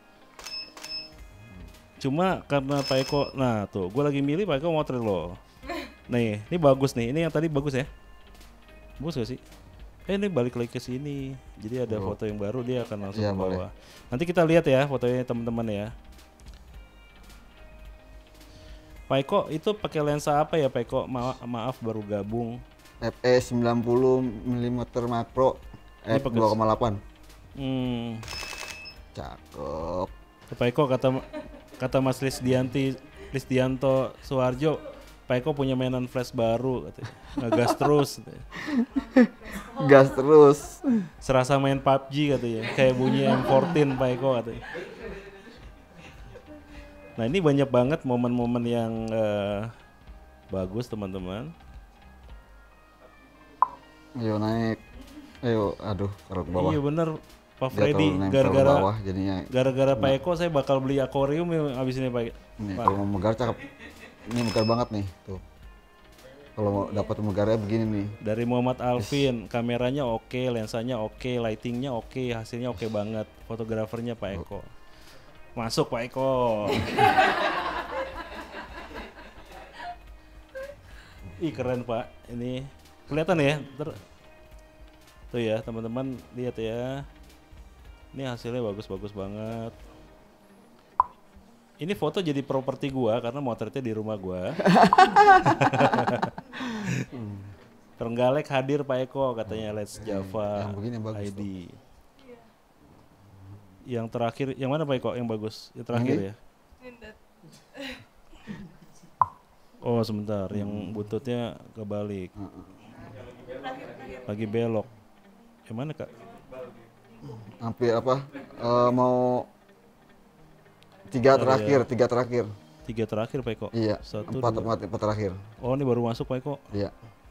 Cuma karena Pak Eko, nah tuh gue lagi milih Pak Eko motret loh. Nih, ini bagus nih. Ini yang tadi bagus ya. Bagus gak sih? Ini balik lagi ke sini. Jadi ada foto yang baru, dia akan langsung ke bawah. Nanti kita lihat ya fotonya teman-teman ya. Pak Eko itu pakai lensa apa ya Pak Eko? Maaf baru gabung. FE 90 mm makro f2,8. Cakep. Pak Eko kata Mas Lisdianto Suharjo, Pak Eko punya mainan flash baru katanya. Ngegas terus. Gas terus. Serasa main PUBG katanya. Kayak bunyi M14 Pak Eko katanya. Nah ini banyak banget momen-momen yang bagus teman-teman. Ayo naik. Ayo, aduh, taruh ke bawah. Iya bener Pak Freddy, gara-gara Pak Eko saya bakal beli akuarium abis ini Pak. Nih, kalau mau megar cakep. Ini megar banget nih, tuh. Kalau mau dapat negaranya begini nih. Dari Muhammad Alvin, kameranya oke, lensanya oke, lightingnya oke, hasilnya oke banget. Fotografernya Pak Eko. Masuk Pak Eko. Ih keren Pak, ini kelihatan ya. Tuh ya teman-teman lihat ya. Ini hasilnya bagus-bagus banget. Ini foto jadi properti gua karena motretnya di rumah gua. Trenggalek hadir Pak Eko katanya Let's Java yang begini bagus ID. Yang terakhir, yang mana Pak Eko yang bagus? Yang terakhir ya? Oh sebentar, yang bututnya kebalik. Lagi belok. Yang mana Kak? Hampir apa? Mau tiga terakhir. Tiga terakhir Pak Eko? Iya, Satu, empat terakhir. Oh ini baru masuk Pak Eko? Iya.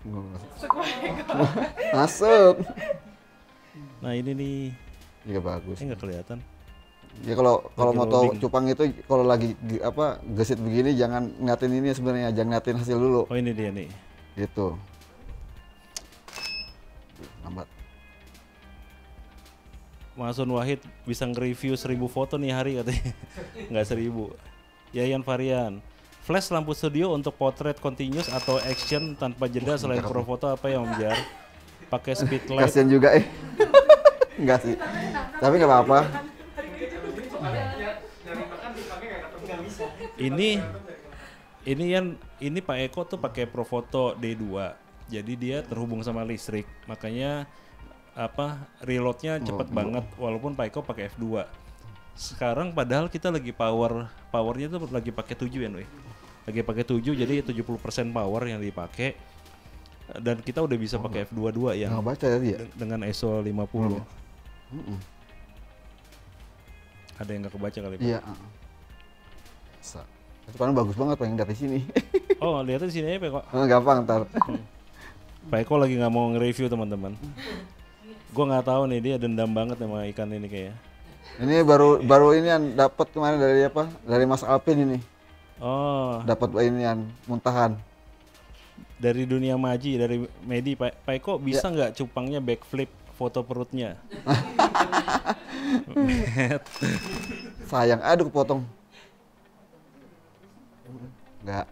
Masuk. Nah ini nih. Iya bagus. Nggak kelihatan. Ya kalau Lagi mau tahu loading. cupang itu kalau lagi gesit begini jangan ngeliatin ini sebenarnya, jangan ngeliatin hasil dulu. Oh ini dia nih. Gitu. Lambat. Masun Wahid bisa nge-review 1000 foto nih hari katanya. Nggak 1000. Yayan Varian. Flash lampu studio untuk potret continuous atau action tanpa jeda selain pro foto apa yang Om Jar? Pakai speed light. Kasian juga Enggak sih. Tapi nggak apa-apa. Ini Pak Eko tuh pakai Profoto D2. Jadi dia terhubung sama listrik. Makanya reloadnya cepet banget walaupun Pak Eko pakai F2. Sekarang padahal kita lagi powernya tuh lagi pakai 7 ya Noy. Lagi pakai 7 jadi 70% power yang dipakai. Dan kita udah bisa pakai F22 yang Nggak baca tadi ya? dengan ISO 50. Ada yang nggak kebaca kali Pak? Iya. Itu kan bagus banget pengen dari sini. Oh lihatnya di sini aja Pak Eko. Gampang ntar. Pak Eko lagi nggak mau nge-review teman-teman. Gue nggak tahu nih dia dendam banget sama ikan ini kayaknya. Ini baru ini yang dapat kemarin dari apa? Dari Mas Alvin ini. Oh Dapat ini yang muntahan. dari dunia maji dari Medi Pak Eko bisa nggak cupangnya backflip foto perutnya? Sayang, aduh kepotong. Enggak.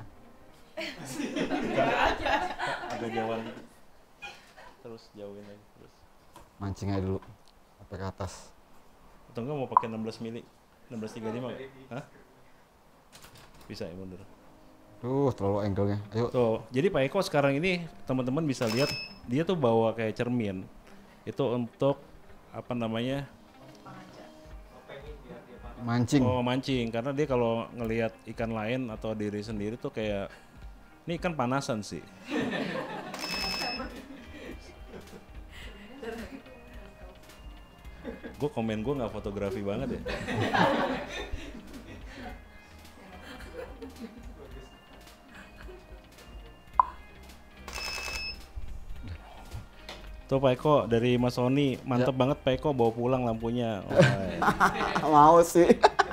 Agak jauhan. Terus jauhin lagi terus. Mancing aja dulu. Sampai ke atas. Atau enggak mau pakai 16 mili? 1635 nggak? Hah? Bisa ya mundur. Terlalu angle-nya. Ayo. Tuh, jadi Pak Eko sekarang ini teman-teman bisa lihat dia tuh bawa kayak cermin. Itu untuk apa namanya? Mancing. Oh, mancing karena dia kalau ngelihat ikan lain atau diri sendiri tuh kayak ini ikan panasan sih. Gue komen gue nggak fotografi banget ya. Tuh Pak Eko dari Mas Sony, mantep banget Pak Eko bawa pulang lampunya. Mau sih.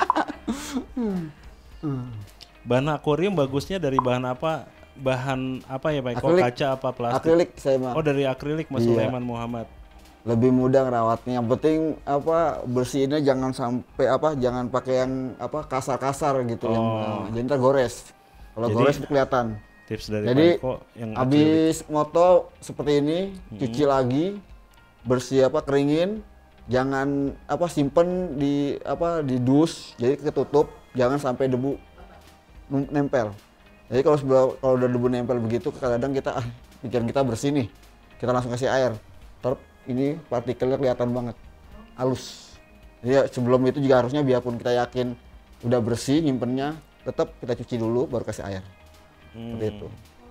Bahan akuarium bagusnya dari bahan apa? Bahan apa ya Pak Eko? Akrilik. Kaca apa plastik? Akrilik saya mah. Oh dari akrilik Mas Iya. Sulaiman Muhammad. Lebih mudah ngerawatnya. Yang penting bersihinnya jangan sampai jangan pakai yang kasar-kasar gitu jadi ntar gores. Kalau Jadi, gores itu kelihatan. Tips dari Jadi Pak Eko yang akrilik. habis moto seperti ini, cuci lagi, bersih keringin, jangan simpen di dus, jadi ketutup, jangan sampai debu nempel. Jadi kalau udah debu nempel begitu, kadang-kadang pikiran kita bersih nih, kita langsung kasih air, ini partikelnya kelihatan banget, halus. Jadi sebelum itu juga harusnya biarpun kita yakin udah bersih nyimpennya, tetap kita cuci dulu baru kasih air. Seperti itu.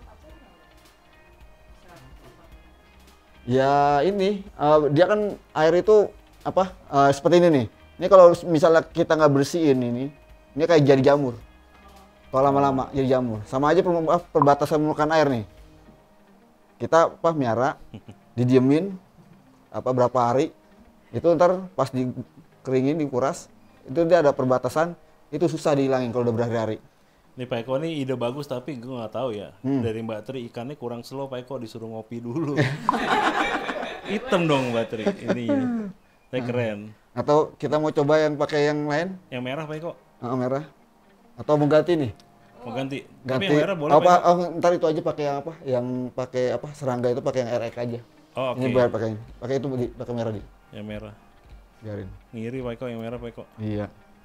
Ya ini dia kan air itu seperti ini nih. Ini kalau misalnya kita nggak bersihin ini kayak jadi jamur. Kalau lama-lama jadi jamur. Sama aja perbatasan permukaan air nih. Kita miara, didiemin berapa hari, itu ntar pas dikeringin, dikuras, itu dia ada perbatasan, itu susah dihilangin kalau udah berhari-hari. Nih Pak Eko nih ide bagus tapi gue nggak tahu ya. Dari Mbak Tri ikannya kurang slow Pak Eko disuruh ngopi dulu. Hitam dong Mbak Tri ini. Tapi keren. Atau kita mau coba yang pakai yang lain? Yang merah Pak Eko. Merah. Atau mau ganti nih? Mau ganti. Tapi Ganti. yang merah boleh apa? Pak Eko. Ntar itu aja pakai yang apa? Yang pakai apa? Serangga itu pakai yang RX aja. Oh oke. Ini biar pakai ini. Pakai itu pakai merah di. Yang merah. Biarin. Ngiri Pak Eko yang merah Pak Eko. Iya.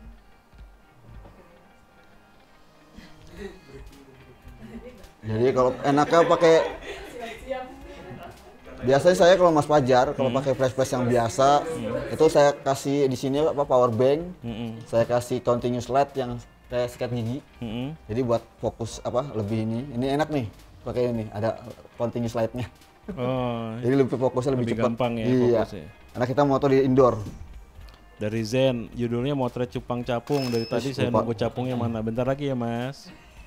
Jadi kalau enaknya pakai biasanya saya kalau Mas Fajar kalau pakai flash yang biasa itu saya kasih di sini apa power bank. Saya kasih continuous light yang kayak sikat gigi. Jadi buat fokus apa lebih ini. Ini enak nih pakai ini ada continuous lightnya. Oh. Jadi lebih fokusnya lebih cepat. Gampang ya iya. fokusnya. Karena kita moto di indoor. Dari Zen, judulnya Motret Cupang Capung. Dari tadi saya lupa. nunggu capungnya mana. Bentar lagi ya Mas.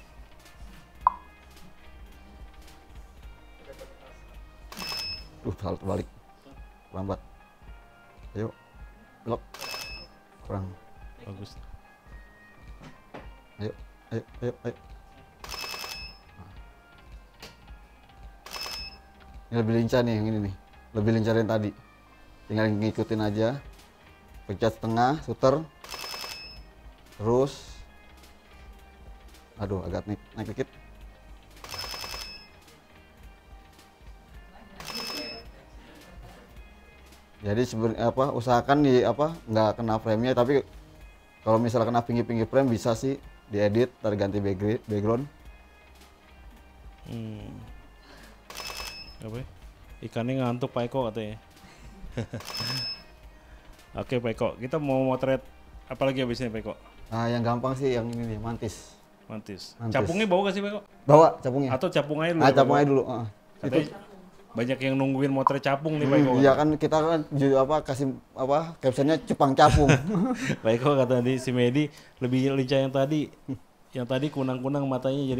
Salah terbalik. Lambat. Ayo. Belok. Kurang. Bagus. Ayo. Ayo. Ayo. Ayo. Ini lebih lincah nih yang ini nih. Lebih lincah dari yang tadi. Tinggal ngikutin aja. Pencet setengah, puter. Terus. Aduh, agak naik dikit. Jadi sebenarnya apa usahakan di apa nggak kena frame-nya, tapi kalau misalnya kena pinggir-pinggir frame bisa sih diedit, ganti background. Apa ya? Ikannya ngantuk Pak Eko katanya. Oke Pak Eko, kita mau motret apa lagi habisnya Pak Eko? Nah yang gampang sih yang ini nih, mantis. Mantis. Mantis. Capungnya bawa gak sih Pak Eko? Bawa capungnya. Atau capung aja dulu? Capung aja dulu. Itu banyak yang nungguin motret capung nih Pak Eko. Iya kan kita kan apa kasih apa captionnya cupang capung. Pak Eko kata tadi si Medi lebih lincah yang tadi. Yang tadi kunang-kunang matanya jadi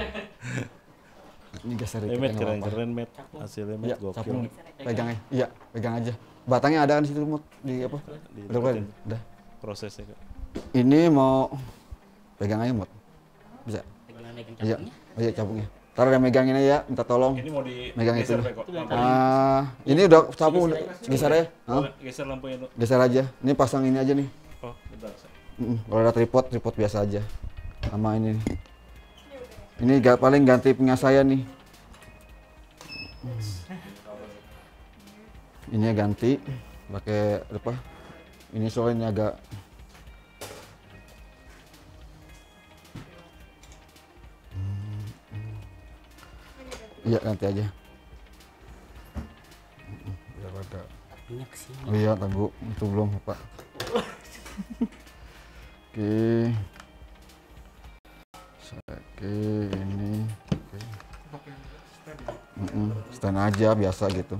Ini geser dikit, Met nggak apa-apa. keren Met. Hasilnya Met Iya, gokil. capung. Pegang aja. Iya, pegang aja. Batangnya ada kan di situ Mut, di apa? Dideketin. Udah. Prosesnya Kak. Ini mau pegang aja Mut. Bisa. Bagaimana megang Iya. capungnya? Oh iya capungnya. Ntar ada megangin aja, minta tolong. Ini mau di Megang geser itu. Pak Eko. Ini udah capung, geser aja. Boleh, geser lampunya dulu. Geser aja. Ini pasang ini aja nih. Oh, bentar. Kalau ada tripod biasa aja. Sama ini nih. Ini paling ganti pengasaian nih. Ini ganti pakai apa? Ini soalnya agak iya ganti aja. Biar agak. Capungnya kesini. Oh iya tunggu itu belum Pak. Oke. Oke ini. Oke. Stand aja biasa gitu.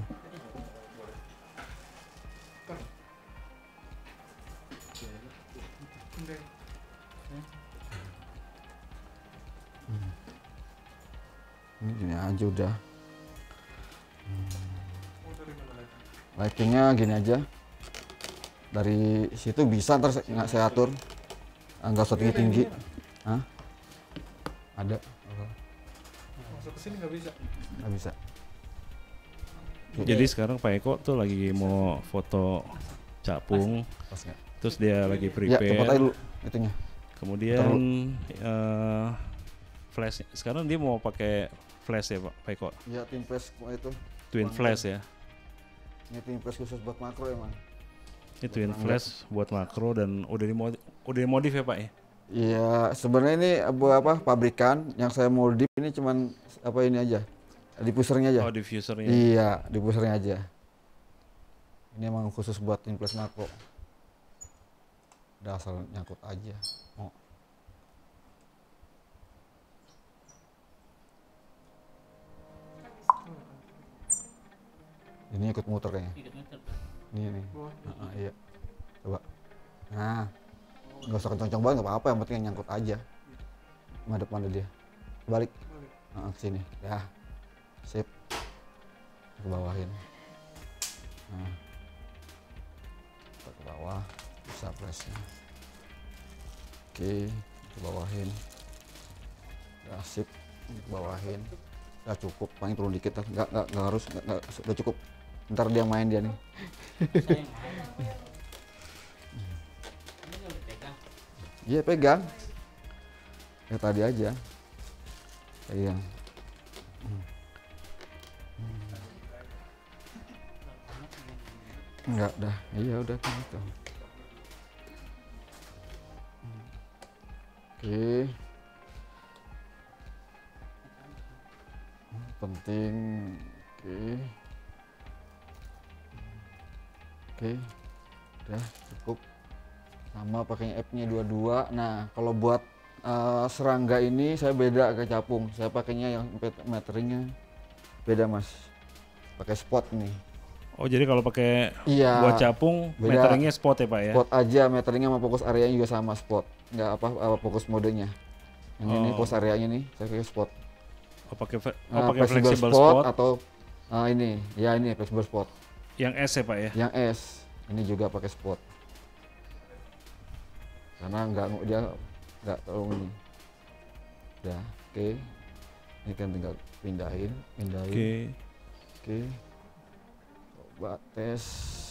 Ini gini aja udah. Lightingnya gini aja. Dari situ bisa ntar nggak saya atur. Nggak usah tinggi-tinggi. Hah? Ada. Masuk ke sini nggak bisa. Nggak bisa. Jadi sekarang Pak Eko tuh lagi mau foto capung, Pas nggak? terus dia lagi Ya, cepat aja prepare. dulu itunya. Kemudian flash. Sekarang dia mau pakai flash ya Pak Eko. Ya tim press itu. Twin flash ya. Ini tim press khusus buat makro emang. Ini twin flash buat makro dan udah dimodif ya Pak ya. Iya, sebenarnya ini apa pabrikan yang saya modif ini cuman apa ini aja. Diffusernya aja. Oh diffusernya. Iya, diffusernya aja. Ini emang khusus buat tim press makro. Udah asal nyangkut aja. Oh. Ini ikut muter kayaknya. Ikut muter. Ini nih. Iya. Coba. Nah. Nggak usah kencang-kencang banget, nggak apa-apa, yang penting nyangkut aja. Madep mana dia? Balik. Ke sini. Ya. Sip. Ke bawahin. Nah. Kita ke bawah. Bisa flashnya. Oke. Ke bawahin. Ya, sip, bawahin. Ya cukup, paling turun dikit lah. Nggak harus, udah cukup. Ntar dia main dia nih. Saya yang main. Ini nggak dipegang. Iya pegang. Ya tadi aja. Iya. Enggak dah. Iya udah gitu. Oke. Penting. Oke. Oke. Udah cukup. Sama pakai app-nya dua-dua. Nah, kalau buat serangga ini saya beda ke capung. Saya pakainya yang meteringnya beda, Mas. Pakai spot nih. Oh, jadi kalau pakai Iya. buat capung Beda. meteringnya spot ya, Pak ya? Spot aja, meteringnya sama fokus areanya juga sama spot. Nggak apa fokus modenya. Yang ini fokus areanya nih, saya pakai spot. Oh, pakai flexible spot spot atau ini flexible spot. yang S ya, Pak ya? Yang S ini juga pakai spot. Karena dia nggak terlalu ini. Udah, oke. Ini kan tinggal pindahin. Oke. Coba tes.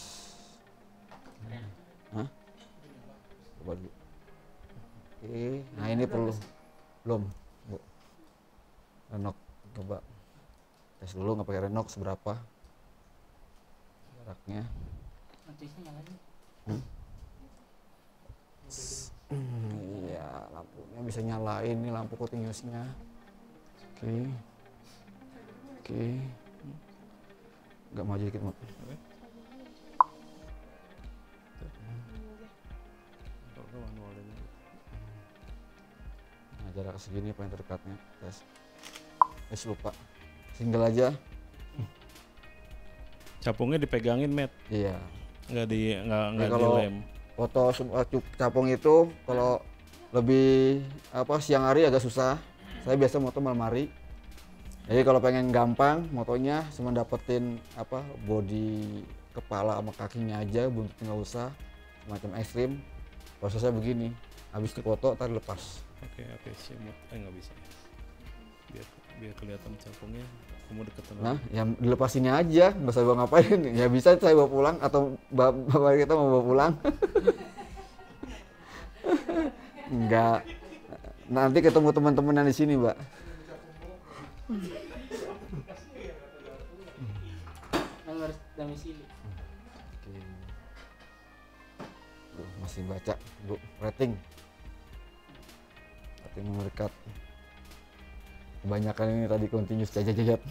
Hah? Coba dulu. Oke, nah ini perlu belum, Bu. Renok, coba tes dulu nggak pakai renok seberapa jaraknya. Notisnya nyalain. Iya, lampunya bisa nyalain nih lampu continuousnya. Oke. Nggak maju dikit, Mat. Nah, jarak segini paling terdekatnya. Tes lupa. Single aja. Capungnya dipegangin, Met. Iya. Nggak Kalau dilem. foto capung itu kalau lebih siang hari agak susah. Saya biasa moto malam hari. Jadi kalau pengen gampang motonya cuma dapetin body kepala sama kakinya aja, buntutnya nggak usah, semacam ekstrim. Prosesnya begini, habis dipoto ntar lepas. Oke, simut. Nggak bisa. Biar kelihatan capungnya, kamu deketan. Nah, yang dilepasinnya aja, nggak usah bawa ngapain. Ya bisa saya bawa pulang atau bapak kita mau bawa pulang. Enggak. Nanti ketemu teman-teman yang di sini, Mbak. Nomor domisili. Oke. Masih baca, Bu. Rating mendekat. Kebanyakan ini tadi continuous jajat.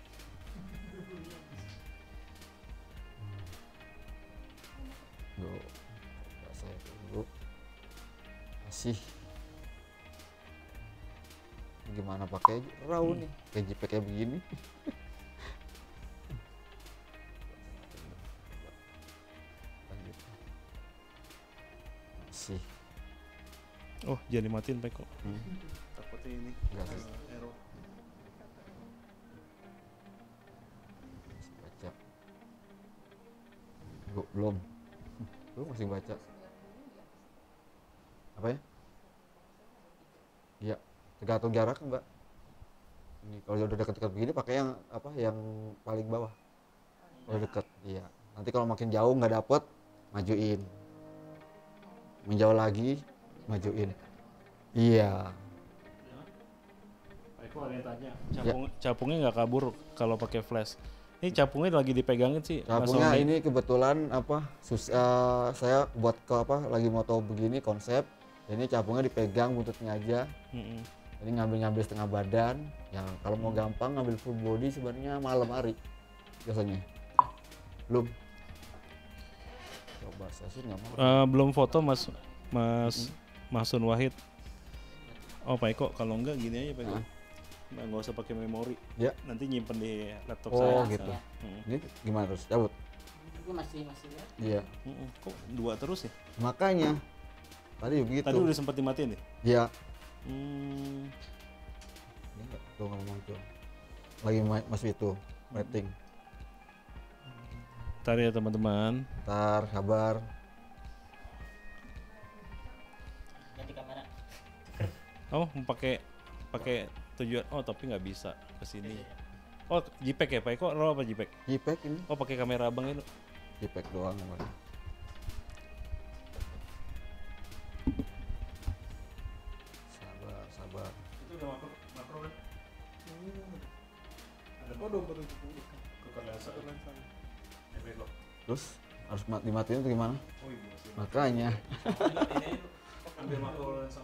Coba saya dulu. Masih. Gimana pakai raw nih? Kayak JPEG kayak begini. Masih. Oh, jangan dimatiin, Pak kok. Takutnya ini Enggak sih. error. Masih baca. Belum. Belum masih baca. Apa ya? Iya, tergantung jarak, Mbak. Ini kalau udah dekat-dekat begini pakai yang paling bawah. Kalau dekat, iya. Nanti kalau makin jauh nggak dapet, majuin. Menjauh lagi, majuin. Iya. Pak Eko ada yang tanya, capungnya nggak kabur kalau pakai flash. Ini capungnya lagi dipegangin sih. Mas Capungnya Sony. ini kebetulan saya buat lagi moto begini konsep. Ini capungnya dipegang buntutnya aja. Ini ngambil setengah badan. Yang kalau mau gampang ngambil full body sebenarnya malam hari biasanya. Belum. Coba saya sih nggak mau. Belum foto Mas Sun Wahid. Oh Pak Eko, kalau enggak gini aja Pak Eko. Nggak usah pakai memori. Ya. Nanti nyimpen di laptop Oh saya. gitu. Ini gimana terus? Cabut. Itu masih lihat. Iya. Kok 2 terus ya? Makanya tadi begitu. Tadi udah sempat dimatiin ya? Iya. Hmm. Ini tuh nggak muncul. Lagi masih itu rating. Ntar ya teman-teman. Ntar kabar. Ganti kamera. Oh, pakai tujuan. Oh tapi nggak bisa ke sini. Oh JPEG ya Pak Eko, RAW apa JPEG? JPEG ini, Oh pakai kamera abang itu. JPEG doang kemarin. Sabar. Itu udah makro kan? Oh, 270. Tukar lensa. Terus harus dimatiin atau gimana? Oh iya sih. Makanya. Ini ambil makro lensa.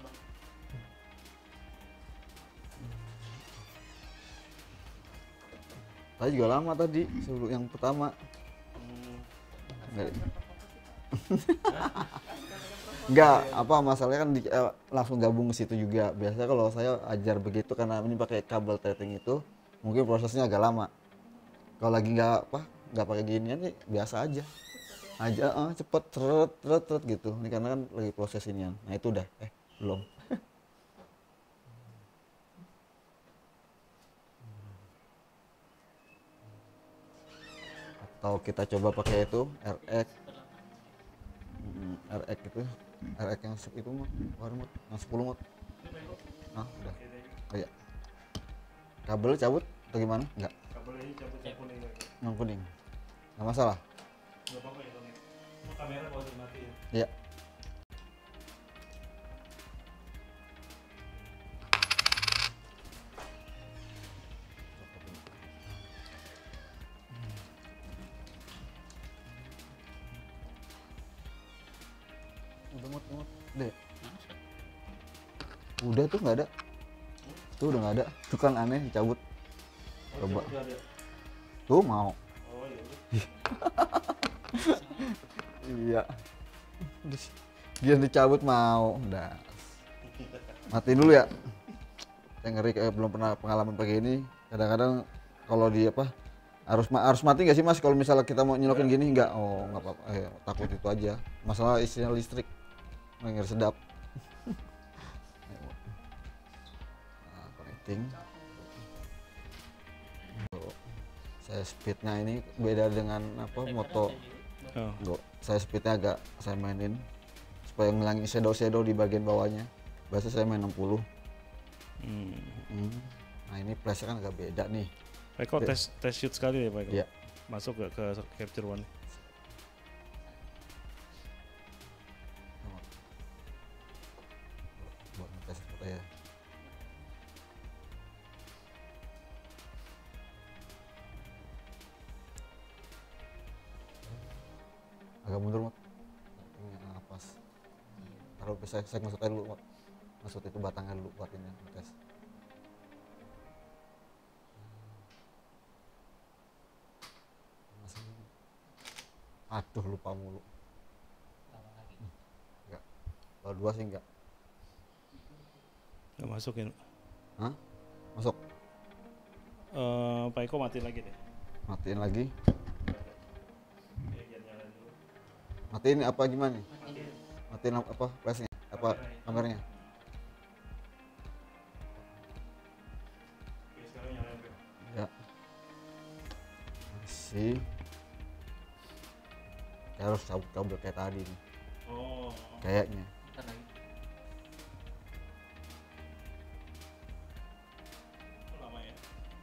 Tadi juga lama tadi sebelum yang pertama. Enggak, apa masalahnya kan langsung gabung ke situ juga. Biasanya kalau saya ajar begitu karena ini pakai kabel tetting itu, mungkin prosesnya agak lama. Kalau lagi nggak pakai ginian nih biasa aja. Cepet tret gitu. Ini karena kan lagi proses inian. Nah itu udah, belum. Atau kita coba pakai itu RX. RX itu, RX yang itu mah, yang 10 mot. Nah, udah. Oh iya. Kabel cabut atau gimana? Enggak. Kabelnya cabut yang kuning lagi. Yang kuning. Nggak masalah. Nggak apa-apa ya Bang. Mau kamera kalau dimatiin. Iya. Udah mot. Deh. Udah tuh nggak ada. Tuh udah nggak ada. Tuh kan aneh dicabut. Coba. Tuh mau. Oh iya. Iya. Dia dicabut mau. Udah. Matiin dulu ya. Saya ngeri kayak belum pernah pengalaman pakai ini. Kadang-kadang kalau di harus mati nggak sih Mas kalau misalnya kita mau nyelokin gini? Nggak. Oh nggak apa-apa. Takut itu aja. Masalah isinya listrik. Ngeri sedap. Nah, connecting. Saya speednya ini beda dengan moto. Saya speednya agak saya mainin supaya ngilangin shadow di bagian bawahnya. Biasa saya main 60. Nah ini flashnya kan agak beda nih. Pak Eko tes shoot sekali ya Pak Eko? Iya. Masuk ke capture one. Buat ngetes foto ya. Agak mundur Mot. Pas. Taruh saya masuk aja dulu Mot. Masuk itu batangnya dulu buat ini ngetes. Aduh lupa mulu. Enggak. Kalau 2 sih enggak. Nggak masuk ya? Hah? Masuk. Pak Eko matiin lagi deh. Matiin lagi. Ya, biar nyala dulu. Matiin apa gimana nih? Matiin apa flashnya? Apa kameranya? Oke, sekarang nyalain Pak. Ya. Masih. Ya, harus cabut kabel kayak tadi nih. Oh. Kayaknya. Ntar lagi. Lama ya?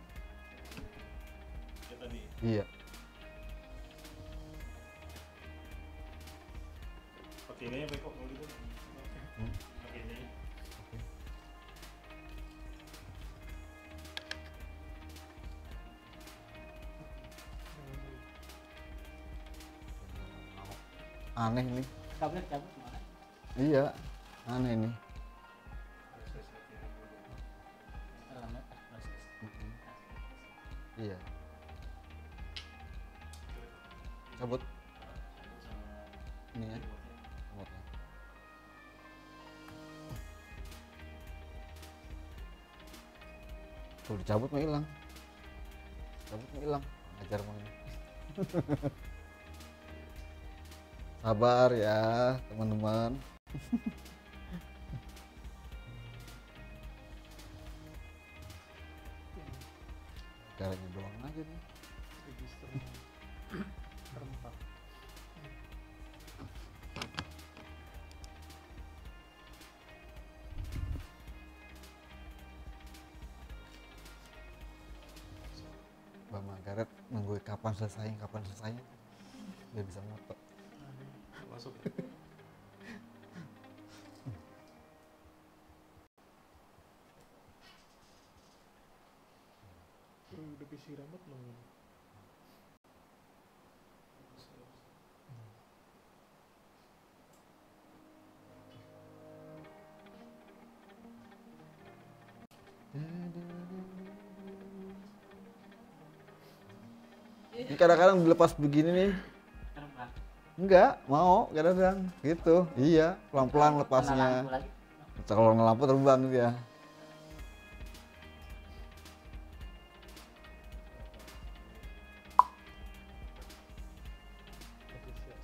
Ya tadi. Iya. Pakai ini ya Pak Eko kalau gitu. Pakai ini. Aneh nih. Kabelnya cabut gimana? Iya. Aneh nih. Lama proses. Iya. Cabut. Ini ya. Remote-nya. Tuh dicabut mah hilang. Cabut mah hilang. Ajar mah ini. Sabar ya teman-teman. Caranya doang aja nih. Register terempat. nunggu kapan selesainya biar bisa moto. Masuk. Udah PC rambut belum ini? Ini kadang-kadang dilepas begini nih. Terbang. Enggak, mau kadang-kadang gitu. Iya, pelan-pelan Kena lepasnya. lampu lagi. Kalau ngelampu terbang dia. Official.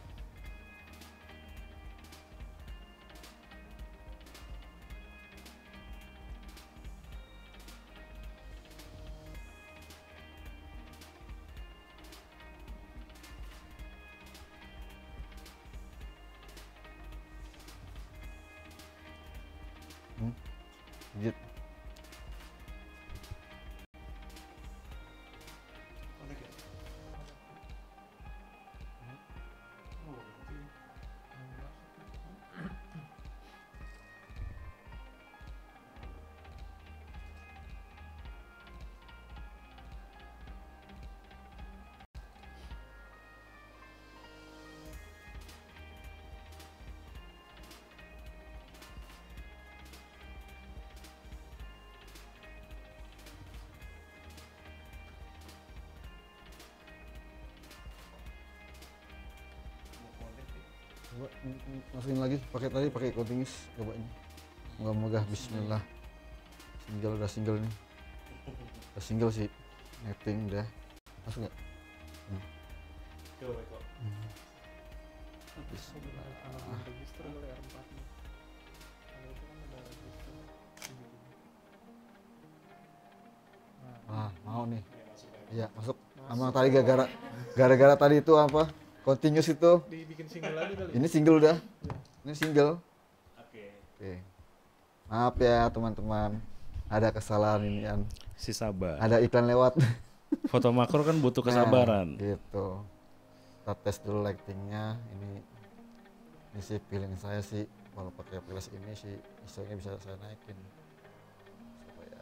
Lanjut. Connect ya? Oh, berarti mau connect ya? Coba masukin lagi pakai continuous coba ini. Moga-moga bismillah. Udah single nih. Udah single sih. Netting udah. Masuk enggak? Coba kok. Bismillah. Kalau register kali R4 nya. Kalau itu kan ada register. Ah, mau nih. Ya, masuk ya. Iya, masuk. Emang tadi gara-gara tadi itu apa? Continuous itu. Dibikin single lagi kali. Ini single udah. Iya. Ini single. Oke. Oke. Maaf ya teman-teman. Ada kesalahan ini kan. Si sabar. Ada iklan lewat. Foto makro kan butuh kesabaran. Nah, gitu. Kita tes dulu lightingnya. Ini sih feeling saya sih kalau pakai flash ini sih ISO-nya bisa saya naikin supaya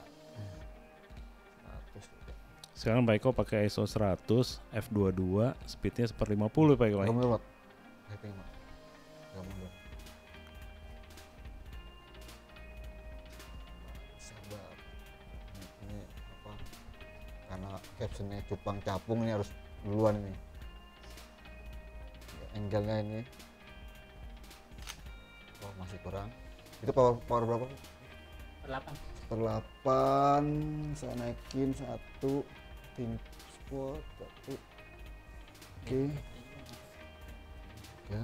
100 juga. Sekarang Pak Eko pakai ISO 100 f22, speednya 1/50 Pak Eko. 30 watt. Lighting Pak. 30 watt. Sabar. Ini apa? Karena captionnya cupang capung ini harus duluan ini. Ya, angle-nya ini. Oh, masih kurang. Itu power berapa? Per 8. Per 8 saya naikin 1 tim squad 1. Oke. Ya.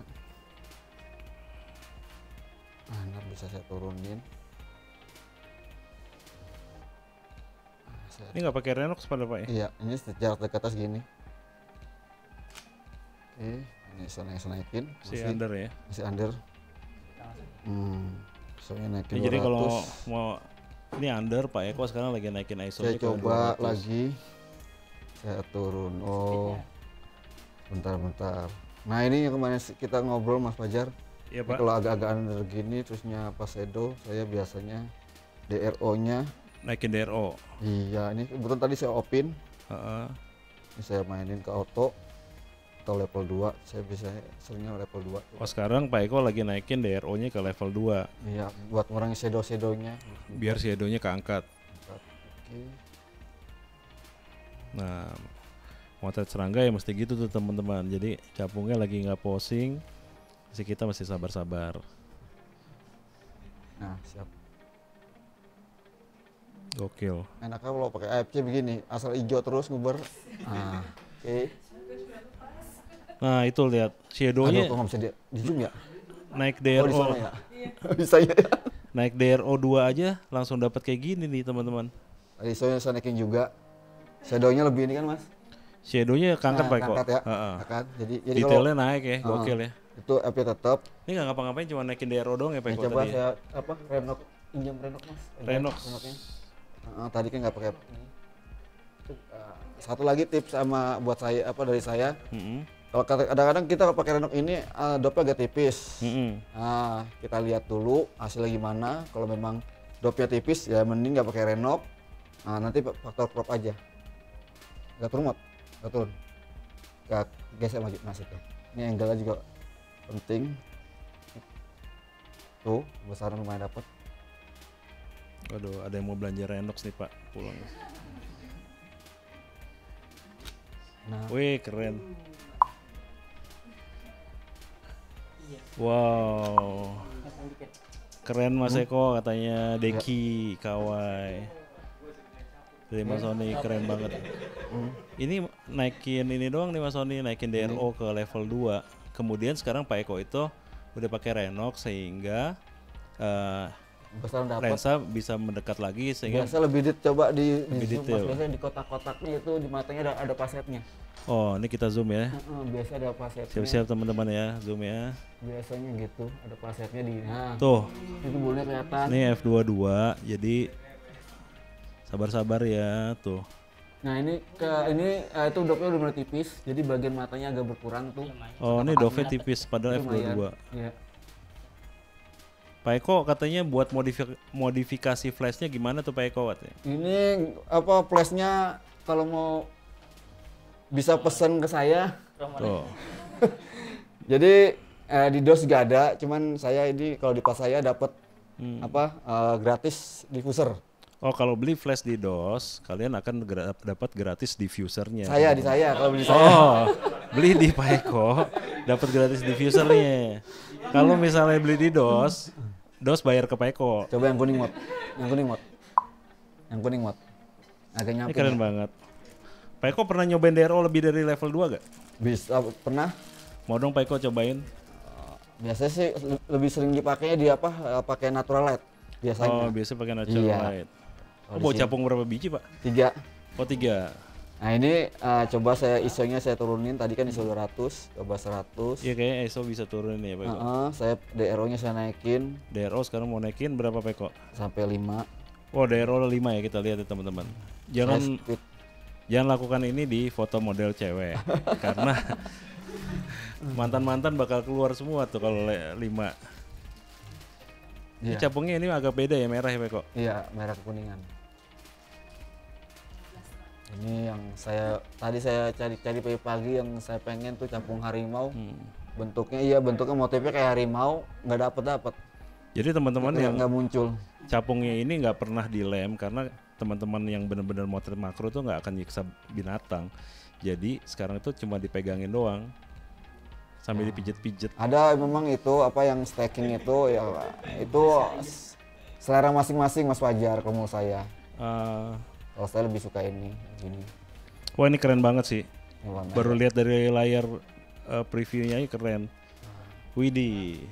Nah, bisa saya turunin. Ini nggak pakai Renox pada Pak ya? Iya, ini jarak dekat atas gini. Oke, ini saya naikin. Si under ya. Masih under. Soalnya naikin Ya, jadi 200. kalau mau ini under Pak Eko sekarang lagi naikin ISO-nya Saya ke coba 200. lagi. Saya turun. Oh, bentar. Nah ini yang kemarin kita ngobrol Mas Fajar. Iya Ini Pak. kalau agak-agak under gini, terusnya pas shadow, saya biasanya DRO-nya. Naikin DRO. Iya, ini kebetulan tadi saya opin. Heeh. Ini saya mainin ke auto atau level 2. Saya biasanya seringnya level 2. Oh sekarang Pak Eko lagi naikin DRO-nya ke level 2 Iya, buat ngurangi shadow-shadownya. biar shadow-nya keangkat. Oke. Nah, motret serangga ya mesti gitu tuh teman-teman. Jadi capungnya lagi nggak posing, jadi kita mesti sabar-sabar. Nah, siap. Gokil. Enaknya kalau pakai AFC begini, asal hijau terus nguber. Nah, oke. Nah itu lihat Aduh, shadow-nya kok nggak bisa di zoom ya? naik Oh, di DRO, sana ya? Bisa ya? naik DRO 2 aja langsung dapat kayak gini nih teman-teman. Tadi soalnya saya naikin juga. Shadownya lebih ini kan Mas? Shadow-nya keangkat Pak Eko. Angkat ya? Heeh. Angkat. Jadi Detailnya naik ya, kalau gokil ya. itu FP tetap. Ini nggak ngapa-ngapain, cuma naikin DRO doang ya Pak Yang Eko coba tadi. Ya? saya apa? Renok, pinjam Renok Mas. Renox. Renoknya. Tadi kan nggak pakai ini. Itu, satu lagi tips sama buat saya dari saya. Mm-mm. Kalau kadang-kadang kita pakai Renok ini dopnya agak tipis. Mm-mm. Nah, kita lihat dulu hasilnya gimana. Kalau memang dopnya tipis ya mending nggak pakai Renok. Nah, nanti faktor crop aja. Nggak turun, nggak turun. Nggak geser maju masih tuh. Ini angle-nya juga penting. Tuh, besaran lumayan dapat. Waduh, ada yang mau belanja Renox nih Pak, pulang. Nah, Wih, keren. Wow. Keren Mas Eko katanya Deki Kawai. Dari Mas Sony keren banget. Ini naikin ini doang nih Mas Sony, naikin DRO ke level 2. Kemudian sekarang Pak Eko itu udah pakai Renox sehingga besaran dapat. lensa bisa mendekat lagi sehingga Biasa lebih coba di lebih zoom, detail. Mas. Biasanya di kotak-kotaknya itu di matanya ada pasetnya. oh ini kita zoom ya. Biasa ada pasetnya. Siap-siap teman-teman ya, zoom ya. Biasanya gitu, ada pasetnya di. Nah, Tuh, itu boleh kelihatan. ini F22 jadi sabar-sabar ya tuh. Nah, ini itu dopnya udah mulai tipis, jadi bagian matanya agak berkurang tuh. Oh ini dove tipis padahal Lumayan. F22. Iya. Pak Eko katanya buat modifikasi flashnya gimana tuh Pak Eko katanya? Ini apa flashnya kalau mau bisa pesan ke saya. Tuh. Jadi di DOS juga ada, cuman saya ini kalau di pas saya dapat gratis diffuser. Oh kalau beli flash di DOS kalian akan dapat gratis diffusernya. Saya kalau beli saya. Oh beli di Pak Eko dapat gratis diffusernya. Kalau misalnya beli di DOS bayar ke Pak Eko. Coba yang kuning mod. Yang kuning mod. Agak Ini nyamping. keren banget. Pak Eko pernah nyobain DRO lebih dari level 2 gak? Bisa pernah. Mau dong Pak Eko cobain? Biasanya sih lebih sering dipakainya di pakai natural light biasanya. Oh biasa pakai natural Iya. light. Kalau Mau di sini capung berapa biji Pak? 3. Oh 3. Nah ini coba ISO-nya saya turunin, tadi kan ISO 200, coba 100. Iya kayaknya ISO bisa turun nih ya Pak Eko. Saya DRO-nya saya naikin DRO sekarang mau naikin berapa Pak Eko? sampai 5. Oh DRO 5 ya kita lihat ya teman-teman. Jangan Saya speed. jangan lakukan ini di foto model cewek karena mantan-mantan bakal keluar semua tuh kalau 5. Ini Iya. capungnya ini agak beda ya merah ya Pak Eko. Iya, merah kekuningan. Ini yang tadi saya cari pagi-pagi yang saya pengen tuh capung harimau. Bentuknya motifnya kayak harimau, nggak dapet. Jadi teman-teman yang Nggak muncul. capungnya ini nggak pernah dilem karena teman-teman yang benar-benar motret makro tuh nggak akan nyiksa binatang. Jadi sekarang itu cuma dipegangin doang sambil dipijit-pijit. Ada memang itu yang stacking itu ya itu selera masing-masing Mas Fajar kalau menurut saya. Kalau saya lebih suka ini gini. Wah ini keren banget sih. Ini warna. Baru lihat dari layar previewnya ini keren. Widih.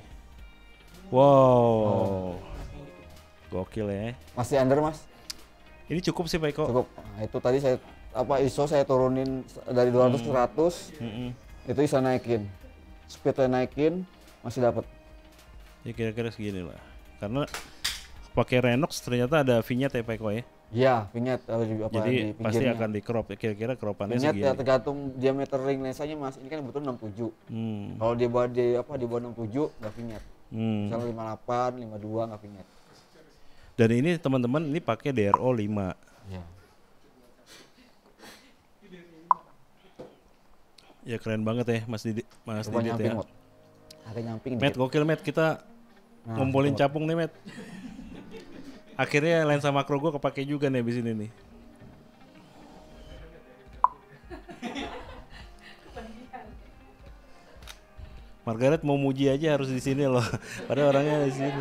Wow. Gokil ya. Masih under Mas? Ini cukup sih Pak Eko. Cukup. Nah, itu tadi saya ISO saya turunin dari 200 ke 100. Itu bisa naikin. Speednya naikin masih dapat. Ya kira-kira segini lah. Karena pakai Renox ternyata ada vignette ya Pak Eko ya. Iya, vignette Jadi di pasti pinggirnya. akan di crop. Kira-kira cropannya Vignette segini. ya tergantung diameter ring lensanya Mas. Ini kan betul 67. Kalau di bawah di bawah 67 nggak vignette. Misalnya 58, 52 nggak vignette. Dan ini teman-teman ini pakai DRO 5. Iya. Ya keren banget ya Mas Didit Coba ya. nyamping, Mot. Agak nyamping Matt dikit. gokil Matt, kita ngumpulin capung nih Matt. Akhirnya lensa makro gue kepake juga nih abis ini nih. Margaret mau muji aja harus di sini loh. Padahal orangnya di sini.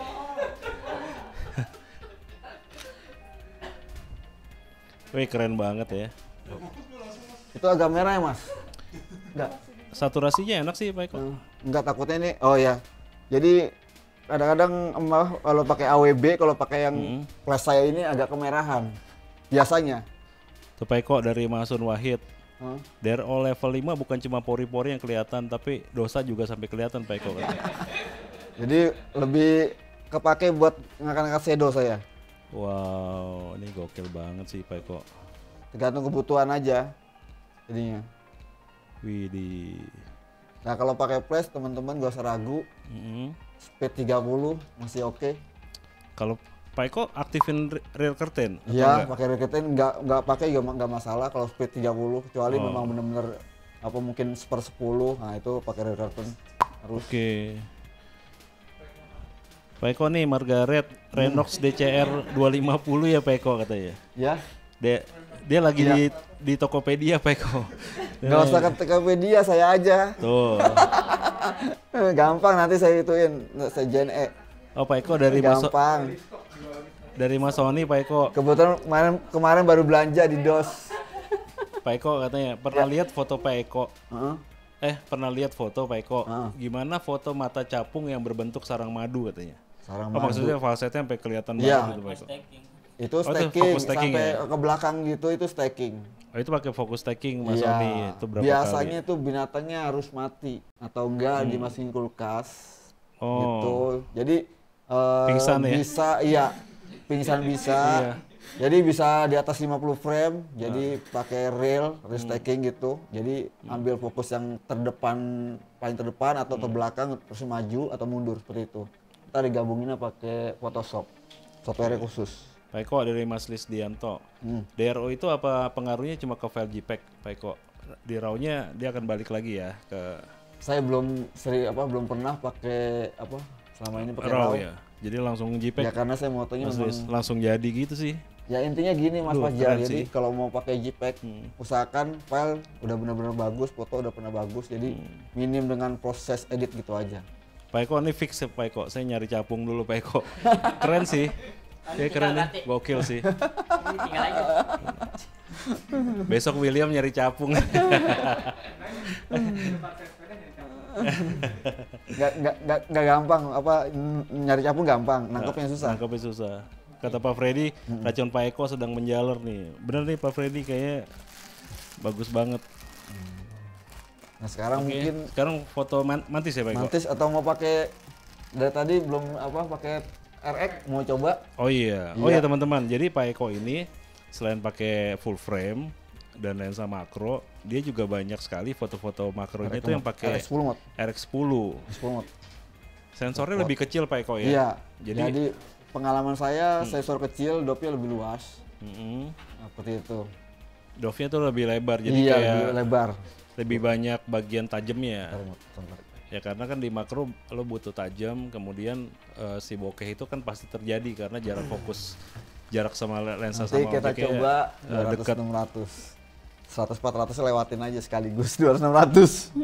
Wih keren banget ya. Itu agak merah ya Mas? Enggak. Saturasinya enak sih Pak Eko. Enggak, takutnya ini. Oh ya. Jadi kadang-kadang kalau pakai AWB, kalau pakai yang flash saya ini agak kemerahan. Biasanya. Tuh Pak Eko dari Masun Wahid. DRO level 5 bukan cuma pori-pori yang kelihatan tapi dosa juga sampai kelihatan Pak Eko. Jadi lebih kepake buat ngangkat-ngangkat shadow saya. Wow, ini gokil banget sih Pak Eko. tergantung kebutuhan aja jadinya. Widih. Nah kalau pakai flash teman-teman gak usah ragu, speed 30 masih oke. Kalau Pak Eko aktifin rear curtain? atau Iya, enggak? pakai rear curtain nggak pakai juga nggak masalah kalau speed 30 kecuali memang benar-benar apa mungkin 1/10, nah itu pakai rear curtain harus. Oke. Pak Eko nih Margaret Renox DCR 250 ya Pak Eko katanya. Ya, Dia lagi di Tokopedia Pak Eko. nggak usah ke Tokopedia, saya aja. Tuh. Gampang nanti saya ituin, saya JNE. Oh Pak Eko dari Gampang. Mas Sony Pak Eko. Kebetulan kemarin baru belanja di DOS. Pak Eko katanya pernah lihat foto Pak Eko. Heeh. Pernah lihat foto Pak Eko. Heeh. Gimana foto mata capung yang berbentuk sarang madu katanya? Sarang Oh madu. maksudnya falsetnya sampai kelihatan Iya. banget gitu Pak Eko. Stacking. Itu Oh, itu stacking fokus stacking sampai ya? ke belakang gitu, itu stacking. Oh itu pakai fokus stacking Mas Iya. Sony itu berapa Biasanya kali? itu binatangnya harus mati atau enggak dimasukin kulkas. Oh. Gitu. Jadi Pingsan ya? bisa pingsan bisa. Iya. Jadi bisa di atas 50 frame, jadi pakai rail stacking gitu. Jadi ambil fokus yang paling terdepan atau ke belakang terus maju atau mundur seperti itu. Kita digabunginnya pakai Photoshop, software khusus. Pak Eko dari Mas Lisdianto. DRO itu apa pengaruhnya cuma ke file JPEG Pak Eko? Di RAW-nya dia akan balik lagi ya ke Saya belum pernah pakai selama ini pakai RAW RAW. ya. Jadi langsung JPEG. Ya karena saya motonya Mas memang Lis, langsung jadi gitu sih. ya intinya gini Mas Duh, Fajar. keren Jadi sih. kalau mau pakai JPEG usahakan file udah benar-benar bagus, foto udah pernah bagus. Jadi minim dengan proses edit gitu aja. Pak Eko ini fix ya Pak Eko. Saya nyari capung dulu Pak Eko. Keren sih. Ya keren nih, gokil sih. Ini tinggal aja. Besok William nyari capung. Nggak gampang nyari capung gampang, nangkepnya susah. Nangkepnya susah. Kata Pak Freddy, racun Pak Eko sedang menjalar nih. Bener nih Pak Freddy kayaknya bagus banget. Nah sekarang Oke, mungkin sekarang foto mantis ya Pak Eko? mantis atau mau pakai dari tadi belum pakai RX mau coba. Oh iya, oh iya teman-teman. Jadi Pak Eko ini selain pakai full frame dan lensa makro, dia juga banyak sekali foto-foto makronya itu yang pakai RX 10 mod. RX10. 10 mod. Sensornya lebih kecil Pak Eko ya. Iya. Jadi, Jadi pengalaman saya sensor kecil, dopnya lebih luas. mm-mm. Nah, seperti itu. Dove-nya tuh lebih lebar, jadi Iya, kayak lebih lebar. lebih banyak bagian tajamnya. Sebentar. Ya karena kan di makro lo butuh tajam, kemudian si bokeh itu kan pasti terjadi karena jarak fokus, jarak sama lensa Nanti sama kita objeknya coba dekat. 200 600. 100 400 lewatin aja sekaligus 200 600.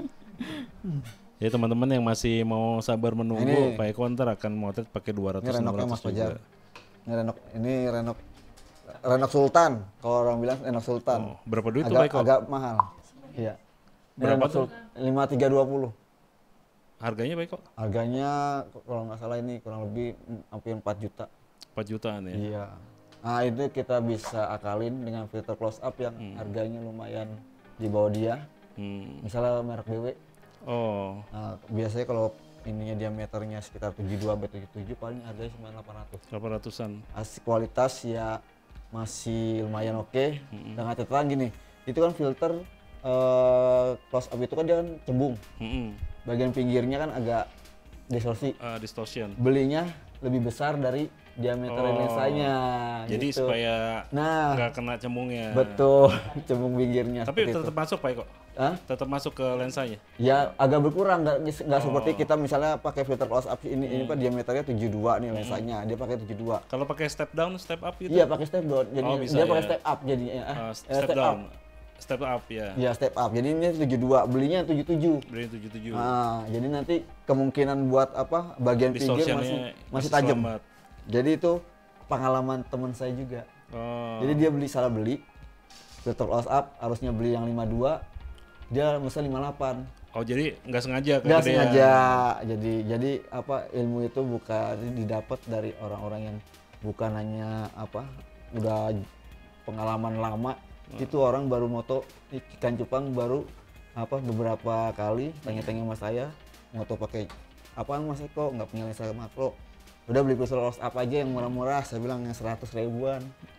Ya teman-teman yang masih mau sabar menunggu, Ini- Pak Eko ntar akan motret pakai 200 Ini renoknya 600 Mas juga. Fajar. Ini renok Sultan. Kalau orang bilang renok Sultan. Oh, berapa duit tuh Pak Eko? Agak mahal. Iya. Ini Berapa renok tuh? 5320. Harganya Pak Eko? Harganya kalau nggak salah ini kurang lebih hampir 4 juta. 4 jutaan ya. Iya. Nah itu kita bisa akalin dengan filter close up yang harganya lumayan di bawah dia. Hmm. Misalnya merek BW. Oh, Nah, biasanya kalau ininya diameternya sekitar 72 sampai 77 paling harganya cuma 800. 800-an. Kualitas ya masih lumayan oke. Dengan catatan gini, itu kan filter close up itu kan dia kan cembung. Mm-mm. Bagian pinggirnya kan agak distorsi. Distortion. Belinya lebih besar dari diameter Oh. lensanya. Jadi gitu. supaya Nah, nggak kena cembungnya. betul, cembung pinggirnya. Tapi seperti tetap itu. masuk Pak Eko? Hah? Tetap masuk ke lensanya? Ya agak berkurang, nggak Oh. seperti kita misalnya pakai filter close up ini kan diameternya 72 nih lensanya, dia pakai 72. Kalau pakai step down, step up gitu? Iya pakai step down, jadi Oh, bisa dia pakai ya. step up jadinya. Step down. Step up ya. Iya step up, jadi ini 72, belinya 77. Beli 77. Nah, jadi nanti kemungkinan buat bagian pinggir Distortionnya masih tajam. selamat. Jadi itu pengalaman teman saya juga. Oh. Jadi dia salah beli filter close up, harusnya beli yang 52, dia mesti 58. Oh jadi nggak sengaja Nggak kegedean. sengaja. Jadi ilmu itu bukan didapat dari orang-orang yang bukan hanya udah pengalaman lama. Itu orang baru moto ikan cupang baru beberapa kali tanya-tanya sama saya moto pakai apaan Mas Eko, nggak punya lensa makro. Udah beli filter close up aja yang murah-murah, saya bilang yang 100 ribuan.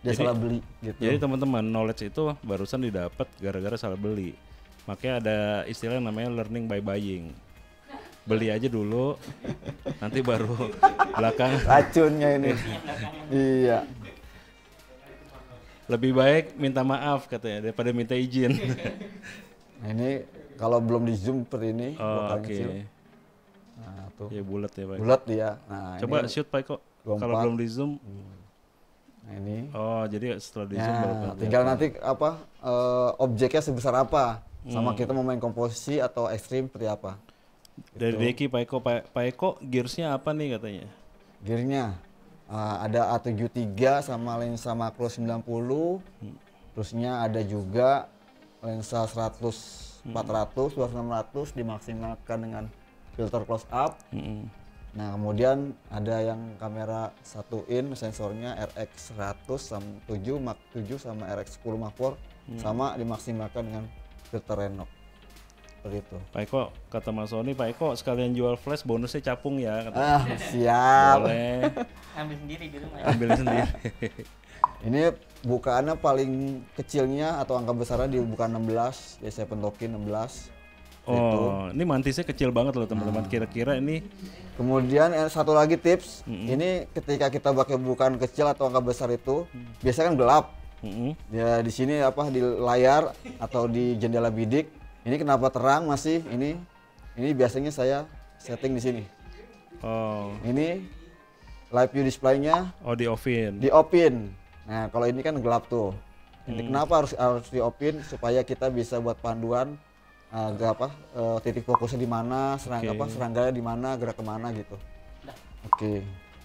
dia salah beli gitu. Jadi teman-teman, knowledge itu barusan didapat gara-gara salah beli. Makanya ada istilah yang namanya learning by buying. Beli aja dulu, nanti baru belakang. Racunnya ini. Iya. Lebih baik minta maaf katanya daripada minta izin. Nah, ini kalau belum di zoom seperti ini, Oh, bukan oke. kecil. Nah, tuh. Ya bulat ya Pak. Bulat dia. Nah, Coba ini shoot Pak Eko. Kalau 24. belum di zoom. Nah, ini. Oh, jadi setelah di zoom baru Nah, kelihatan. tinggal nanti apa objeknya sebesar apa, sama kita mau main komposisi atau ekstrim seperti apa. Dari Deki Pak Eko, Pak Eko gearsnya apa nih katanya? Gearnya ada A73 sama lensa makro 90, terusnya ada juga lensa 100 400 2600 dimaksimalkan dengan filter close up. Nah, kemudian ada yang kamera 1 in sensornya RX 100 sama 7 Mark 7 sama RX 10 Mark 4 sama dimaksimalkan dengan filter Renok. Seperti itu. Pak Eko kata Mas Sony, Pak Eko sekalian jual flash bonusnya capung ya katanya. Ah, siap. Boleh, Ambil sendiri di rumah. ambil sendiri. Ini bukaannya paling kecilnya atau angka besarnya di bukaan 16, ya saya pentokin 16. Oh, ini mantisnya kecil banget loh teman-teman. Kira-kira ini Kemudian satu lagi tips, ini ketika kita pakai bukaan kecil atau angka besar itu, biasanya kan gelap. Ya di sini apa di layar atau di jendela bidik. Ini kenapa terang masih? Ini biasanya saya setting di sini. oh, Ini live view display-nya di offin. di open. Nah, kalau ini kan gelap tuh. Ini kenapa harus di open supaya kita bisa buat panduan titik fokusnya di mana, serangganya di mana, gerak kemana gitu. Oke.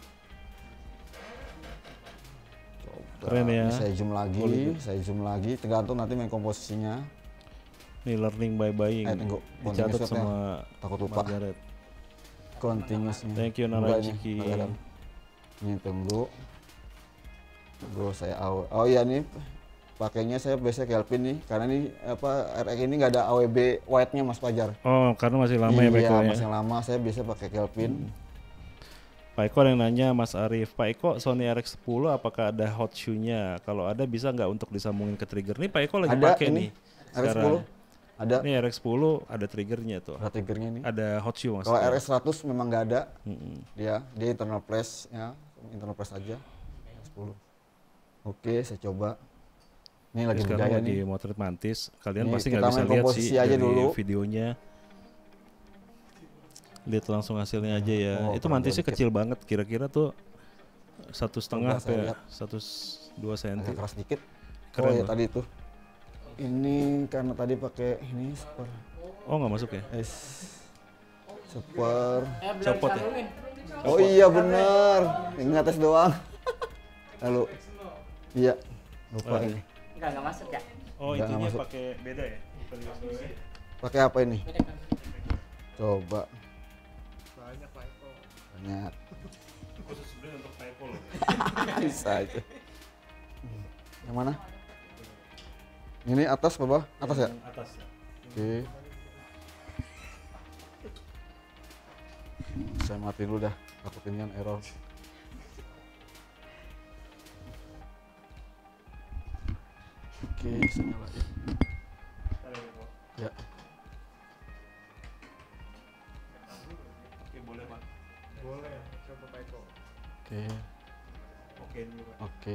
Coba Keren ya. ini saya zoom lagi, tergantung nanti main komposisinya. Ini learning by buying. Tunggu, Dicatat continuous sama takut lupa. Margaret. Continuousnya. Thank you Narajiki. Ini tunggu saya oh iya nih pakainya saya biasa Kelvin nih karena ini RX ini nggak ada AWB white-nya Mas Fajar. Oh, karena masih lama ya Pak Eko ya. Masih lama, saya biasa pakai Kelvin. Pak Eko yang nanya Mas Arif, Pak Eko Sony RX10 apakah ada hot shoe-nya? Kalau ada bisa nggak untuk disambungin ke trigger? Nih Pak Eko lagi Ada pakai ini, nih. RX10 ada. Ini RX10 ada triggernya tuh. Ada triggernya nih. Ada hot shoe Kalau maksudnya. RX100 memang nggak ada. Dia internal press ya, internal press aja. RX10. Oke, saya coba. Ini lagi Sekarang bergaya lagi nih. motret mantis. Kalian Ini pasti kita nggak bisa main lihat sih komposisi aja dari dulu. videonya. Lihat langsung hasilnya aja ya. Oh, Itu kurang mantisnya dikit. kecil banget. Kira-kira tuh 1,5 Coba saya ya, lihat. 1,2 cm. Agak keras dikit. Keren Oh ya loh. tadi itu. Ini karena tadi pakai ini super. Oh nggak masuk ya? Super. Copot ya? Oh iya bener. Ini atas doang. Lalu. Iya. Lupa ini. Enggak masuk ya. Oh Nggak itunya masuk. pakai beda ya? Bukan USB. Pakai apa ini? Beda kan. Coba. Banyak Pak Eko. Banyak. Khusus sebenarnya untuk Pak Eko loh. Bisa aja. Yang mana? Ini atas bawah? Atas ya? Yang atas ya. Oke. Saya matiin dulu dah. Takut ini kan error. Oke, saya nyalain. Ya. Oke boleh Pak. Boleh, coba Pak Eko. Oke. Oke dulu Pak. Oke.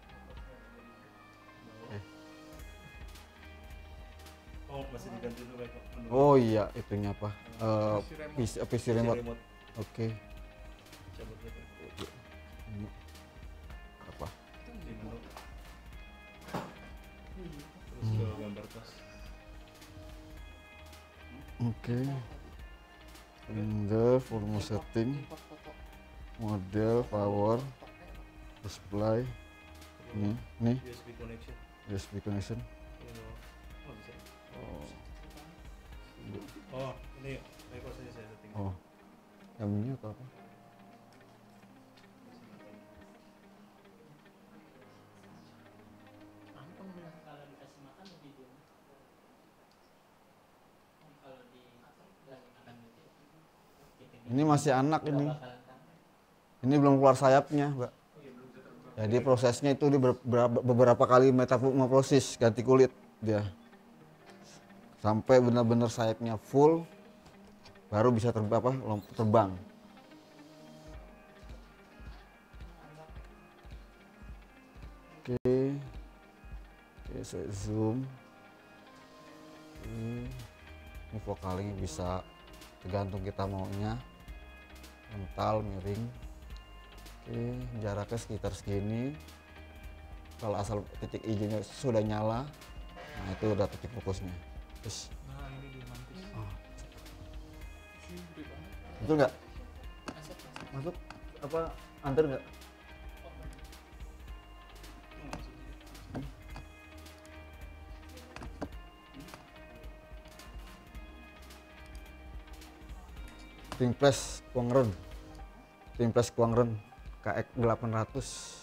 Oh masih diganti dulu Pak Eko. Oh iya, itunya apa? PC remote. remote. Oke. Cabut dulu. Ini apa? Di menu. Terus ke gambar tas. Oke. Render, volume setting, model, power, display. Ini USB connection. USB connection. Oh bisa. Oh, Oh ini Pak Eko saya setting. oh. Yang ini atau apa? Kalau dikasih makan lebih diem. Kalau di lagi makan gitu. Ini masih anak ini. Bakalan kan. Ini belum keluar sayapnya, Mbak. Jadi prosesnya itu dia beberapa kali metamorfosis, ganti kulit dia. Sampai benar-benar sayapnya full, baru bisa terbang. Oke, saya zoom. Ini vokalnya bisa tergantung kita maunya, mental, miring. Oke, jaraknya sekitar segini. Kalau asal titik hijaunya sudah nyala, nah itu udah titik fokusnya. Terus, Nah ini dimantis. Gede banget. betul nggak? Masuk apa? Antar nggak? Timples Kuangren KX 800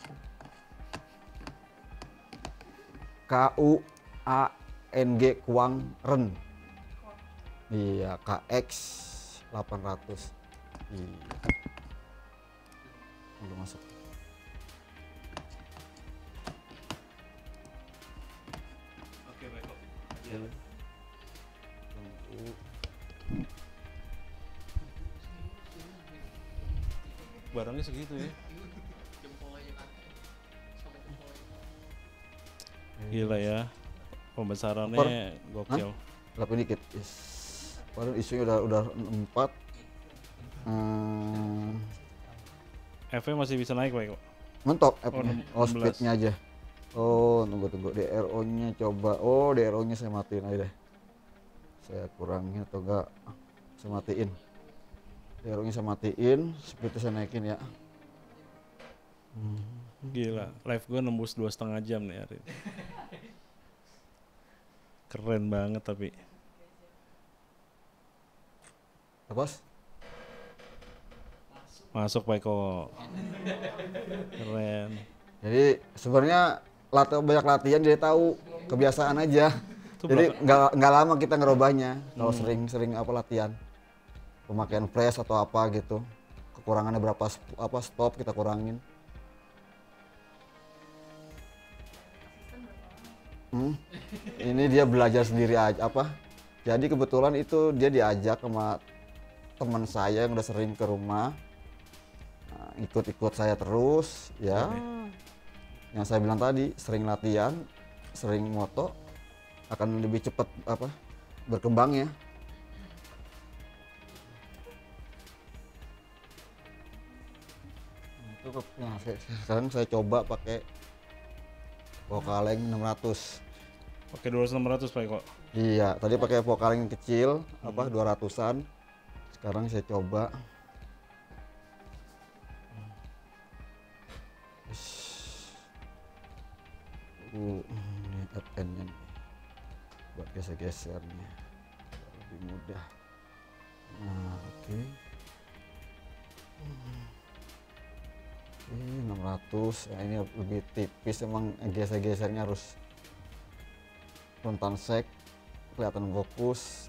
KUANG Kuangren. Iya, KX 800. Iya. Belum masuk. Oke, baik kok. Tunggu. Barangnya segitu ya. Gila ya. Pembesarannya gokil. Lapin dikit. Yes. Padahal isunya udah 4. F-nya masih bisa naik, baik kok. Mentok Oh, F-nya. 16. Speednya aja. Oh, tunggu DRO-nya coba. Oh, DRO-nya saya matiin aja deh. Saya kurangin atau enggak saya matiin. DRO-nya saya matiin, speednya saya naikin ya. Gila, live gue nembus 2,5 jam nih hari ini. Keren banget tapi. Lepas? Masuk Pak Eko. Keren. Jadi sebenarnya banyak latihan dia tahu kebiasaan aja. Itu Jadi nggak lama kita ngerubahnya kalau sering apa latihan. Pemakaian press atau apa gitu. Kekurangannya berapa stop kita kurangin. Ini dia belajar sendiri aja apa. Jadi kebetulan itu dia diajak sama teman saya yang udah sering ke rumah. Nah, ikut-ikut saya terus ya. Yang saya bilang tadi, sering latihan, sering moto akan lebih cepat apa berkembangnya. Itu nah, sekarang saya coba pakai Vokaleng 600. Oke, 2600 Pak Eko. Iya, tadi pakai Vokaleng kecil apa 200-an. Sekarang saya coba ini FN-nya nih. Buat geser-gesernya lebih mudah. Nah, oke. Ini 600, ya ini lebih tipis, emang geser-gesernya harus rentan sek, kelihatan fokus.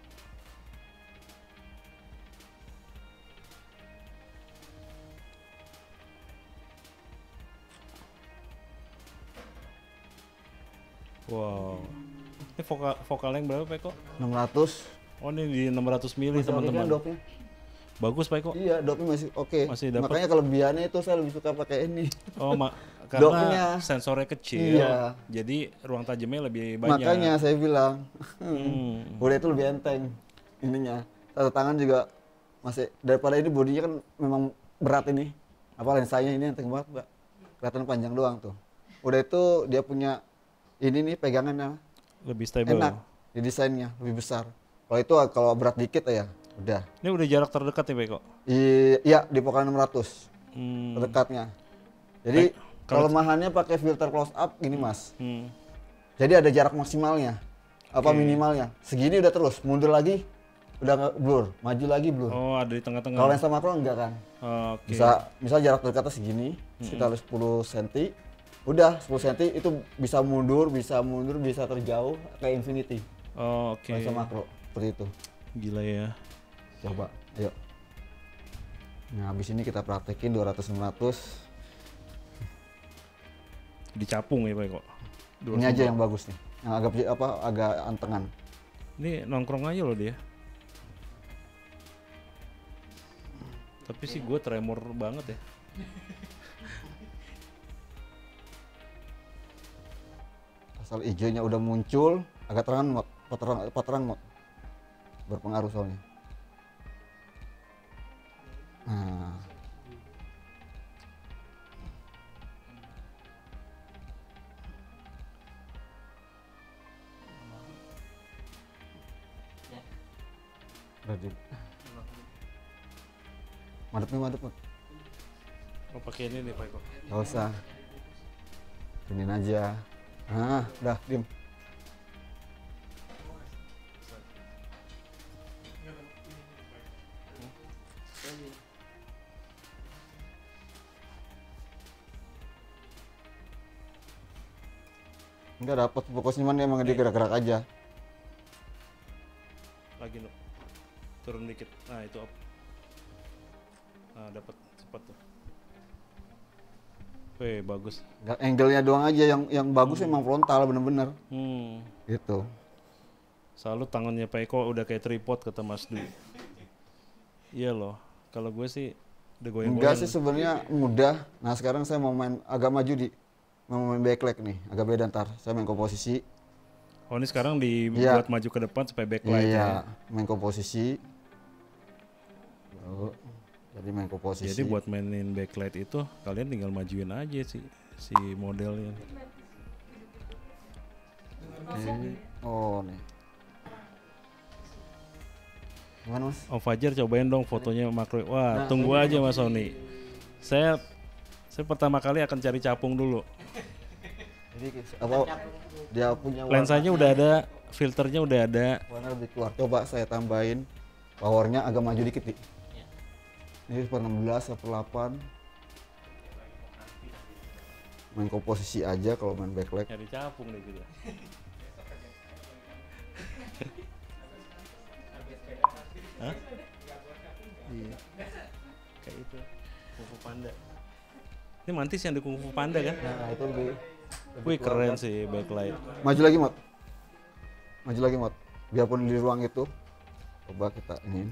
Wow. Ini vokalnya yang berapa Pak Eko? 600. Oh, ini di 600 mili teman-teman. Dopnya. Bagus Pak Eko. Iya, dopnya masih oke. Masih dapat. Makanya kelebihannya itu saya lebih suka pakai ini. Oh, karena Dopnya. sensornya kecil. Iya. Jadi ruang tajamnya lebih banyak. Makanya saya bilang, udah itu lebih enteng ininya. Satu tangan juga masih daripada ini bodinya kan memang berat ini. Apa lensanya ini enteng banget, Mbak. Kelihatan panjang doang tuh. Udah itu dia punya ini nih pegangannya Lebih stable. enak di desainnya, lebih besar. Kalau itu kalau berat dikit ya udah. Ini udah jarak terdekat nih Pak Eko. Iya, di Vokaleng 600 terdekatnya. Jadi kelemahannya pakai filter close up gini Mas. Jadi ada jarak maksimalnya, apa minimalnya. Segini udah terus, mundur lagi udah blur, maju lagi blur. Oh, ada di tengah-tengah. Kalau lensa makro enggak kan. Oke. Bisa misal jarak dekatnya segini, sekitar 10 cm. Udah 10 cm itu bisa mundur, bisa terjauh kayak infinity. Oh, oke. Lensa makro seperti itu. Gila ya. Coba, ayo. Nah, habis ini kita praktekin 200 600. dicapung ya Pak kok. Ini aja yang bagus nih. Yang agak antengan. Ini nongkrong aja loh dia. Tapi sih gue tremor banget ya. Asal hijaunya udah muncul, agak terang Mot. Terang Mot. Berpengaruh soalnya. Nah. Berarti. Madep Mot. Mau pakai ini nih Pak kok. Gak usah. Ini aja. Nah, udah diem. Enggak dapat fokusnya, mana emang dia gerak-gerak aja. Lagi no. Turun dikit. Nah itu up. Nah dapat cepat tuh. Weh bagus. Nggak, angle-nya doang aja yang bagus emang frontal bener-bener. Gitu. Selalu tangannya Pak Eko udah kayak tripod kata Mas Dwi. Iya loh. Kalau gue sih udah goyang-goyang. Enggak sih sebenarnya mudah. Nah sekarang saya mau main agak maju mau main backlight nih, agak beda ntar. Saya main komposisi. Oh ini sekarang dibuat maju ke depan supaya backlight ya. Main komposisi. Jadi main komposisi. Jadi buat mainin backlight itu kalian tinggal majuin aja si modelnya. Oh nih. Gimana Mas? Om Fajar cobain dong fotonya makro. Wah, tunggu aja Mas Sony. Saya pertama kali akan cari capung dulu. Jadi dia punya lensanya udah ada, filternya udah ada. Warna lebih keluar. Coba saya tambahin powernya agak maju dikit nih. Ini per 16 per 8. Main komposisi aja kalau main backlight. Cari capung deh gitu. Hah? Iya. Kayak itu. Kung Fu Panda. Ini Mantis yang di Kung Fu Panda kan? Nah, itu lebih Wih keren sih backlight. Maju lagi Mot. Biarpun di ruang itu. Coba kita ini.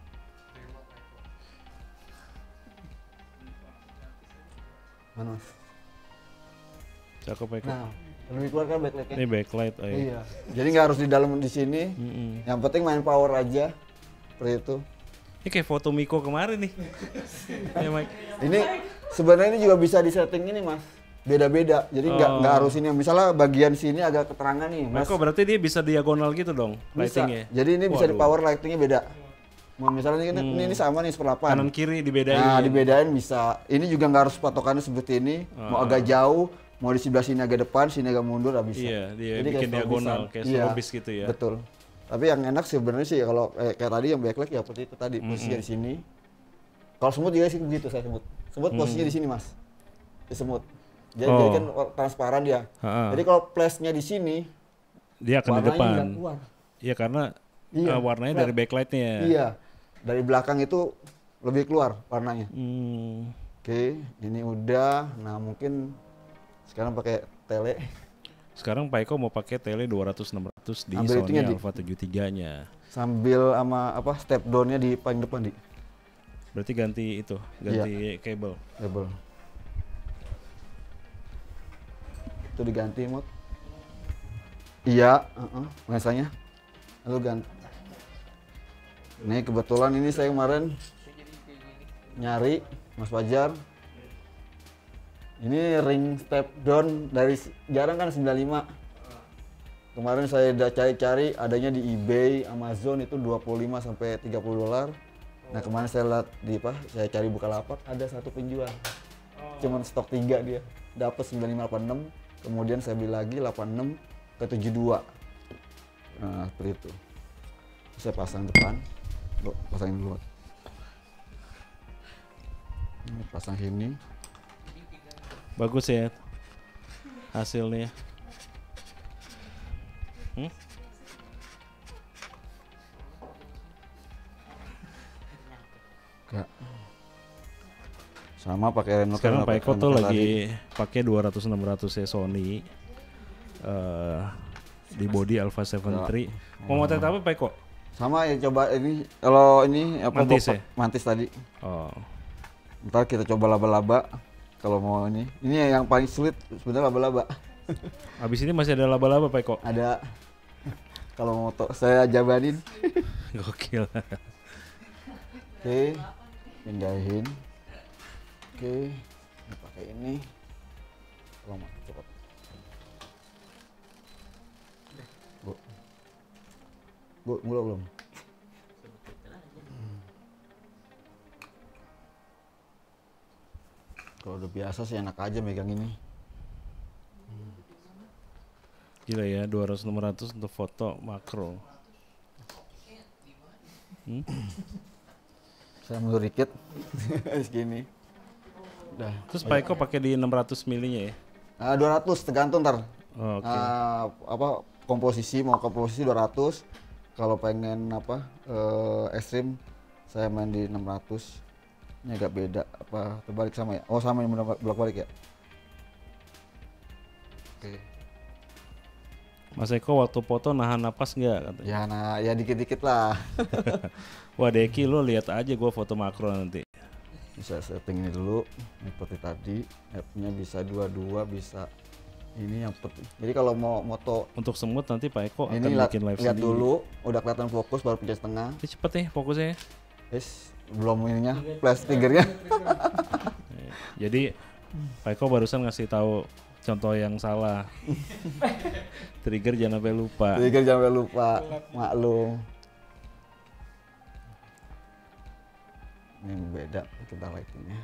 Mana Mas? Cakep Eko. Nah, lebih keluar kan backlightnya? Ini backlight. Iya. Jadi nggak harus di dalam di sini. Yang penting main power aja. Seperti itu. Ini kayak foto Miko kemarin nih. Ya, Mike. Ini sebenarnya ini juga bisa disetting ini Mas. Beda-beda. Jadi nggak harus ini. Misalnya bagian sini agak keterangan nih Mas. Kok berarti dia bisa diagonal gitu dong Bisa. lightingnya? Jadi ini bisa di power lightingnya beda. Misalnya ini sama nih 1/8. Kanan kiri dibedain. Nah dibedain bisa. Ini juga nggak harus patokannya seperti ini. Mau agak jauh, mau di sebelah sini agak depan, sini agak mundur, bisa. Iya, dia Jadi bikin kayak diagonal, strobisan. kayak Iya, strobis gitu ya. Betul. Tapi yang enak sebenarnya sih kalau kayak tadi yang backlight ya seperti itu tadi, posisinya di sini. Kalau semut juga sih begitu saya semut. Semut posisinya di sini Mas. Di semut. Jadi kan transparan dia. Jadi kalau flashnya di sini, dia akan di depan. Iya karena warnanya dari backlightnya. Iya. Dari belakang itu lebih keluar warnanya. Oke, ini udah. Nah mungkin sekarang pakai tele. Sekarang Pak Eko mau pakai tele 200-600 di Ambil Sony Alpha 73-nya. Sambil sama step down-nya di paling depan di. Berarti ganti kabel. Kabel. Itu diganti Mot. Iya, biasanya. Lalu ganti. Nih kebetulan ini saya kemarin nyari Mas Fajar. Ini ring step down dari jarang kan 95. Kemarin saya udah cari-cari adanya di eBay, Amazon itu 25 sampai 30 dolar. Nah, kemarin saya lihat saya cari Bukalapak ada satu penjual. Cuman stok 3 dia. Dapat 9586. Kemudian saya beli lagi 86 ke 72. Nah, seperti itu. Saya pasang depan. Pasangin dulu. Ini pasang sini. Bagus ya hasilnya. Enggak. Sama pakai Reno. Sekarang Pak Eko tuh tadi. lagi pakai 200-600 ya Sony di body Alpha 7 III. Mau motret apa Pak Eko? Sama ya, coba ini kalau ini apa Mantis bapak- ya? mantis tadi. Oh, Ntar kita coba laba-laba kalau mau ini. Ini yang paling sulit sebenarnya laba-laba. habis ini masih ada laba-laba Pak Eko. Ada kalau mau saya jabanin. Gokil. Oke, pindahin. Oke, ini pakai ini. Tolong Mak, cepat. Bu, mulai belum? Kalau udah biasa sih enak aja megang ini. Gila ya, 200-600 untuk foto makro. Saya mundur dikit. Segini. Udah. Terus Pak Eko pakai di 600 milinya ya? 200 tergantung ntar. Oh, oke. Apa komposisi, mau komposisi 200. Kalau pengen apa ekstrim saya main di 600. Ini agak beda apa terbalik sama ya? Oh sama yang bolak balik ya. Oke. Mas Eko waktu foto nahan napas nggak katanya? Ya nah ya dikit-dikit lah. Wah Deki lo lihat aja gua foto makro nanti. Bisa setting ini dulu seperti tadi. App-nya bisa 22 bisa ini yang penting. Jadi kalau mau moto Untuk semut nanti Pak Eko ini akan bikin live lihat sendiri. dulu udah kelihatan fokus baru pencet setengah. Ini cepet nih fokusnya. Belum ininya flash triggernya. Jadi Pak Eko barusan ngasih tahu contoh yang salah. Trigger jangan sampai lupa. Trigger jangan sampai lupa, maklum. Ini beda kita lightingnya.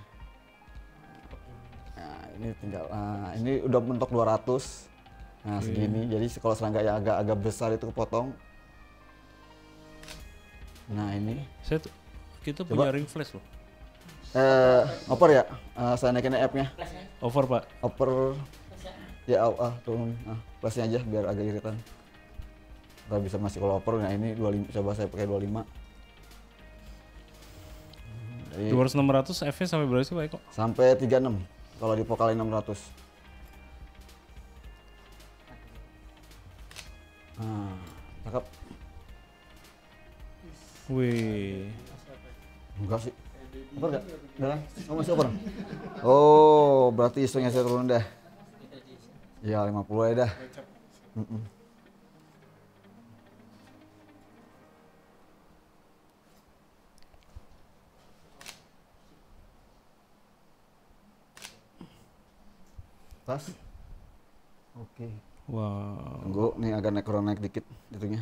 Nah ini tinggal, ini udah mentok 200. Nah segini, jadi kalau serangga yang agak besar itu kepotong. Nah ini. Kita Coba. punya ring flash loh. Over ya, saya naikin app-nya. Over Pak. Over, ya turun, plusnya aja biar agak iritan. Ntar bisa masih kalau over, nah ini 25, coba saya pakai 25. Jadi, 200-600 F-nya sampai berapa sih Pak Eko? sampai 36 kalau di Pokali 600. Cakep. Wih. Enggak sih. Over enggak? Enggak kan? Oh masih over? Oh berarti isengnya saya turun dah. Ya 50 ya dah. Pas. Oke. Wow. Tunggu, nih agak naik dikit itunya.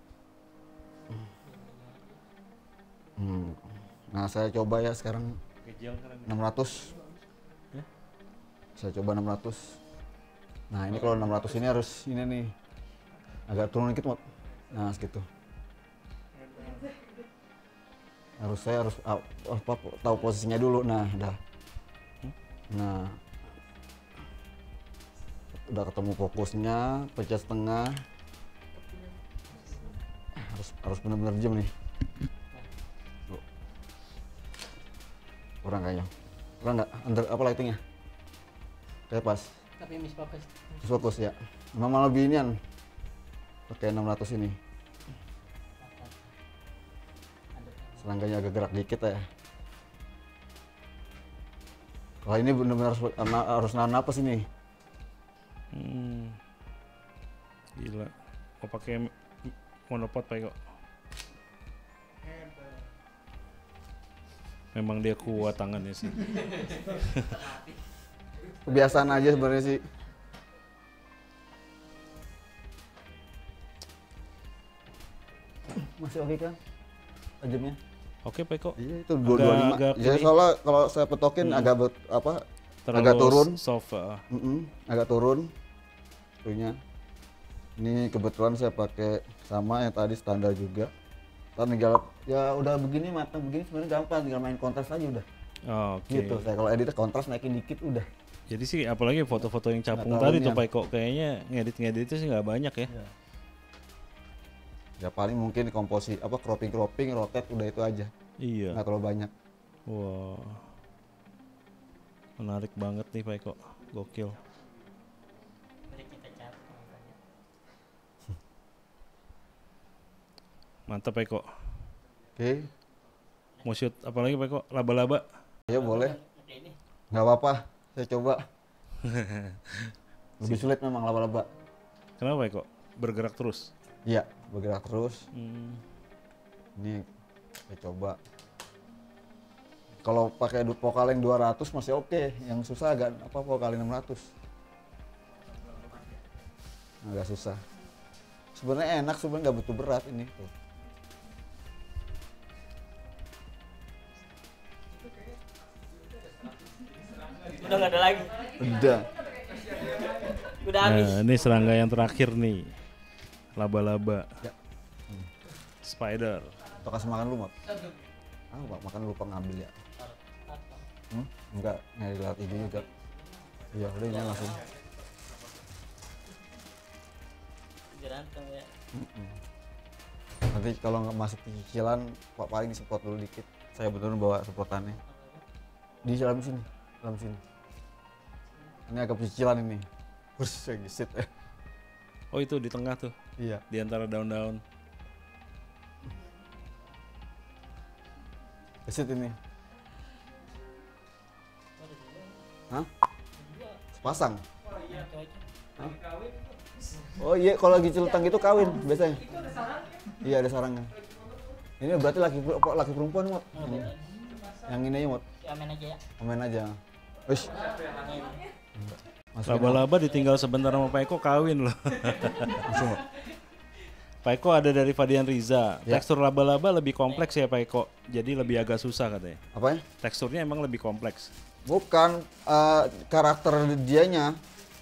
Nah saya coba ya sekarang 600. Saya coba 600. Nah ini kalau 600 ini harus ini nih agak turun dikit Mot. Nah segitu. Saya harus tahu posisinya dulu. Nah udah. Nah udah ketemu fokusnya, pencet setengah. Harus benar-benar jam nih. Kurang kayaknya. Kurang nggak? Under apa lightingnya? Kayak pas. Tapi miss focus. Terus fokus ya. Memang lebih inian. Pakai 600 ini. Selangganya agak gerak dikit ya. Kalau ini benar-benar harus nahan napas ini. Gila. Mau pakai monopod Pak Eko. Memang dia kuat tangannya sih. Kebiasaan aja sebenarnya sih. Masih oke kan? Tajamnya? Oke Pak Eko. Iya itu 225. Agak Ya ini. soalnya kalau saya petokin agak agak turun. Soft. Agak turun. Itunya. Ini kebetulan saya pakai sama yang tadi standar juga. Ntar tinggal ya udah begini matang begini sebenarnya gampang, tinggal main kontras aja udah. Oke. Gitu. Saya kalau edit kontras naikin dikit udah. Jadi sih apalagi foto-foto yang capung Nggak tadi terlalu tuh Pak Eko kayaknya ngedit-ngeditnya sih nggak banyak ya. Ya paling mungkin komposisi cropping, rotate udah itu aja. Iya. Nggak terlalu banyak. Wah. Menarik banget nih Pak Eko, gokil. Mari kita cari makanya. Mantap Pak Eko. Oke, Mau shoot apa lagi Pak Eko? Laba-laba? ya boleh. Oke ini. Nggak apa-apa, saya coba. Lebih sulit memang laba-laba. Kenapa Pak Eko? Bergerak terus? Iya, bergerak terus. Ini saya coba. Kalau pakai vokaleng 200 masih oke. Yang susah agak apa vokaleng 600. Agak susah. Sebenarnya enak, sebenarnya nggak butuh berat ini tuh. Udah nggak ada lagi. Udah. Udah habis. Nah, ini serangga yang terakhir nih. Laba-laba. Ya. Spider. Atau kasih makan lu, Mot? Ah, Pak, makan lupa ngambil ya. Enggak, nggak ini juga. Iya, udah ini langsung. Berantem ya. Nanti kalau nggak masuk cicilan, Pak paling disemprot dulu dikit. Saya betul bawa semprotannya. Di dalam sini, dalam sini. Ini agak cicilan ini. Bus, saya gisit. Oh itu di tengah tuh, Iya. di antara daun-daun. Gisit ini. Hah? Sepasang. Oh iya, kalau lagi celutang gitu kawin biasanya. Iya ada sarangnya. Ini berarti laki perempuan, Mot. Yang ini aja, Mot. Ya main aja ya. Komen aja. Wis. Laba-laba ditinggal sebentar sama Pak Eko kawin loh. Langsung, Mot. Pak Eko ada dari Fadian Riza. Ya. Tekstur laba-laba lebih kompleks ya Pak Eko. Jadi lebih agak susah katanya. Apanya? Teksturnya emang lebih kompleks. Bukan karakter dianya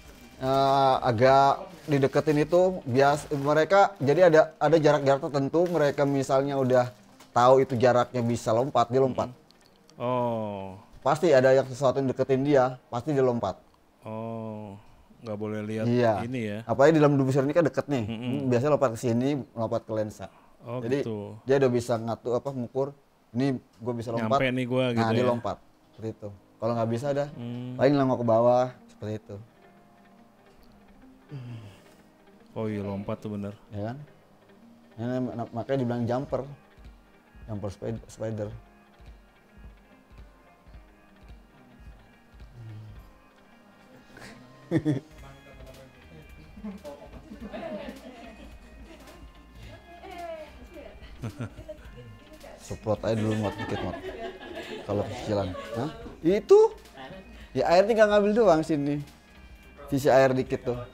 agak dideketin itu mereka jadi ada jarak-jarak tertentu, mereka misalnya udah tahu itu jaraknya bisa lompat, dia lompat. Oh. Pasti ada yang sesuatu yang deketin dia, pasti dia lompat. Oh. Nggak boleh lihat Iya. ini ya. Apalagi di dalam dubusir ini kan deket nih. Biasanya lompat ke sini, lompat ke lensa. Oh Jadi gitu. dia udah bisa ngatur ngukur. Ini gue bisa lompat. Nyampe nih gua gitu Nah, dia ya. lompat. Seperti itu. Kalau nggak bisa dah, paling nengok ke bawah seperti itu. Oh iya lompat tuh bener. Ya kan? Ini makanya dibilang jumper. Jumper spider. Semprot aja dulu Mot, dikit Mot. Kalau kecilan. Hah? Itu? Ya air tinggal ngambil doang sini. Sisi air dikit tuh.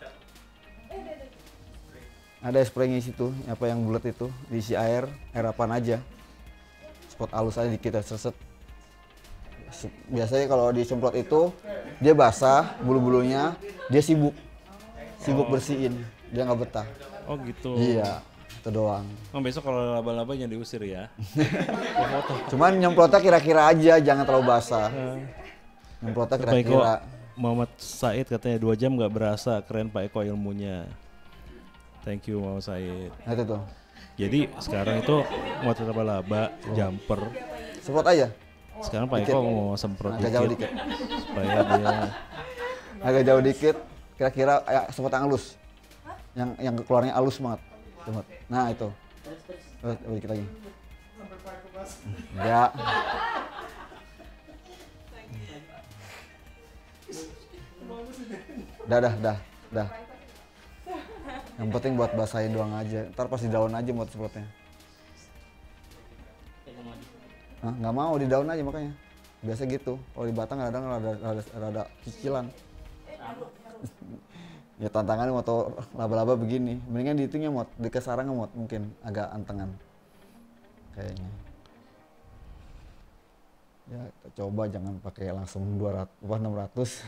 Ada spraynya situ, apa yang bulat itu, diisi air apaan aja. Spot halus aja dikit ya, serset. Biasanya kalau disemprot itu dia basah, bulu-bulunya, dia sibuk bersihin, dia nggak betah. Oh gitu. Iya, itu doang. Oh besok kalau laba-labanya diusir ya. Cuman nyemprotnya kira-kira aja, jangan terlalu basah. Nyemprotnya Pak Eko, kira-kira. Muhammad Said katanya 2 jam nggak berasa, keren Pak Eko ilmunya. Thank you Muhammad Said. Nah itu tuh, Jadi sekarang itu mau laba-laba, jumper. semprot aja, Sekarang Pak Eko mau semprot agak jauh dikit. supaya dia Agak jauh dikit, kira-kira ya, semprot yang halus. Yang keluarnya halus banget. Semprot. Nah itu. Terus dikit lagi. Ya. Dah. Yang penting buat basahin doang aja. Ntar pas di daun aja buat semprotnya. Hah, nggak mau di daun aja makanya. Biasa gitu. Kalau di batang kadang rada cicilan. Ya tantangannya moto laba-laba begini. Mendingan di itunya Mot, di kesarangnya Mot, mungkin agak antengan. Kayaknya. Ya kita coba jangan pakai langsung 200 600.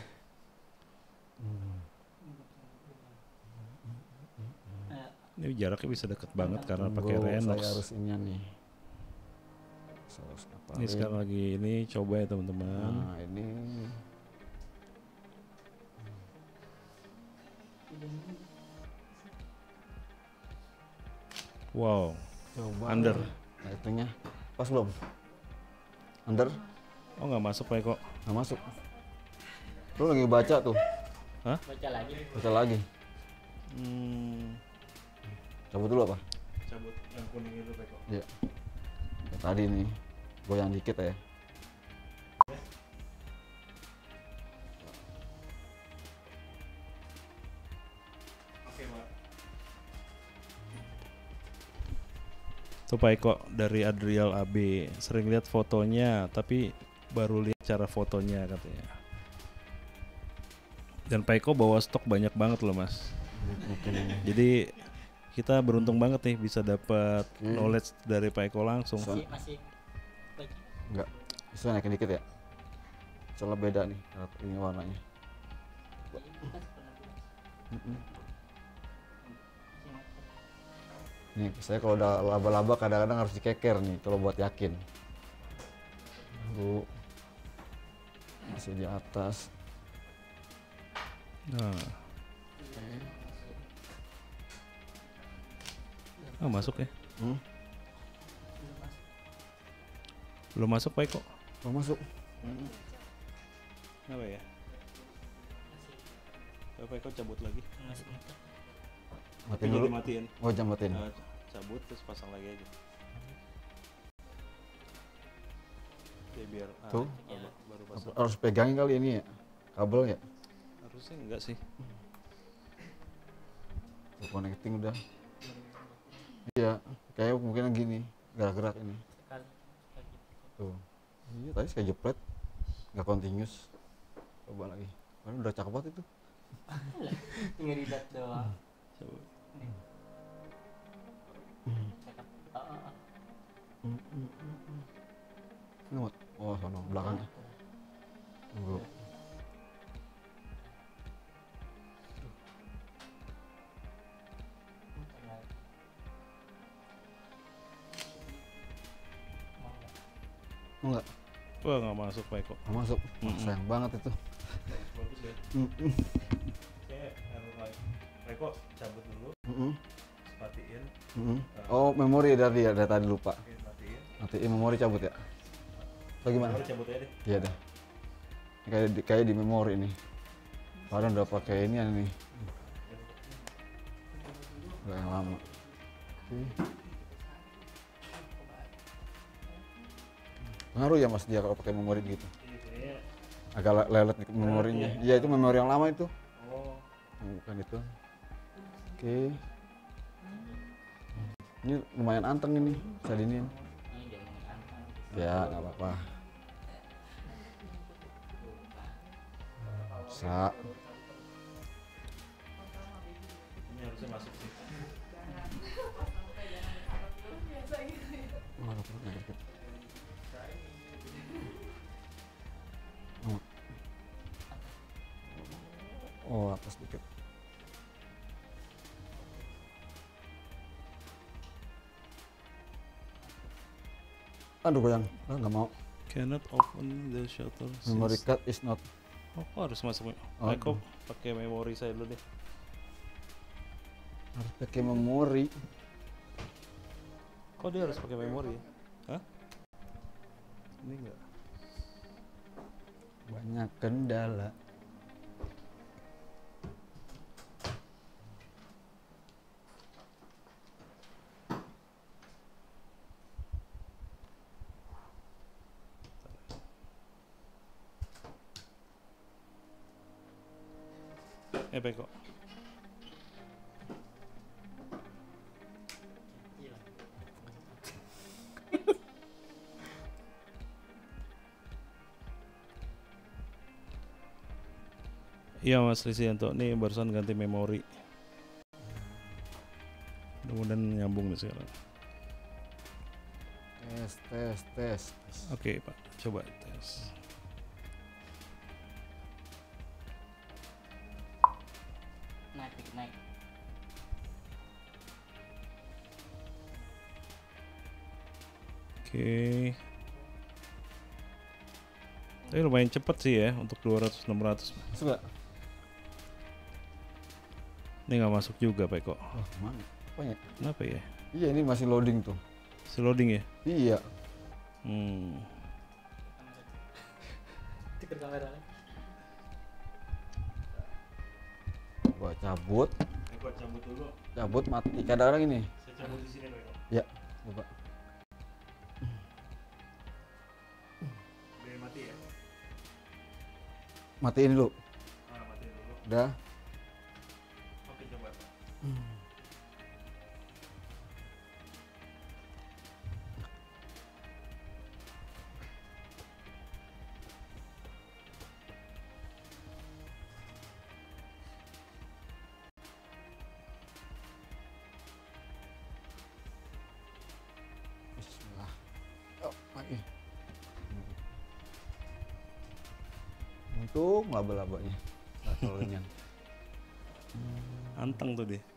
ini jaraknya bisa deket banget karena pakai Tunggu, Renox. saya harus ini nih. Saus apa? Ini sekarang lagi ini coba ya teman-teman. Nah ini. Wow. Coba. Under. Nah itunya. Pas belum? Under? Oh nggak masuk Pak Eko. Nggak masuk. Lu lagi baca tuh, Baca lagi. baca lagi. Cabut dulu apa? Cabut yang kuning itu Peko. Iya. Ya, tadi nih, goyang dikit ya. Oke, Pak. Tuh Pak Eko dari Adrial AB, sering lihat fotonya tapi baru lihat cara fotonya katanya. Dan Pak Eko bawa stok banyak banget loh Mas. Jadi kita beruntung banget nih bisa dapat knowledge dari Pak Eko langsung. Masih baca. Enggak, bisa naikin dikit ya. Soalnya beda nih, ini warnanya. Nih, saya kalau udah laba-laba kadang-kadang harus dikeker nih kalau buat yakin. Lalu masih di atas. Nah. Masuk ya? Belum masuk Pak Eko? Oh, masuk. Apa ya? Pak Eko cabut lagi. Masih Matiin Tapi dulu. jadi matiin. Oh, jam matiin. Cabut terus pasang lagi aja. Ya biar Tuh. baru pasang. Harus pegangin kali ini ya, kabel ya. Harusnya enggak sih. Tuh, connecting udah. Iya, kayak mungkin gini, gerak-gerak ini. sekali. Tuh. Iya, tadi saya jepret, nggak continuous. Coba lagi. Kan udah cakep banget itu. Tinggal di dat doang. Coba. Cakep. Ngemot. Oh, sono belakangnya. Tunggu. Mau nggak? Wah nggak masuk Pak Eko. Nggak masuk. Wah, sayang banget itu. Bagus ya. Kayak Pak Eko cabut dulu, matiin. Oh, memori dari tadi lupa. Matiin. Matiin memori cabut ya? Atau gimana? Baru cabut aja deh. Iya dah. Kayak di memori ini. Padahal udah pakai ini nih. Udah yang lama. Oke. Ngaruh ya Mas dia kalau pakai memori gitu. Agak lelet nih memorinya. Iya itu memori yang lama itu. Oh. Bukan itu. Oke. Ini lumayan anteng ini. Bisa diinin. Ya nggak apa-apa. Bisa. Ini harusnya masuk sih. Oh atas dikit. Aduh goyang, nggak mau. Cannot open the shutter. Memory card is not. Oh, kok harus masuk. Oh, Pak Eko pakai memori saya dulu deh. Harus pakai memori. Kok dia harus pakai memori ya? Hah? Ini enggak. Banyak kendala. Pak Eko. Iya Mas Risianto, nih barusan ganti memori. Mudah-mudahan nyambung nih sekarang. Tes. Oke Pak, coba tes. Naik dikit naik. Oke. Tapi lumayan cepet sih ya untuk 200-600. Masuk nggak? Ini nggak masuk juga Pak Eko. Oh mana? Apa ya? Kenapa ya? Iya ini masih loading tuh. Si loading ya? Iya. Tikar kamera lagi. cabut, Eko cabut dulu. cabut mati. Kadang-kadang ini. Saya cabut di sini Eko. Ya, coba. Biar mati ya. Matiin dulu. Matiin dulu. Udah. Oke, coba. Bismillah. Oh, lagi. Untung laba-labanya. Nggak terlalu kenyang. Anteng tuh deh.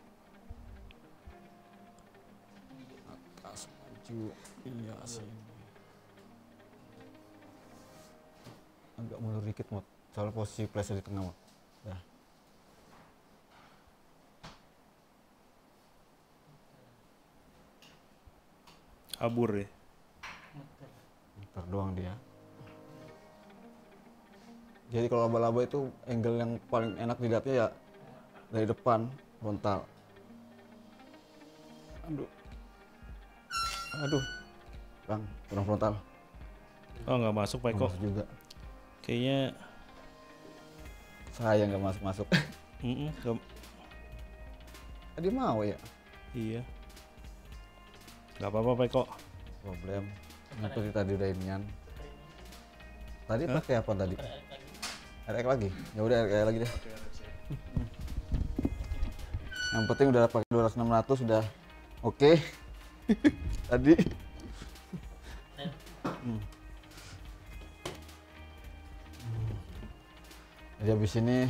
Atas maju. Iya sih. Agak mundur dikit Mot. Soalnya posisi flashnya di tengah Mot. Dah. Kabur ya. Muter doang dia. Jadi kalau laba-laba itu angle yang paling enak dilihatnya ya dari depan frontal. Aduh. Aduh. Bang, kurang frontal. Oh, nggak masuk Pak Eko. Masuk juga. Kayaknya Saya nggak masuk-masuk. nggak. Dia mau ya? Iya. Nggak apa-apa Pak Eko. Problem. Seperti tadi udah inian. Tadi pakai apa tadi? RX lagi? Ya udah RX lagi deh. Yang penting udah pakai 200-600 udah oke. Tadi. Jadi habis ini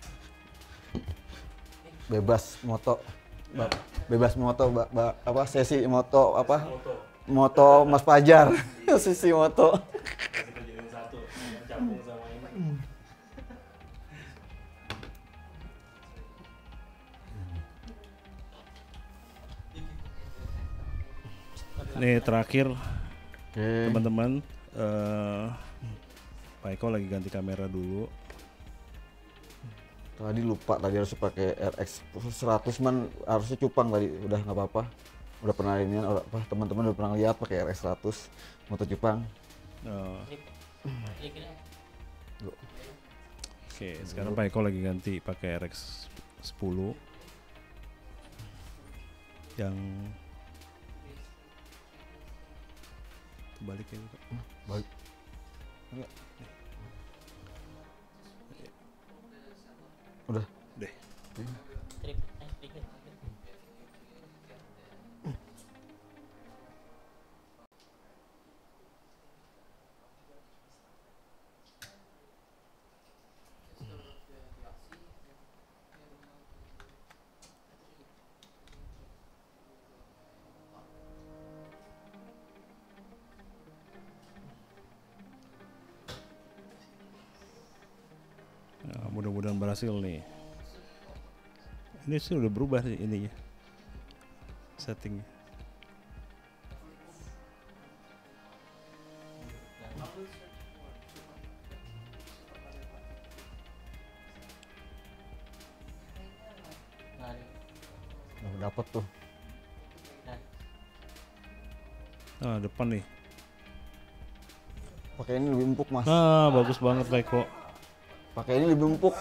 bebas moto. Bebas moto, apa sesi moto apa? Moto Mas Fajar. Sesi moto. Kita jadiin satu, campur sama ini. Nih terakhir Oke. teman-teman, Pak Eko lagi ganti kamera dulu. Tadi lupa tadi harus pakai RX 100 man harusnya cupang tadi udah nggak apa-apa. Udah pernah ini apa teman-teman udah pernah lihat pakai RX 100 motor cupang. Oke, sekarang Pak Eko lagi ganti pakai RX 10 yang balik ya Pak. Baik. Enggak. Udah. Deh. Trip, dikit. Nah, mudah-mudahan berhasil nih. Ini sih udah berubah sih ininya, settingnya. Udah dapet tuh. Nah, depan nih. Pakai ini lebih empuk Mas. Nah, bagus banget Pak Eko. Pakai ini lebih empuk.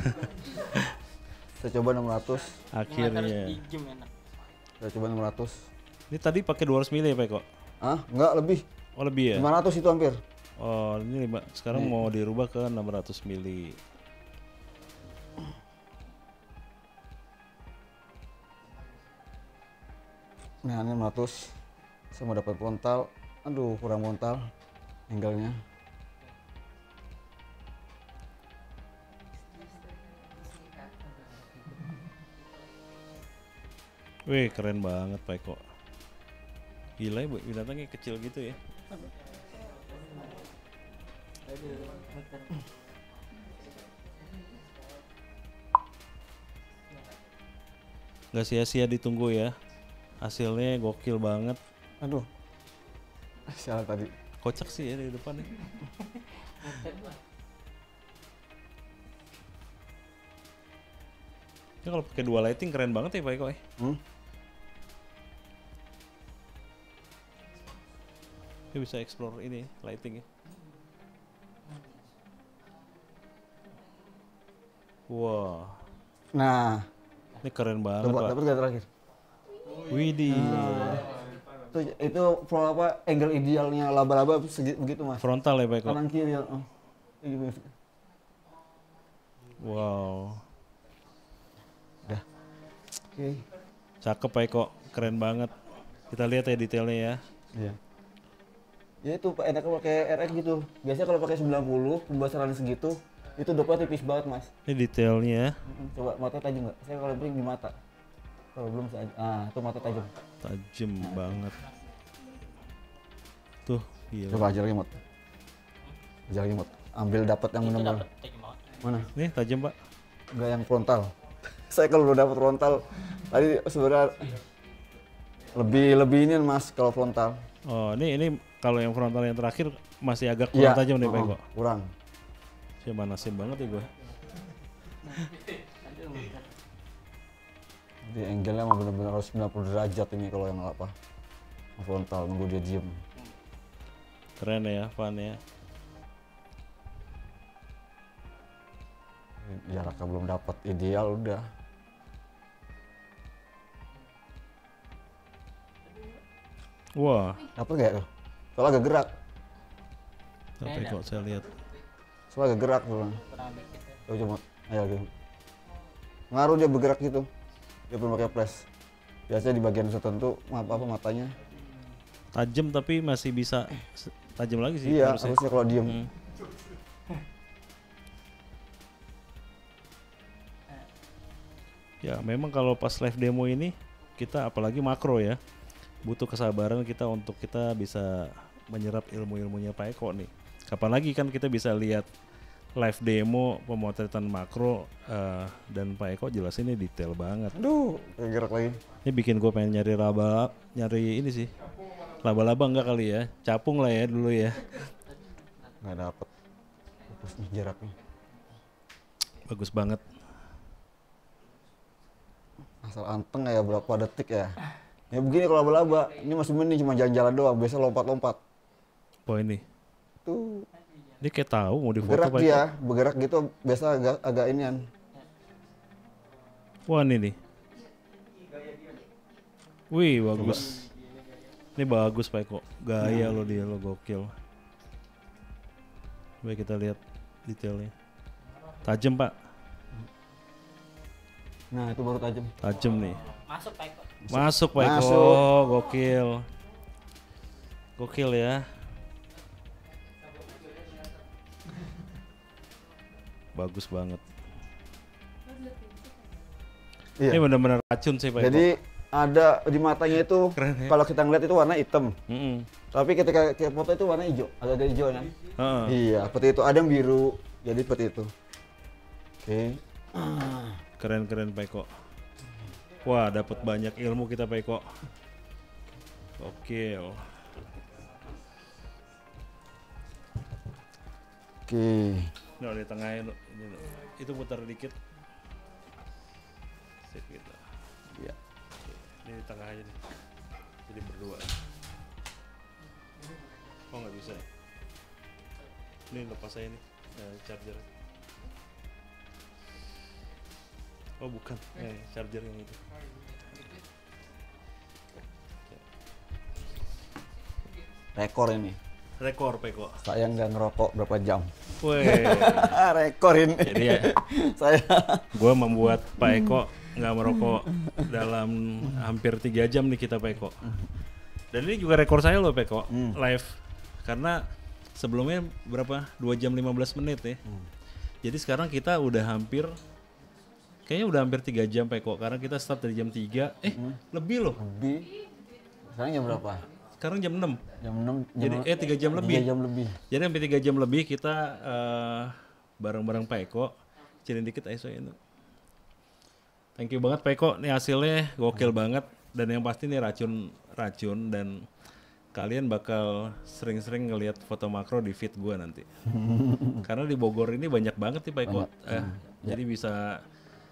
Saya coba 600. Akhirnya. Dijem enak. Saya coba 600. Ini tadi pakai 200 mili ya Pak Eko? Ah, enggak lebih. Oh lebih ya? 500 itu hampir. Oh ini sekarang mau dirubah ke 600 mili. Nah, ini 600. Saya mau dapat frontal. Aduh, kurang frontal angle-nya. Wih keren banget Pak Eko. Gila ya binatangnya kecil gitu ya. Gak sia-sia ditunggu ya. Hasilnya gokil banget. Aduh. Salah tadi. Kocak sih ya dari depan ya. Ya kalau pakai dual lighting keren banget ya Pak Eko ya. Dia bisa explore ini lighting ya. Wah, Nah, ini keren banget coba Pak. dapat gak terakhir? Widih. Itu apa angle idealnya laba-laba begitu Mas. Frontal ya Pak Eko. Kanan kiri ya. Gitu. Wow. Udah. Oke. Cakep Pak Eko, keren banget. Kita lihat ya detailnya ya. Iya. Ya itu Pak enaknya pakai RX gitu. Biasanya kalau pakai 90 pembesaran segitu itu dopnya tipis banget Mas. Ini detailnya Coba mata tajam nggak? Saya kalau beli di mata. Kalau belum saya, itu mata tajam. tajam banget. Tuh, gila. Coba aja lagi mot. Aja lagi mot. Ambil dapat yang Itu benar-benar. dapat tajam banget. Mana? Nih tajam Pak. Enggak yang frontal. Saya kalau udah dapat frontal tadi sebenarnya lebih ini Mas kalau frontal. Oh, ini kalau yang frontal yang terakhir masih agak kurang tajam nih Pak Eko. Kurang. Saya manasin banget ya gue. Jadi angle-nya mah benar-benar harus 90 derajat ini kalau yang apa? Frontal nunggu dia diem. Keren ya, Van ya. Jaraknya belum dapat ideal udah. Wah, Dapat gak tuh? Soalnya agak gerak. apa Eko saya lihat. Soalnya agak gerak tuh. Kurang dikit ya. Coba coba. Ayo gitu. Ngaruh dia bergerak gitu. Dia belum pakai flash. Biasanya di bagian tertentu apa matanya. Tajam tapi masih bisa tajam lagi sih Iya, harusnya. harusnya kalau diem. Hmm. Ya memang kalau pas live demo ini kita apalagi makro ya butuh kesabaran kita untuk kita bisa menyerap ilmu-ilmunya Pak Eko nih. Kapan lagi kan kita bisa lihat live demo pemotretan makro dan Pak Eko jelasinnya detail banget. Aduh, kayak gerak lagi. Ini bikin gue pengen nyari ini sih. Laba-laba enggak kali ya? Capung lah ya dulu ya. Nggak dapet. Fokus nih jaraknya. Bagus banget. Asal anteng ya berapa detik ya. Ya begini kalau laba-laba. Ini masih mending cuma jalan-jalan doang. Biasa lompat-lompat. Oh ini. Tuh. Dia kayak tahu mau difoto Bergerak Pak Eko. dia. Bergerak gitu biasa agak inian. Wah ini nih. Wih bagus. Ini bagus Pak Eko. Gaya lo dia lo gokil. Coba kita lihat detailnya. Tajam Pak. Nah itu baru tajam. Tajam nih. Masuk Pak Eko. Masuk Pak Eko. Masuk. Gokil. Gokil ya. Bagus banget. Ini Iya. benar-benar racun sih Pak Eko. Jadi ada di matanya itu Keren ya. kalau kita ngeliat itu warna hitam. Mm-mm. Tapi ketika kita foto itu warna hijau, agak hijau kan? Heeh. Iya, seperti itu. Ada yang biru, jadi seperti itu. Oke. Keren-keren Pak Eko. Wah, dapat banyak ilmu kita Pak Eko. Oke. Oke. Nah, di tengahnya ini, itu putar dikit. Sip gitu. Iya. Ini di tengah aja nih. Jadi berdua. Oh nggak bisa. Ini lepas aja nih charger. Oh bukan, charger yang itu. Rekor ini. Rekor Peko. Saya nggak ngerokok berapa jam. Weh. Rekor ini. Jadi ya, Saya. gue membuat Pak Eko nggak merokok dalam hampir 3 jam nih kita Pak Eko. Dan ini juga rekor saya loh Pak Eko, live. Karena sebelumnya berapa? 2 jam 15 menit ya. Jadi sekarang kita udah hampir, kayaknya udah hampir 3 jam Pak Eko. Karena kita start dari jam 3, lebih loh. Lebih. Sekarang jam berapa? Sekarang jam 6. Jam 6. Jadi 3 jam lebih. 3 jam lebih. Jadi hampir 3 jam lebih kita bareng-bareng Pak Eko. Cilin dikit ISO ini. Thank you banget Pak Eko. Nih hasilnya gokil banget. Dan yang pasti nih racun dan kalian bakal sering-sering ngelihat foto makro di feed gue nanti. Karena di Bogor ini banyak banget nih Pak Eko. Jadi bisa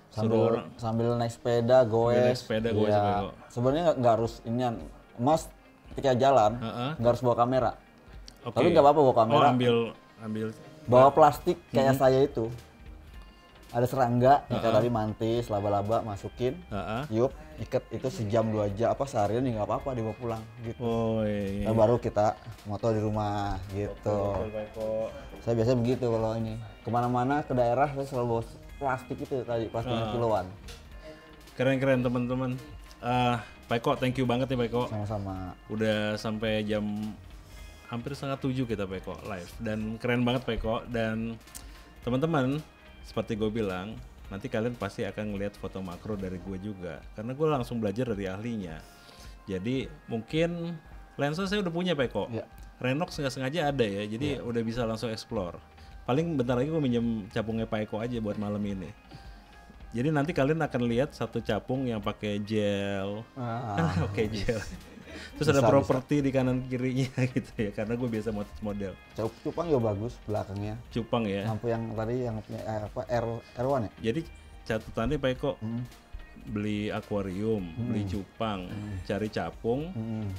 sambil naik sepeda goes. Sambil naik sepeda goes, Iya. Pak Eko. Sebenarnya nggak harus ini, Mas ketika jalan nggak harus bawa kamera. Oke. Tapi nggak apa-apa bawa kamera. Oh, ambil. Bawa plastik kayak saya itu. Ada serangga, yang kayak tadi mantis, laba-laba masukin, tiup, ikat itu sejam 2 jam apa seharian ya nggak apa-apa dibawa pulang gitu. Oh iya. Nah, baru kita moto di rumah gitu. Saya biasa begitu kalau ini kemana-mana ke daerah saya selalu bawa plastik itu tadi plastik kiloan. Keren teman-teman. Pak Eko, thank you banget nih Pak Eko. Sama-sama. Udah sampai jam hampir 6:30 kita Pak Eko live dan keren banget Pak Eko. Dan teman-teman seperti gue bilang nanti kalian pasti akan ngelihat foto makro dari gue juga karena gue langsung belajar dari ahlinya. Jadi mungkin lensa saya udah punya Pak Eko. Ya. Renox nggak sengaja ada ya, jadi udah bisa langsung explore. Paling bentar lagi gue minjem capungnya Pak Eko aja buat malam ini. Jadi nanti kalian akan lihat satu capung yang pakai gel, pakai gel. Terus ada properti di kanan kirinya gitu ya, karena gue biasa model. Cupang juga bagus belakangnya. Cupang ya. Lampu yang tadi yang punya R1 ya. Jadi catatannya Pak Eko, beli akuarium, beli cupang, cari capung.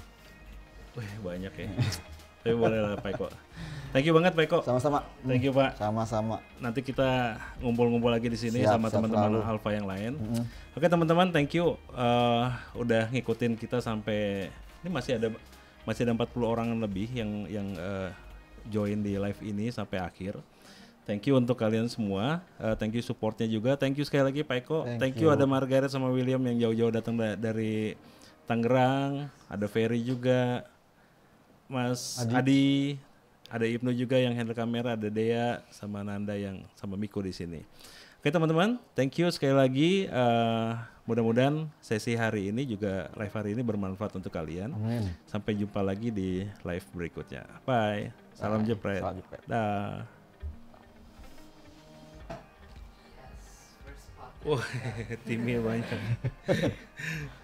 Wih banyak ya. Tapi boleh lah Pak Eko. Thank you banget Pak Eko. Sama-sama. Thank you Pak. Sama-sama. Nanti kita ngumpul-ngumpul lagi di sini Siap, sama teman-teman Alpha yang lain. Oke teman-teman, thank you udah ngikutin kita sampai ini masih ada 40 orang lebih yang join di live ini sampai akhir. Thank you untuk kalian semua. Thank you supportnya juga. Thank you sekali lagi Pak Eko. Thank you ada Margaret sama William yang jauh-jauh datang dari Tangerang. Ada Ferry juga. Mas Adi, ada Ibnu juga yang handle kamera, ada Dea sama Nanda yang sama Miko di sini. Oke teman-teman, thank you sekali lagi. Mudah-mudahan sesi hari ini juga live hari ini bermanfaat untuk kalian. Amin. Sampai jumpa lagi di live berikutnya. Bye. Salam jepret. Salam jepret. Dah. Wah, timnya banyak.